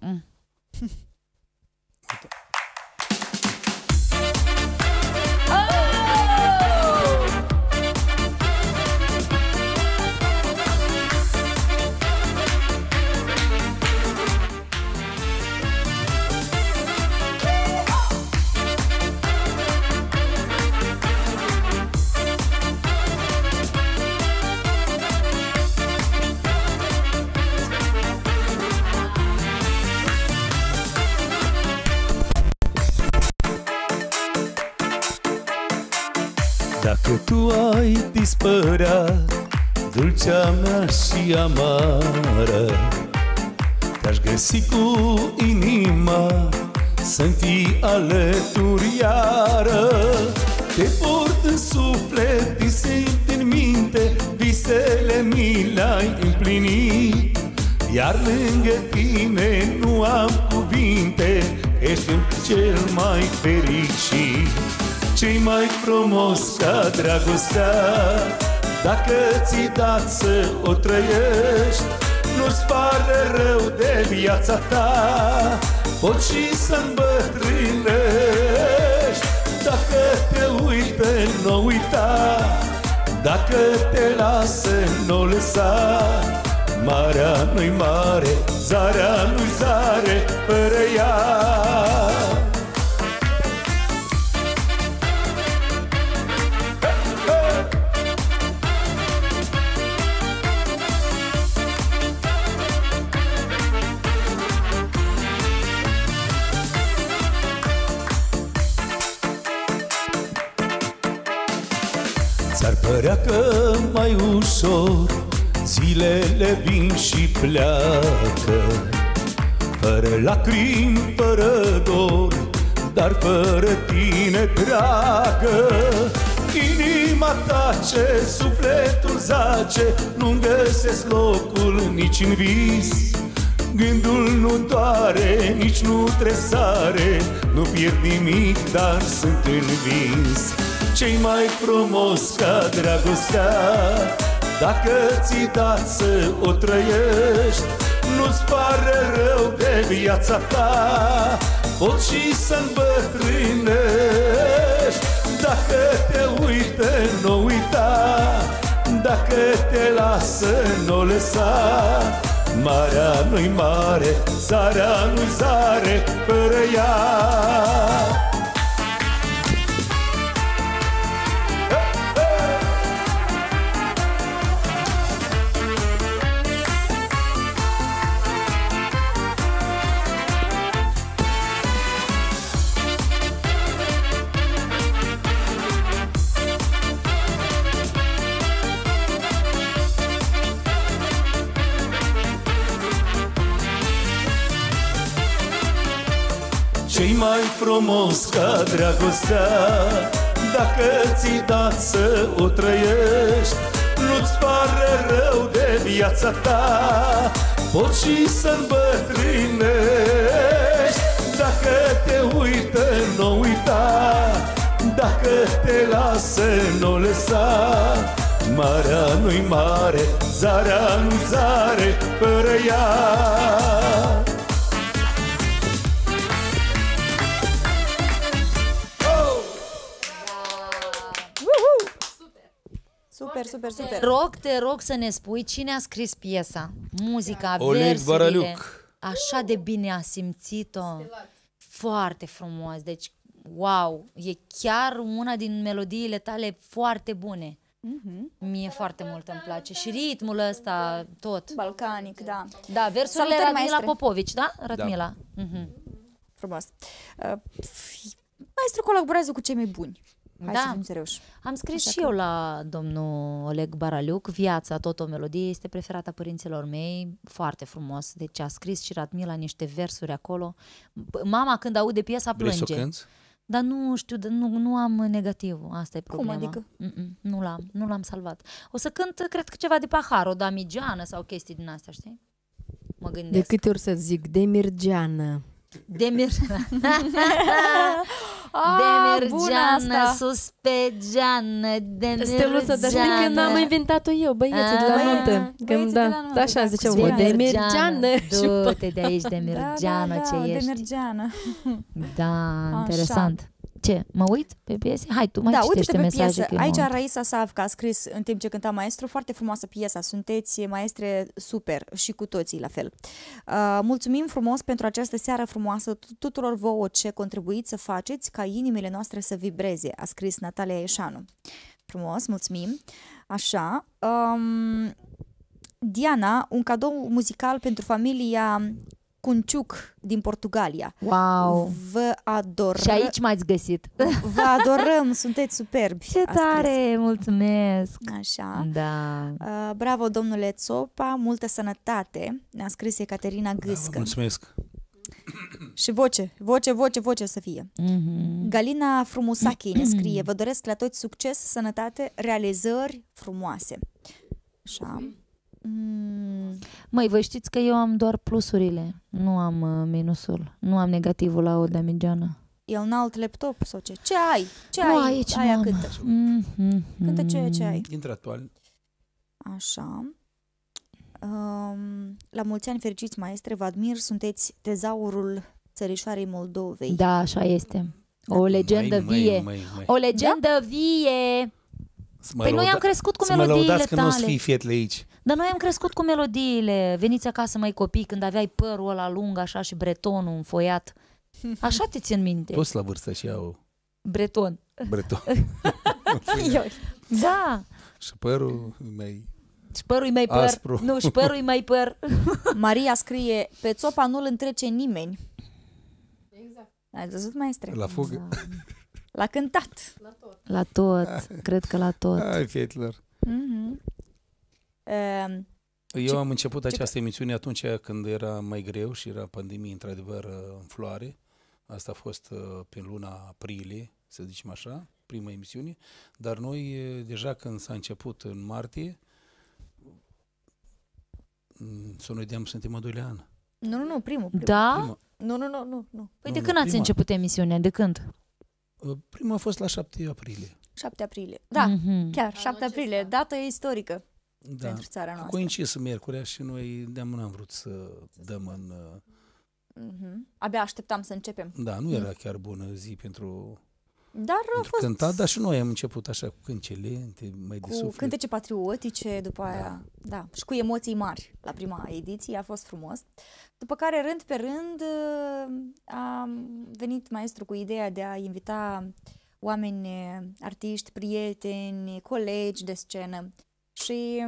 Dacă tu ai dispărea, dulcea mea și amară, te-aș găsi cu inima să-mi fii alături iară. Te port în suflet, te simt în minte, visele mi le-ai împlinit. Iar lângă tine nu am cuvinte, ești cel mai fericit. Ce-i mai frumos ca dragostea, dacă ți-i dat să o trăiești, nu-ți pare rău de viața ta, poți și să îmbătrânești. Dacă te uită, n-o uita, dacă te lasă, n-o lăsa. Marea nu-i mare, zarea nu-i zare, fără ea. Ți-ar părea că mai ușor zilele vin și pleacă, fără lacrimi, fără dor, dar fără tine, dragă. Inima tace, sufletul zace, nu găsesc locul nici în vis. Gândul nu doare, nici nu tresare, nu pierd nimic, dar sunt învins. Ce-i mai frumos ca dragostea, dacă ți-i dat să o trăiești, nu-ți pare rău de viața ta, poți și să îmbătrânești. Dacă te uită, n-o uita, dacă te lasă, n-o lăsa. Marea nu-i mare, zarea nu-i zare, fără ea. Ce-i mai frumos ca dragostea, dacă ți-i dat să o trăiești, nu-ți pare rău de viața ta, poți și să îmbătrânești. Dacă te uită, n-o uita, dacă te lasă, n-o lăsa. Marea nu-i mare, zarea nu-i zare, fără ea. Super, super, super. Te rog să ne spui cine a scris piesa, muzica, Oleg versurile. Baraliuc. Așa de bine a simțit-o. Foarte frumos. Deci, wow, e chiar una din melodiile tale foarte bune. Mie foarte mult îmi place. Și ritmul ăsta, tot. Balcanic, da. Da, versurile Salutări, Radmila maestre. Popovici, da? Radmila. Frumos. Maestru colaborează cu cei mai buni. Hai să fim serioși. Am scris și eu la domnul Oleg Baraliuc, Viața, tot o melodie, este preferata părinților mei, foarte frumos. Deci a scris și Radmila niște versuri acolo. Mama când aude piesa Vrei plânge. să o cânti? Dar nu știu, nu am negativul, asta e problema. Cum adică? Nu l-am salvat. O să cânt, cred că ceva de pahar, o damigeană sau chestii din astea, știi? Mă gândesc. De câte ori să zic, de Mirgeană. Demergeană, sus pe geană, Steluță, dar știi că n-am inventat-o eu, băieții de la nuntă. Când, da, așa ziceam, o demergeană. Du-te de aici, demergeană, ce ești. Demergeană. Da, interesant. Ce, mă uit pe piese? Hai, tu mai citește uite-te pe mesaje. piesă. Aici Raisa Savca a scris în timp ce cânta maestru, foarte frumoasă piesa, sunteți maestre super și cu toții la fel. Mulțumim frumos pentru această seară frumoasă tuturor vouă ce contribuiți să faceți ca inimile noastre să vibreze, a scris Natalia Ieșanu. Frumos, mulțumim. Așa. Diana, un cadou muzical pentru familia Cunciuc din Portugalia. Wow! Vă adorăm. Și aici m-ați găsit. Vă adorăm, sunteți superbi. Ce tare, mulțumesc. Așa. Da. Bravo, domnule Țopa, multă sănătate, ne-a scris Ecaterina Gâscă. Mulțumesc. Și voce să fie. Galina Frumusachi ne scrie, vă doresc la toți succes, sănătate, realizări frumoase. Așa. Măi, voi știți că eu am doar plusurile, nu am minusul, nu am negativul la o damigeană. E un alt laptop sau ce? Ce ai? Ce Nu, ai? aici Aia nu am. cântă. Cântă ce ai. Intractual. Așa. La mulți ani fericiți, maestre, vă admir, sunteți tezaurul țărișoarei Moldovei. Da, așa este. O legendă vie. O legendă vie. Păi noi am crescut cu melodiile tale. Să mă lăudați că nu o să fii fietle aici. Dar noi am crescut cu melodiile. Veniți acasă, măi copii, când aveai părul ăla lung, așa, și bretonul înfoiat. Așa te țin minte. Toți la vârstă și au breton. Da. Și părul mai... Și părul mai păr. Aspru. Nu, și părul mai păr. Maria scrie, pe Țopa nu-l întrece nimeni. Exact. Ai văzut, maestre? La fugă. Da. L-a cântat. La tot. Cred că la tot. Hai, Fietler. Eu am început această emisiune atunci când era mai greu și era pandemie într-adevăr în floare. Asta a fost prin luna aprilie, să zicem așa, prima emisiune. Dar noi, deja când s-a început în martie, să nu uităm, suntem a doilea an. Nu, primul. Da? Nu. Păi de când ați început emisiunea? De când? Prima a fost la 7 aprilie. 7 aprilie. Da, chiar 7 aprilie, dată istorică pentru țara noastră. Coincis miercurea și noi n-am vrut să dăm în... Abia așteptam să începem. Da, nu era chiar bună zi pentru... Dar a fost... cântat, dar și noi am început așa cu cântece mai de suflet. Cu cântece patriotice, după aia, da, și cu emoții mari la prima ediție, a fost frumos. După care, rând pe rând, a venit maestru cu ideea de a invita oameni, artiști, prieteni, colegi de scenă și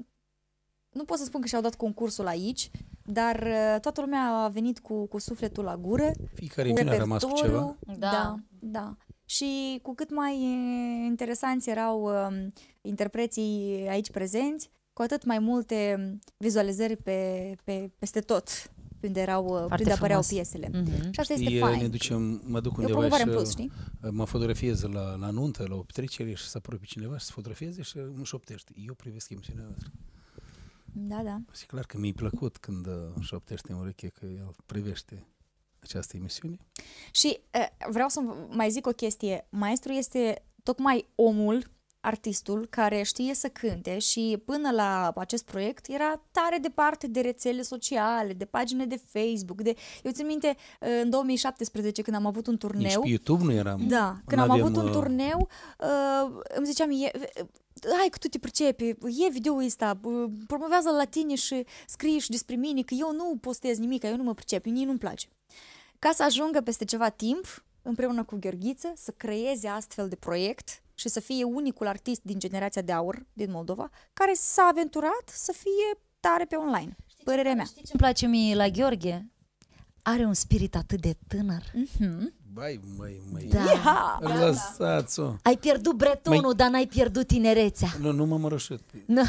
nu pot să spun că și-au dat concursul aici, dar toată lumea a venit cu sufletul la gură. Fiecare emisiune a rămas cu ceva. Da. Și cu cât mai interesanți erau interpreții aici prezenți, cu atât mai multe vizualizări peste tot, unde apăreau piesele. Și asta este fain. Mă duc undeva și mă fotografiez la nuntă, la o petrecere și să apropie cineva și să fotografieze și îmi șoptește. Eu privesc emisiunea noastră. Da. Și clar că mi-e plăcut când șoptește în ureche că el privește această emisiune. Și vreau să mai zic o chestie. Maestru este tocmai omul, artistul, care știe să cânte și până la acest proiect era tare departe de rețele sociale, de pagine de Facebook. Eu țin minte, în 2017, când am avut un turneu... Nici pe YouTube nu eram. Da, când am avut un turneu, îmi ziceam... hai că tu te pricepi, e video-ul ăsta, promovează-l la tine și scrie și despre mine, că eu nu postez nimic, eu nu mă pricep, nici nu-mi place. Ca să ajungă peste ceva timp, împreună cu Gheorghiță, să creeze astfel de proiect și să fie unicul artist din generația de aur din Moldova, care s-a aventurat să fie tare pe online. Părerea mea. Știi ce-mi place mie la Gheorghe? Are un spirit atât de tânăr. Bai, măi. Da. Lăsați-o. Ai pierdut bretonul, dar n-ai pierdut tinerețea. Nu m-am rășit. Nu.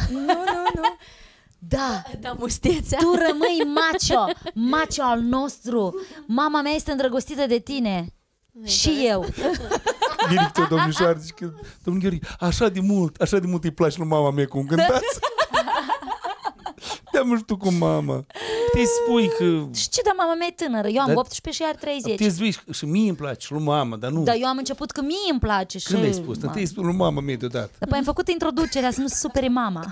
Da, mustețea. Tu rămâi macho al nostru. Mama mea este îndrăgostită de tine. Și eu. Director, domnișoară, zice, domnul Gheorghe, așa de mult îi place lui mama mea cum cântați. Te-am și tu cu mama. Puteai să spui că... Și ce, dar mama mea e tânără, eu am Dar- 18 și ea are 30. Puteai să spui și mie îmi place, și lui mama, dar nu... Dar eu am început că mie îmi place și... Când ai spus? Întâi spui lui mama mea deodată. După am făcut introducerea să nu se supere mama.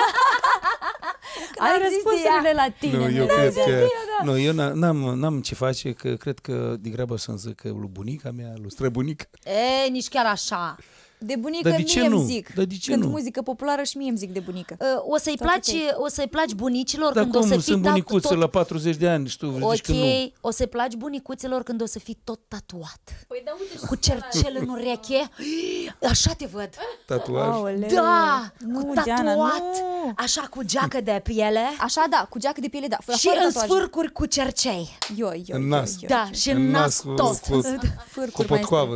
Ai răspunsurile la tine. Nu, eu da. cred că... Nu, eu n-am ce face, că cred că degrabă să-mi zic că lui bunica mea, lui străbunica. E, nici chiar așa. De bunică Dar de ce mie îmi nu? zic. Dar de ce Când nu? muzică populară și mie îmi zic de bunică. O să-i placi bunicilor Dar când o să cum, fii sunt bunicuță tot... la 40 de ani și tu zici că nu. Ok, o să-i placi bunicuților când o să fii tot tatuat. Păi da, uite, Cu cercel în ureche. Așa te văd. Tatuaj. Aoleu. Da, Nu, cu Diana, tatuat. nu. Așa cu geacă de piele. Așa, da, cu geacă de piele, da. Și în sfârcuri cu cercei. În nas. Da, și în nas tot. Cu potcoavă.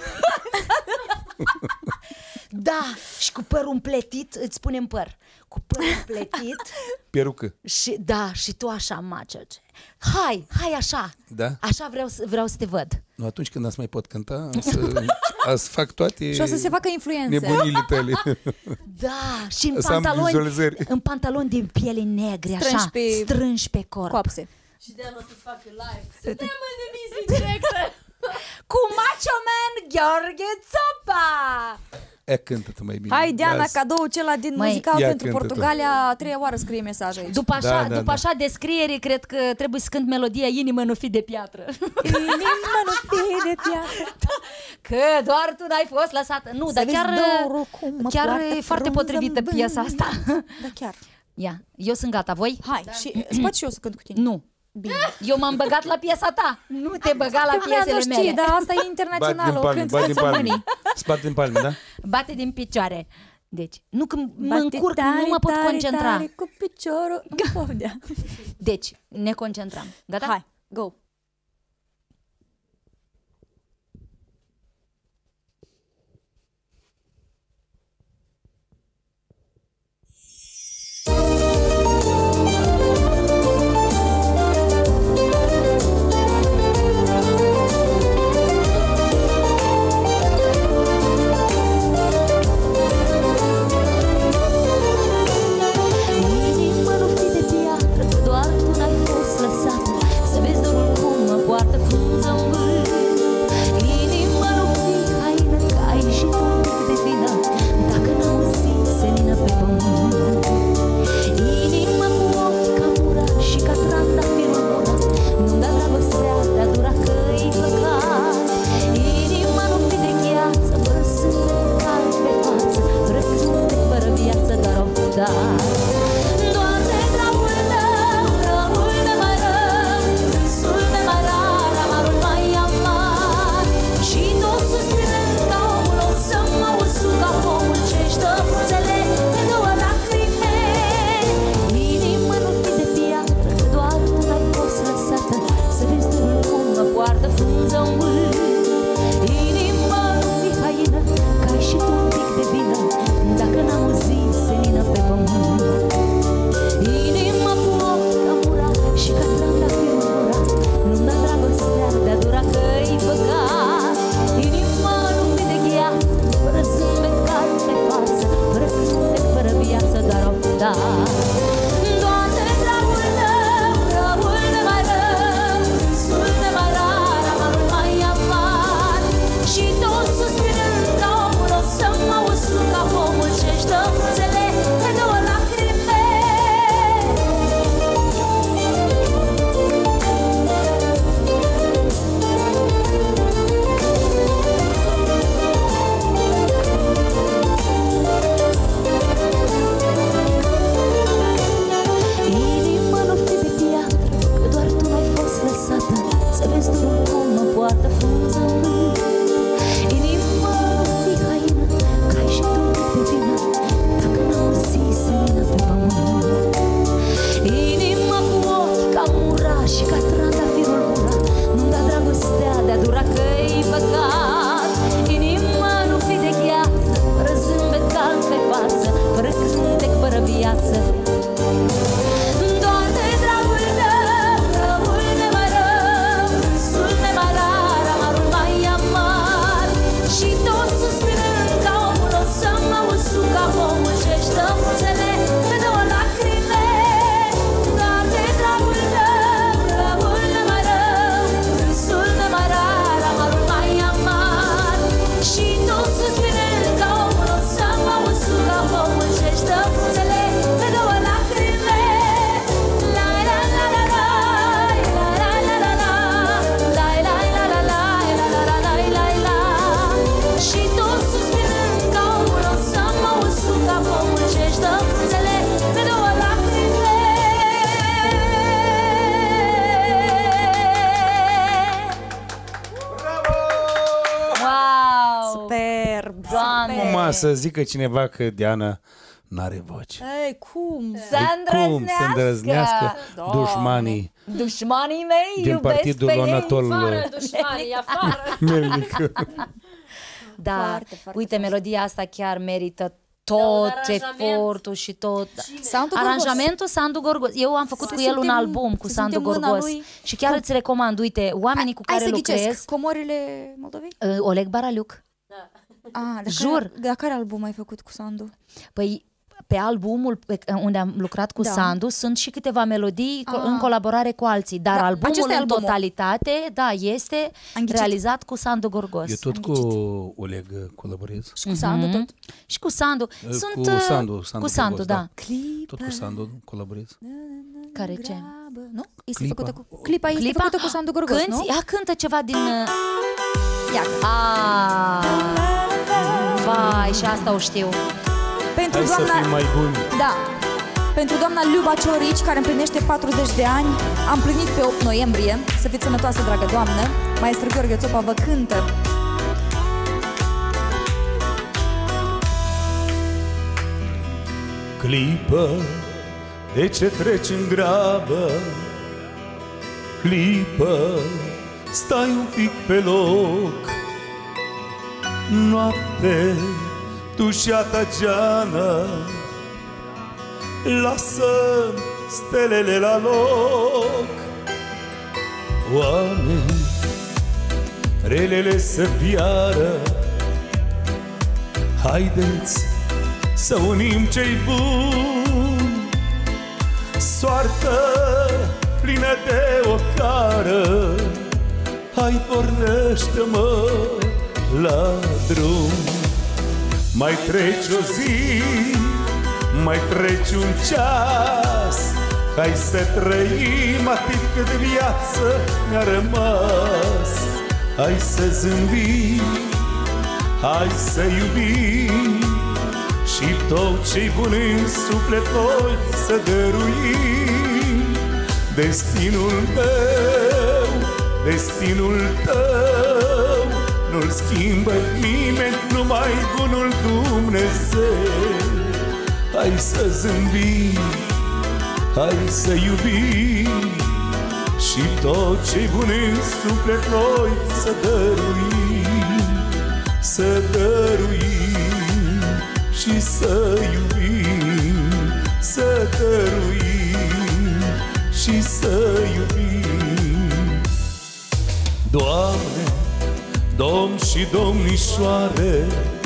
Da, și cu părul împletit, îți spunem păr. Cu părul împletit. Perucă. Și da, și tu așa, macerce. Hai așa. Da? Așa vreau să te văd. Nu, atunci când ați mai pot cânta, am să fac toate Și o să se facă influențe. nebunile tale. Da, și în Să am pantaloni, vizualizări. în pantaloni din piele negre, așa, strânși pe corp. Coapse. și de-aia o să-ți facă live. Suntem în emisie directă. Cu Macho Man Gheorghe Țopa! Cântă-te mai bine. Hai, Diana, Lasă. cadou acela din Măi, muzical ia pentru cântă-te. Portugalia. A treia oară scrie mesaj aici. După Da. așa descriere, cred că trebuie să cânt melodia Inimă nu fi de piatră. Inima nu fi de piatră. Că doar tu n-ai fost lăsată. Nu, dar vezi chiar, dorul cum mă chiar poartă e foarte frunză potrivită în piesa asta. Da, chiar. Ia, eu sunt gata, voi? Hai, și spot și eu să cânt cu tine. Nu. Bine. Eu m-am băgat la piesa ta. Nu te băga la piesele nu știi, mele. dar asta e Bat internațional. din O palme, cânt bat din palme. săptămânii. Spate din palme, da? Bate din picioare. Deci, nu că mă Bate încurc, tare, nu mă pot tare, concentra. tare cu piciorul în podea. Deci, ne concentrăm. Gata? Hai, go. Inima nu fi de piatră, că doar tu n-ai fost lăsată. Să vezi dorul cum să zică cineva că Diana n-are voce. Ei, cum? Cum să îndrăznească dușmanii Dușmanii mei din iubesc partidul pe ei. Lonatul Afară, dușmanii, afară! Melnică. Da, Foarte, foarte uite, frumos. melodia asta chiar merită un tot aranjament. efortul și tot. Sandu Gorgos. Aranjamentul Sandu Gorgos. Eu am făcut cu el un album cu Sandu Gorgos și chiar îți recomand, uite, oamenii cu care Hai să lucrez, ghicesc, Comorile Moldovei? Oleg Baraliuc. Jur. De care album ai făcut cu Sandu? Păi pe albumul unde am lucrat cu Da. Sandu sunt și câteva melodii în colaborare cu alții, dar Da, albumul acesta e în albumul. totalitate, da, este Am ghicit. realizat cu Sandu Gorgos. Eu tot cu Oleg colaborez. Și cu Sandu tot? Și cu Sandu. Cu Sandu Sandu, Gorgos, da. Tot cu Sandu colaborez. Care ce? Nu? Este Clipa. făcută cu... Clipa este Clipa? făcută cu Sandu Gorgos, Cânti? nu? Ia cântă ceva din... Ia. Vai, și asta o știu. Pentru Hai să doamna... fim mai buni. Da. Pentru doamna Liuba Ciorici, care împlinește 40 de ani, am plinit pe 8 noiembrie. Să fiți sănătoasă, dragă doamnă. Maestru Gheorghe Țopa vă cântă. Clipă, de ce treci în grabă? Clipă, stai un pic pe loc. Noapte, tu și a ta geană, lasă stelele la loc. Oameni, relele să piară, haideți să unim cei buni. Soartă plină de ocară, hai pornește-mă la drum. Mai treci o zi, mai treci un ceas, hai să trăim atât cât viață ne-a rămas. Hai să zâmbim, hai să iubim și tot ce-i bun în suflet noi să dăruim. Destinul meu, destinul tău, nu-l schimbă nimeni, numai bunul Dumnezeu. Hai să zâmbim, hai să iubim și tot ce-i bun în suflet noi să dăruim. Să dăruim și să iubim, să dăruim și să iubim. Doamne, domn și domnișoare,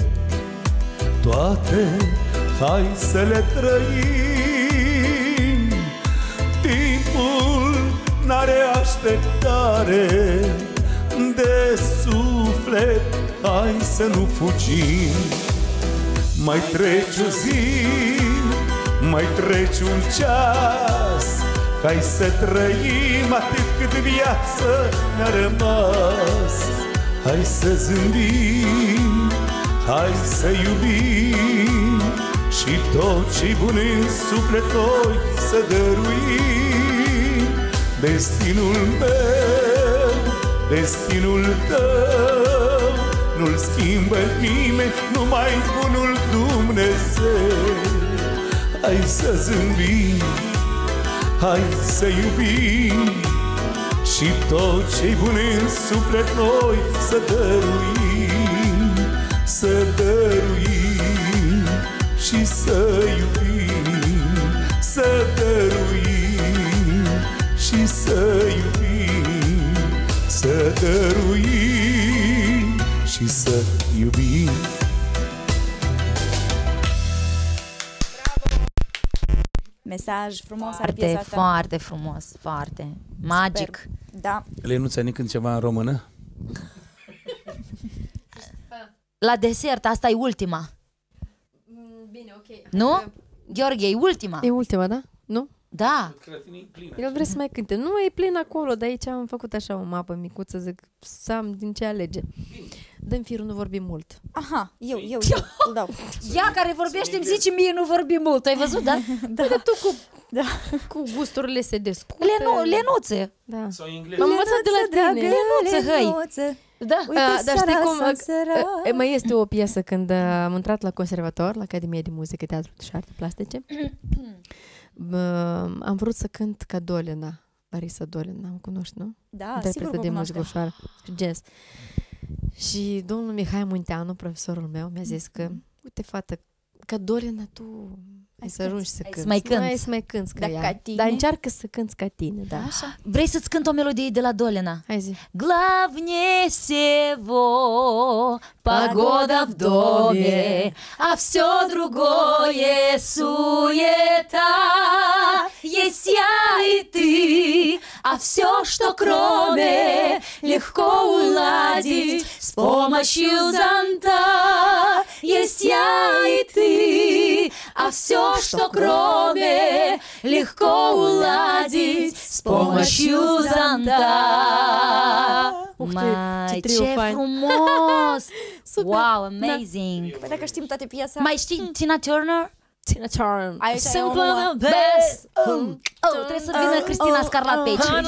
toate hai să le trăim. Timpul n-are așteptare, de suflet hai să nu fugim. Mai treci o zi, mai treci un ceas, hai să trăim atât cât viață ne-a rămas. Hai să zâmbim, hai să iubim și tot ce-i bun în suflet noi să dăruim. Destinul meu, destinul tău, nu-l schimbă nimeni, numai bunul Dumnezeu. Hai să zâmbim, hai să iubim și tot ce-i bun în suflet noi să dăruim. Să dăruim și să iubim, să dăruim și să iubim, să dăruim și să iubim. Mesaj frumos al Foarte, piesa asta. foarte frumos, foarte magic. Superb. Da. Lenuța, nicând ceva în română? La desert, asta e ultima. Bine, ok. Nu? Gheorghe, e ultima. E ultima, da? Nu? Da. El vrea să mai cânte. Nu, e plin acolo, dar aici am făcut așa o mapă micuță, zic, să am din ce alege. Dă-mi firul, nu vorbim mult. Aha, eu, îl dau. Ea care vorbește îmi zice mie nu vorbi mult, ai văzut, da? Da. Tu cu gusturile se descurcă. Lenuțe. Da. Sau engleză? Am învățat de la tine. Lenuță, hăi. Da, Uite, dar știi seara cum... s-a înserat. Mai este o piesă când am intrat la conservator, la Academia de Muzică, Teatru și Arte Plastice. Am vrut să cânt ca Dolina, Larisa Dolina, am cunoști, nu? Da, sigur Interpretă că de o muzică cunoaștem. ușoară și jazz. Și domnul Mihai Munteanu, profesorul meu, mi-a zis că, uite, fată, ca Dolina tu ai să ajungi să cânti. mai cânti. Ai să mai cânti ca Dar ea. ca tine? Dar încearcă să cânti ca tine, da. Așa. Vrei să-ți cânt o melodie de la Dolina? Hai zi. Главнее всего погода в доме, а все другое суета. Есть я и ты, а все, что кроме, легко уладить с помощью зонта. Есть я и ты, а все, что кроме, легко уладить с помощью зонта. Ух ты, Mai, ce trio ce fain. frumos! Super. Wow, amazing! Păi dacă știm toate piesa... Mai știi Tina Turner? Tina Turner. Aici e Simple omul the best! Oh, trebuie să vină Cristina Scarlat pe aici.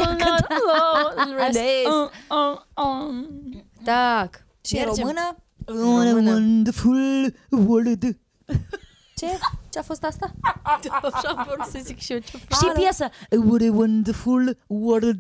Tac. Și în română? Wonderful world. Ce? Ce a fost asta? Așa am vrut să zic și eu ce Știi piesă? What a wonderful world.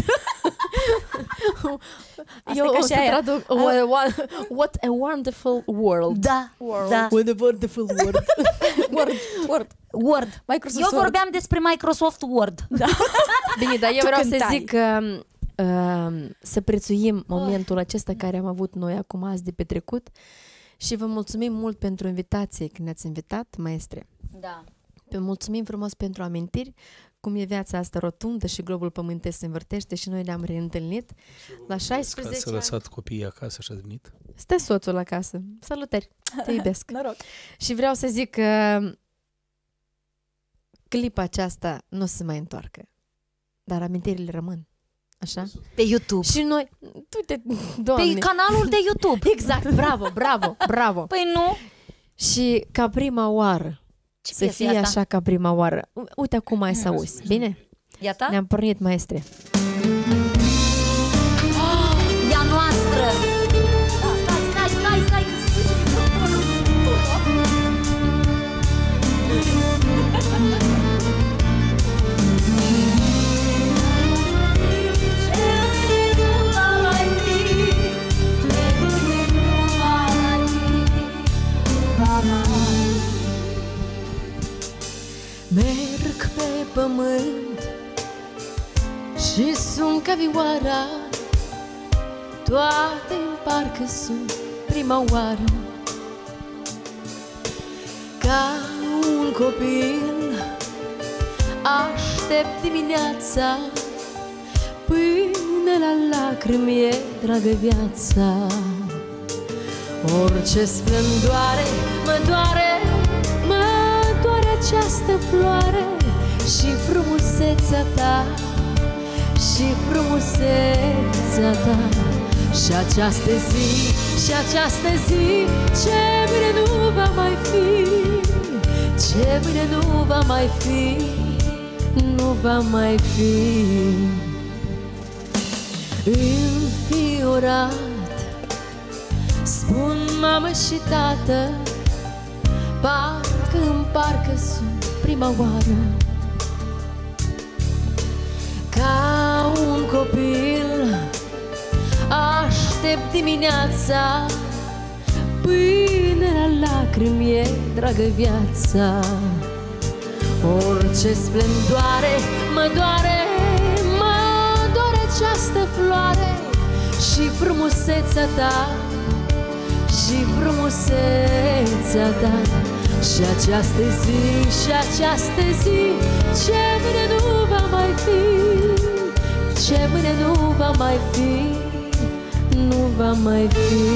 Eu e ca o și să aia. traduc what a wonderful world. Da, da. What a wonderful world. Word. Microsoft Eu Word. vorbeam despre Microsoft Word. Bine, dar eu vreau să cântai. zic că să prețuim momentul acesta care am avut noi acum azi de petrecut și vă mulțumim mult pentru invitație când ne-ați invitat, maestre. Da. Vă mulțumim frumos pentru amintiri, cum e viața asta rotundă și globul pământesc se învârtește și noi ne-am reîntâlnit la Ați 16 ani. lăsat copiii acasă și ați venit? Stă soțul acasă. Salutări, te iubesc. Noroc. Și vreau să zic că clipa aceasta nu se mai întoarcă, dar amintirile rămân. Așa? Pe YouTube. Și noi, uite, Doamne. Pe canalul de YouTube. Exact, bravo, bravo, bravo. Păi nu? Și ca prima oară, Ce să piesă e fie asta? așa ca prima oară. Uite acum ai să auzi, bine? E a ta? Ne-am pornit, maestre. E a noastră. Da, stai. Merg pe pământ și sunt ca vioara, toate parcă sunt prima oară. Ca un copil aștept dimineața, până la lacrimi e dragă viața. Orice splendoare mă doare această floare și frumusețea ta, și frumusețea ta. Și această zi, ce bine nu va mai fi, ce bine nu va mai fi, nu va mai fi. Înfiorat spun mamă și tată, parcă sunt prima oară. Ca un copil aștept dimineața, până la lacrimi e dragă viața. Orice splendoare mă doare această floare și frumusețea ta, și frumusețea ta. Și această zi, ce bine nu va mai fi, ce bine nu va mai fi, nu va mai fi.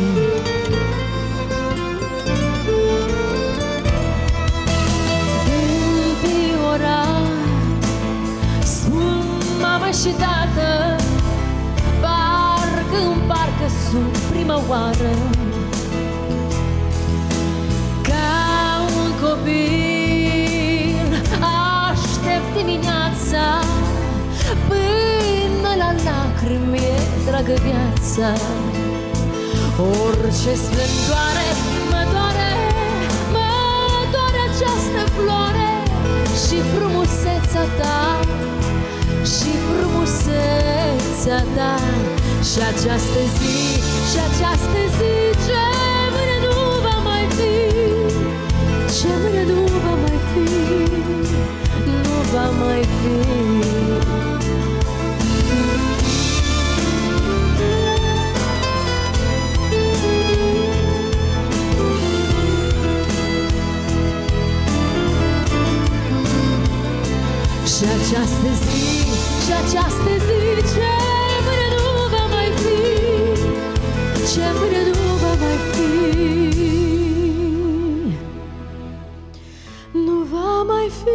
Înviorat spun mama și tată, parcă sunt prima oară. Copil aștept dimineața, până până la lacrimi e dragă viața. Orice splendoare mă doare această floare și frumusețea ta, și frumusețea ta. Și această zi, și această zi, ce mâine nu va mai fi, ce mâine nu va mai fi, nu va mai fi. Și această zi, și această zi, ce mâine nu va mai fi, ce mâine nu va mai fi, nu va mai fi.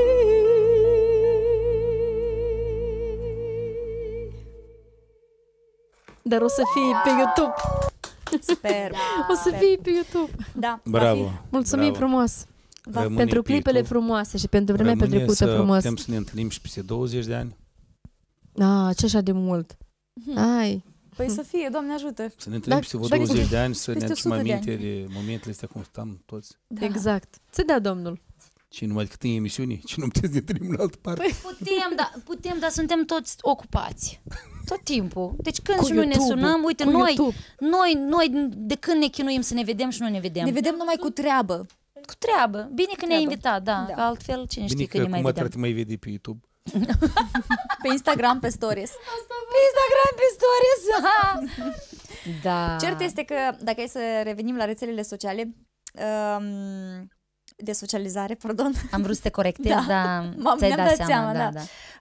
Dar o să fie pe YouTube. Superb. O să fie pe YouTube. Da. Bravo. Mulțumim bravo. frumos. Rămâne Pentru pe clipele YouTube. frumoase și pentru vremea Rămâne petrecută să frumos. putem să ne întâlnim și peste 20 de ani. Ce așa de mult. Ai. Păi să fie, Doamne ajută. Să ne întâlnim peste 20 de ani, să ne peste aducem 100 de aminte ani. de momentele astea cum stăm toți. Da. Exact. Să dea Domnul. Și numai decât în emisiuni, și nu puteți să ne întâlnim în altă parte. Putem, dar suntem toți ocupați. Tot timpul. Deci când Cu și noi ne YouTube-ul, sunăm, uite, cu YouTube. noi de când ne chinuim să ne vedem și nu ne vedem. Ne vedem numai cu treabă. Cu treabă. Bine că ne-ai Treabă. invitat, da. Da. Că altfel cine Bine știe că ne mai cum vedem. te mai vede pe YouTube. Pe Instagram, pe stories. Pe Instagram, pe stories. Da. Cert este că, dacă e să revenim la rețelele sociale, de socializare, pardon, Am vrut să te corectez, Da. dar M-am- ți-ai mi-am dat dat seama. seama, Da.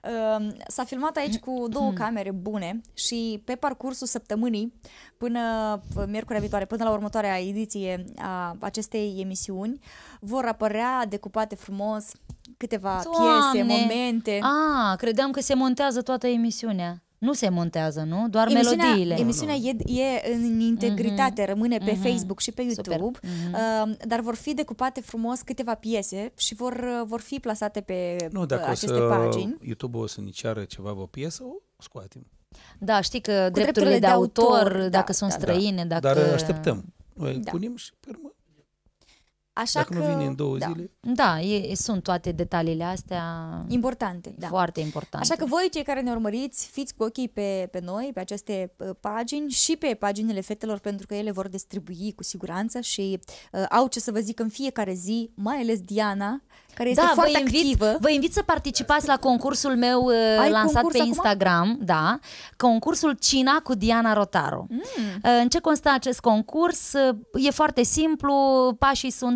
s-a filmat aici cu 2 camere bune și pe parcursul săptămânii, până miercurea viitoare, până la următoarea ediție a acestei emisiuni, vor apărea decupate frumos câteva piese, momente. Credeam că se montează toată emisiunea. Nu se montează, nu? Doar melodiile. Emisiunea e în integritate, rămâne pe Facebook și pe YouTube, dar vor fi decupate frumos câteva piese și vor fi plasate pe Nu, dacă aceste pagini. YouTube-ul o să ne ceară ceva, o piesă, o scoatem. Da, știi că drepturile drepturile de de autor, autor, dacă da, sunt da, străine, dacă... Dar așteptăm. Noi punem și pe urmă. Așa Dacă nu vine în 2 zile. Da, sunt toate detaliile astea Importante, da. foarte importante. Așa că voi, cei care ne urmăriți, fiți cu ochii pe noi, pe aceste pagini și pe paginile fetelor, pentru că ele vor distribui cu siguranță și au ce să vă zic în fiecare zi, mai ales Diana, care este foarte activă. Vă invit să participați la concursul meu lansat concurs pe acum? Instagram, da, concursul Cina cu Diana Rotaru. În ce constă acest concurs? E foarte simplu, pașii sunt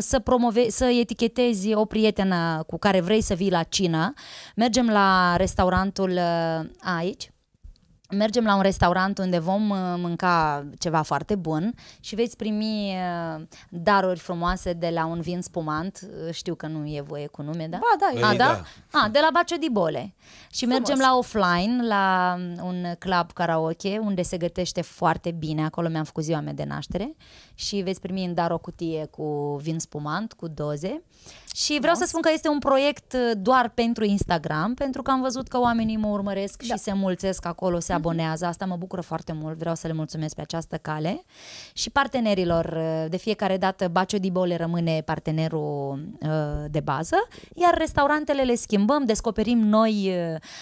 să etichetezi o prietenă cu care vrei să vii la cină. Mergem la restaurantul aici. Mergem la un restaurant unde vom mânca ceva foarte bun și veți primi daruri frumoase de la un vin spumant. Știu că nu e voie cu nume, da? Ba, da, De la Bacio di Bole. Și mergem la offline, la un club karaoke, unde se gătește foarte bine. Acolo mi-am făcut ziua mea de naștere și veți primi în dar o cutie cu vin spumant, cu doze. Și vreau să spun că este un proiect doar pentru Instagram, pentru că am văzut că oamenii mă urmăresc și se mulțesc acolo, se abonează. Asta mă bucură foarte mult, vreau să le mulțumesc pe această cale. Și partenerilor, de fiecare dată Bacio di Bole rămâne partenerul de bază, iar restaurantele le schimbăm, descoperim noi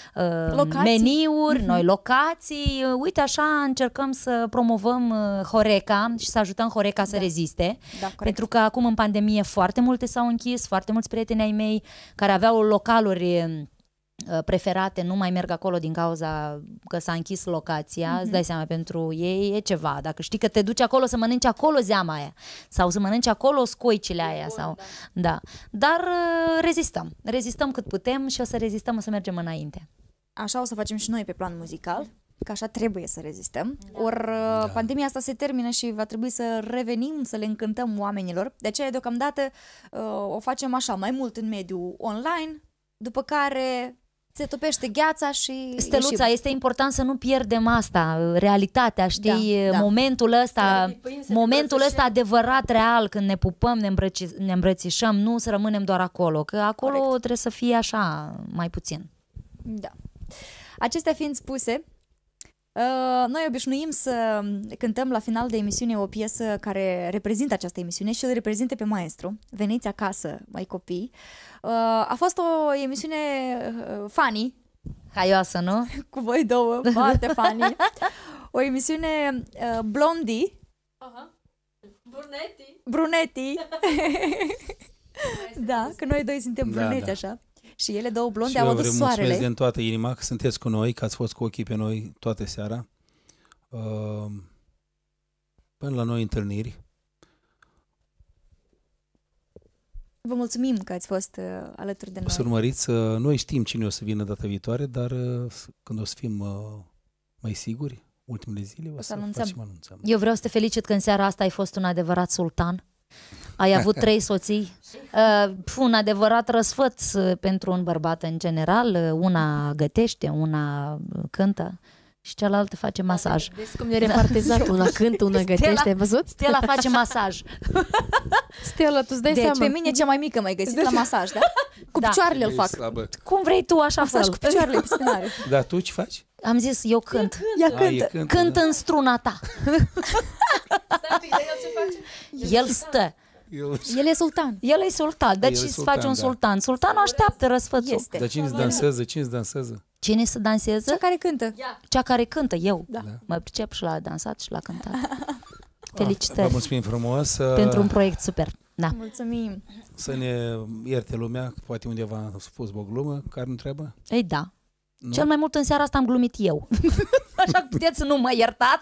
meniuri, noi locații. Uite, așa încercăm să promovăm Horeca și să ajutăm Horeca să reziste. Pentru că acum în pandemie foarte multe s-au închis, foarte mulți prieteni ai mei care aveau localuri preferate nu mai merg acolo din cauza că s-a închis locația. Îți dai seama, pentru ei e ceva. Dacă știi că te duci acolo să mănânci acolo zeama aia sau să mănânci acolo scoicile aia sau... Da. Dar rezistăm cât putem și o să rezistăm, o să mergem înainte. Așa o să facem și noi pe plan muzical, că așa trebuie să rezistăm. Ori pandemia asta se termină și va trebui să revenim, să le încântăm oamenilor. De aceea, deocamdată, o facem așa, mai mult în mediul online, după care se topește gheața și... Steluța, este important să nu pierdem asta, realitatea, știi? Momentul ăsta adevărat, real, când ne pupăm, ne îmbrățișăm, nu să rămânem doar acolo, că acolo trebuie să fie așa, mai puțin. Da. Acestea fiind spuse, noi obișnuim să cântăm la final de emisiune o piesă care reprezintă această emisiune și îl reprezinte pe maestru. Veniți acasă, mai copii. A fost o emisiune funny. Haioasă, nu? Cu voi două, foarte funny. O emisiune Blondie. Brunetti. Da, că noi doi suntem bruneți, așa. Și ele două blonde au adus soarele. Mulțumesc din toată inima că sunteți cu noi, că ați fost cu ochii pe noi toată seara. Până la noi întâlniri. Vă mulțumim că ați fost alături de noi. O să urmăriți, noi știm cine o să vină data viitoare, dar când o să fim mai siguri, ultimele zile, o să anunțăm. Eu vreau să te felicit că în seara asta ai fost un adevărat sultan. Ai avut 3 soții, un adevărat răsfăț pentru un bărbat în general, una gătește, una cântă și cealaltă face masaj. Vezi cum e repartizat, una cântă, una gătește, ai văzut? Stella face masaj. Stella, tu-ți dai seama. Pe mine cea mai mică mai găsit la masaj, da? Cu picioarele îl fac. Cum vrei tu, așa masaj fă-l. cu picioarele pe spinare. Da, tu ce faci? Am zis, eu cânt. Ea cântă. Cântă în struna ta. El stă. El e sultan. El e sultan. Dar ce să face un sultan? Sultanul așteaptă răsfățul. Este. Dar cine dansează? Cine dansează? Cine să danseze? Cea care cântă. Cea care cântă, eu. Da. Mă pricep și la dansat și la cântat. Felicitări. Vă mulțumim frumos. Pentru un proiect super. Da. Mulțumim. Să ne ierte lumea, poate undeva a spus o glumă, care nu trebuie? Ei, da. Nu? Cel mai mult în seara asta am glumit eu. Așa că puteți să nu mă iertați.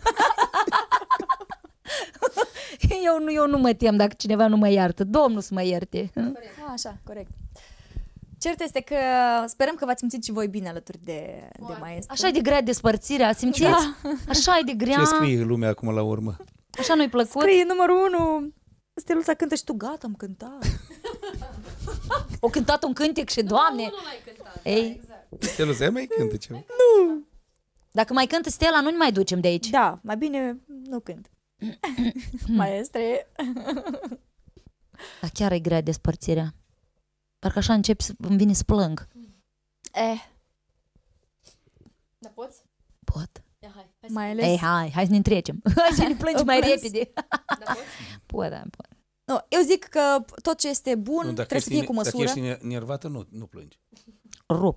Eu nu mă tem dacă cineva nu mă iartă. Domnul să mă ierte. Așa, corect. Cert este că sperăm că v-ați simțit și voi bine alături de maestru. Așa e de grea despărțirea, simțiți? Da. Așa e de grea. Ce scrie lumea acum la urmă? Așa nu-i plăcut? Scrie numărul 1. Steluța cântă și tu, gata, am cântat. O cântat un cântec și, Doamne! Nu l-ai cântat. Ei, Steluța mai cântă ceva? Nu. dacă mai cântă Stella, nu ne mai ducem de aici. Da, mai bine nu cânt. Maestre. Dar chiar e grea despărțirea. Parcă așa încep îmi vine să plâng. Da, poți? Pot. Ia, hai. Mai ales... Ei, hai să ne întrecem. Hai să ne plângi mai repede. Da, poți? Pot, da, pot. Nu, eu zic că tot ce este bun trebuie să fie cu măsură. Dacă ești nervată, nu plângi. Rup.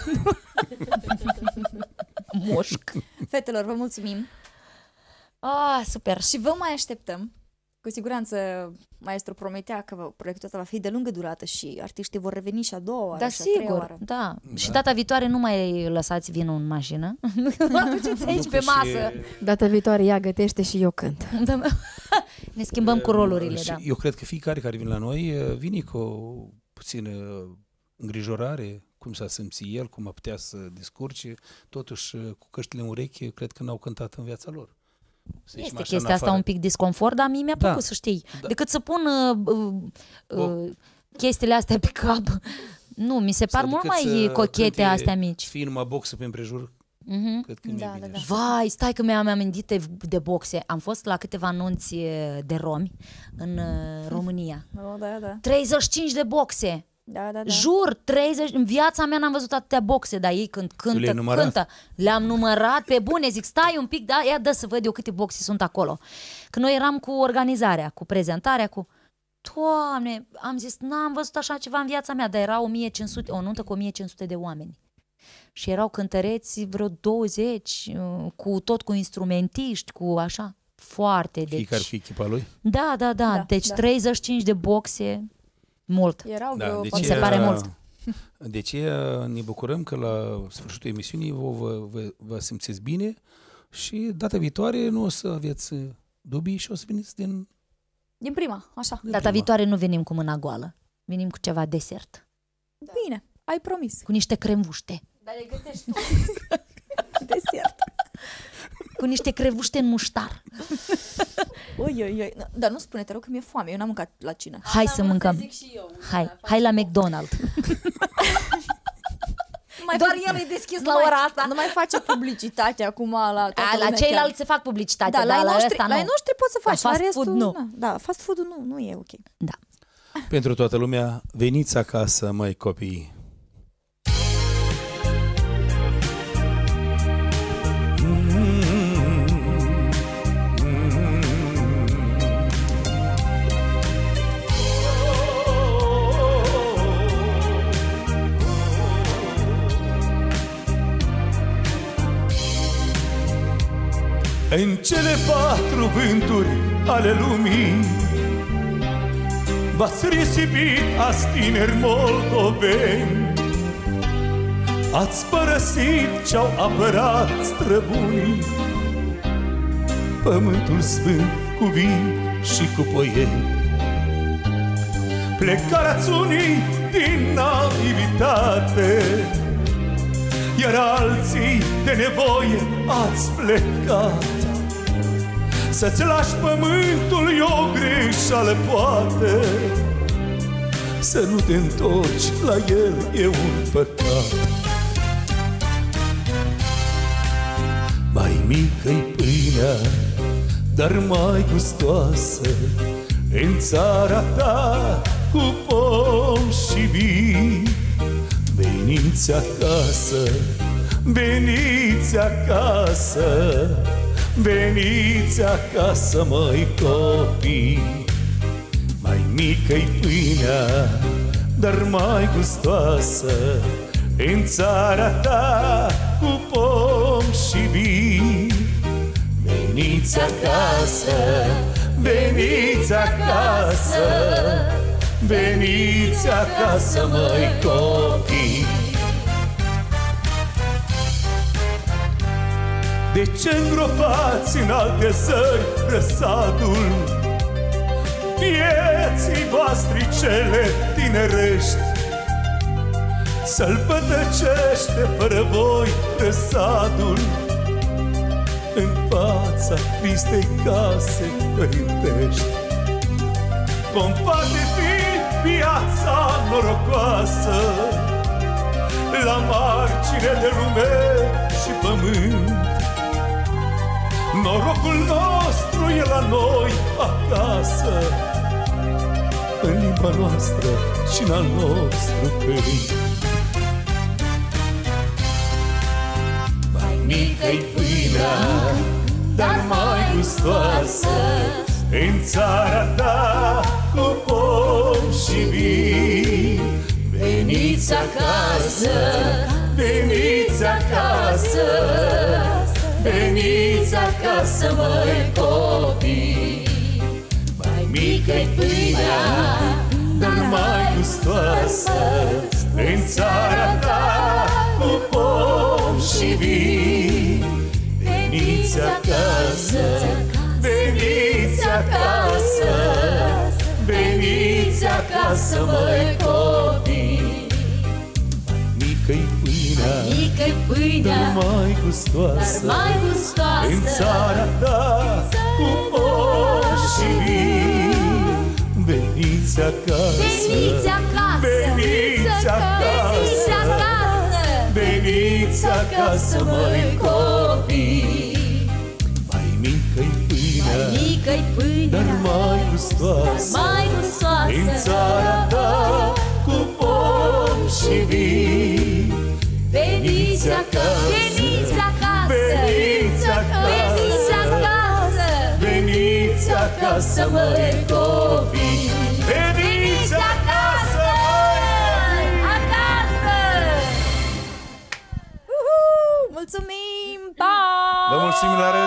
Moșc. Fetelor, vă mulțumim. Super. Și vă mai așteptăm. Cu siguranță maestru prometea că proiectul ăsta va fi de lungă durată și artiștii vor reveni și a doua oară, Da, și a treia sigur, oară. da. Și data viitoare nu mai lăsați vinul în mașină. Mă aduceți aici pe masă. Data viitoare ea gătește și eu cânt. Ne schimbăm cu rolurile, Și da. eu cred că fiecare care vine la noi vine cu o puțină îngrijorare, cum s-a simțit el, cum a putea să descurce, totuși cu căștile în ureche, cred că n-au cântat în viața lor. Este chestia asta un pic disconfort, dar mie mi-a plăcut să știi. Da. Decât să pun chestiile astea pe cap. Nu, mi se par mult mai cochete astea mici. Fii numai boxă pe împrejur, cred că Da, e bine. da. Vai, stai că mi-am amintit de boxe. Am fost la câteva anunți de romi în România. Oh, da, da. 35 de boxe. Da, da, da. Jur, 30, în viața mea n-am văzut atâtea boxe, dar ei când cântă, le-am numărat pe bune, zic, stai un pic, da, ia dă să văd eu câte boxe sunt acolo. Că noi eram cu organizarea, cu prezentarea, cu... Doamne, am zis, n-am văzut așa ceva în viața mea, dar era 1500, o nuntă cu 1500 de oameni. Și erau cântăreți vreo 20, cu instrumentiști, cu așa, foarte, deci... Fiecare cu echipa lui? Da, deci 35 de boxe... Mult. Erau Da, mi se pare mult. De ce ne bucurăm că la sfârșitul emisiunii vă simțiți bine și data viitoare nu o să aveți dubii și o să veniți din prima, așa. Data viitoare nu venim cu mâna goală. Venim cu ceva desert. Bine, ai promis. Cu niște cremvuște. Dar le gătești tu. Desert. Cu niște crevuște în muștar. Oi. Dar nu spune, te rog, că mi-e foame. Eu n-am mâncat la cină. Hai să mâncăm. Hai la McDonald's. Doar el e deschis la ora asta. Nu mai face publicitate acum la toată La ceilalți se fac publicitate, dar la noștri, ăsta nu. la noștri poți să faci, la fast restul food nu. Da, fast food nu e ok. Da. Pentru toată lumea, veniți acasă, măi copii. În cele 4 vânturi ale lumii v-ați risipit azi tineri moldoveni, ați părăsit ce-au apărat străbunii, pământul sfânt cu vii și cu poieni. Plecați unii din naivitate, iar alții de nevoie ați plecat. Să-ți lași pământul e o greșeală, poate, să nu te întorci la el e un păcat. Mai mică-i pâinea, dar mai gustoasă, în țara ta cu pom și vii. Veniți acasă, veniți acasă, veniți acasă, măi copii. Mai mică-i pâinea, dar mai gustoasă, în țara ta cu pom și vii. Veniți acasă, veniți acasă, veniți acasă, măi copii. De ce îngropați în alte țări răsadul vieții voastre cele tinerești? Să-l pătăcește fără voi răsadul în fața tristei case părintești. Vom poate fi viața norocoasă la margine de lume și pământ. Norocul nostru e la noi acasă, în limba noastră și în al nostru cânt. Mai mică-i pâinea, dar mai gustoasă, în țara ta cu pom și vii. Veniți acasă, veniți acasă, veniți acasă, măi copii. Mai mică-i pâinea, dar mai gustoasă, în țara ta cu pom și vii. Veniți acasă, veniți acasă, veniți acasă, măi copii. Mică-i pâinea, mică-i pâinea, dar mai gustoasă, în țara ta cu pom și vii. Veniți acasă, veniți acasă, veniți acasă, veniți acasă, măi copii. Mai mică-i pâinea, mică-i pâinea, dar mai gustoasă, în țara ta cu pom și vii. veniți acasă, veniți acasă, veniți acasă, veniți acasă, măi copii. Veniți acasă, acasă! Mulțumim! Pa! Vă mulțumim, la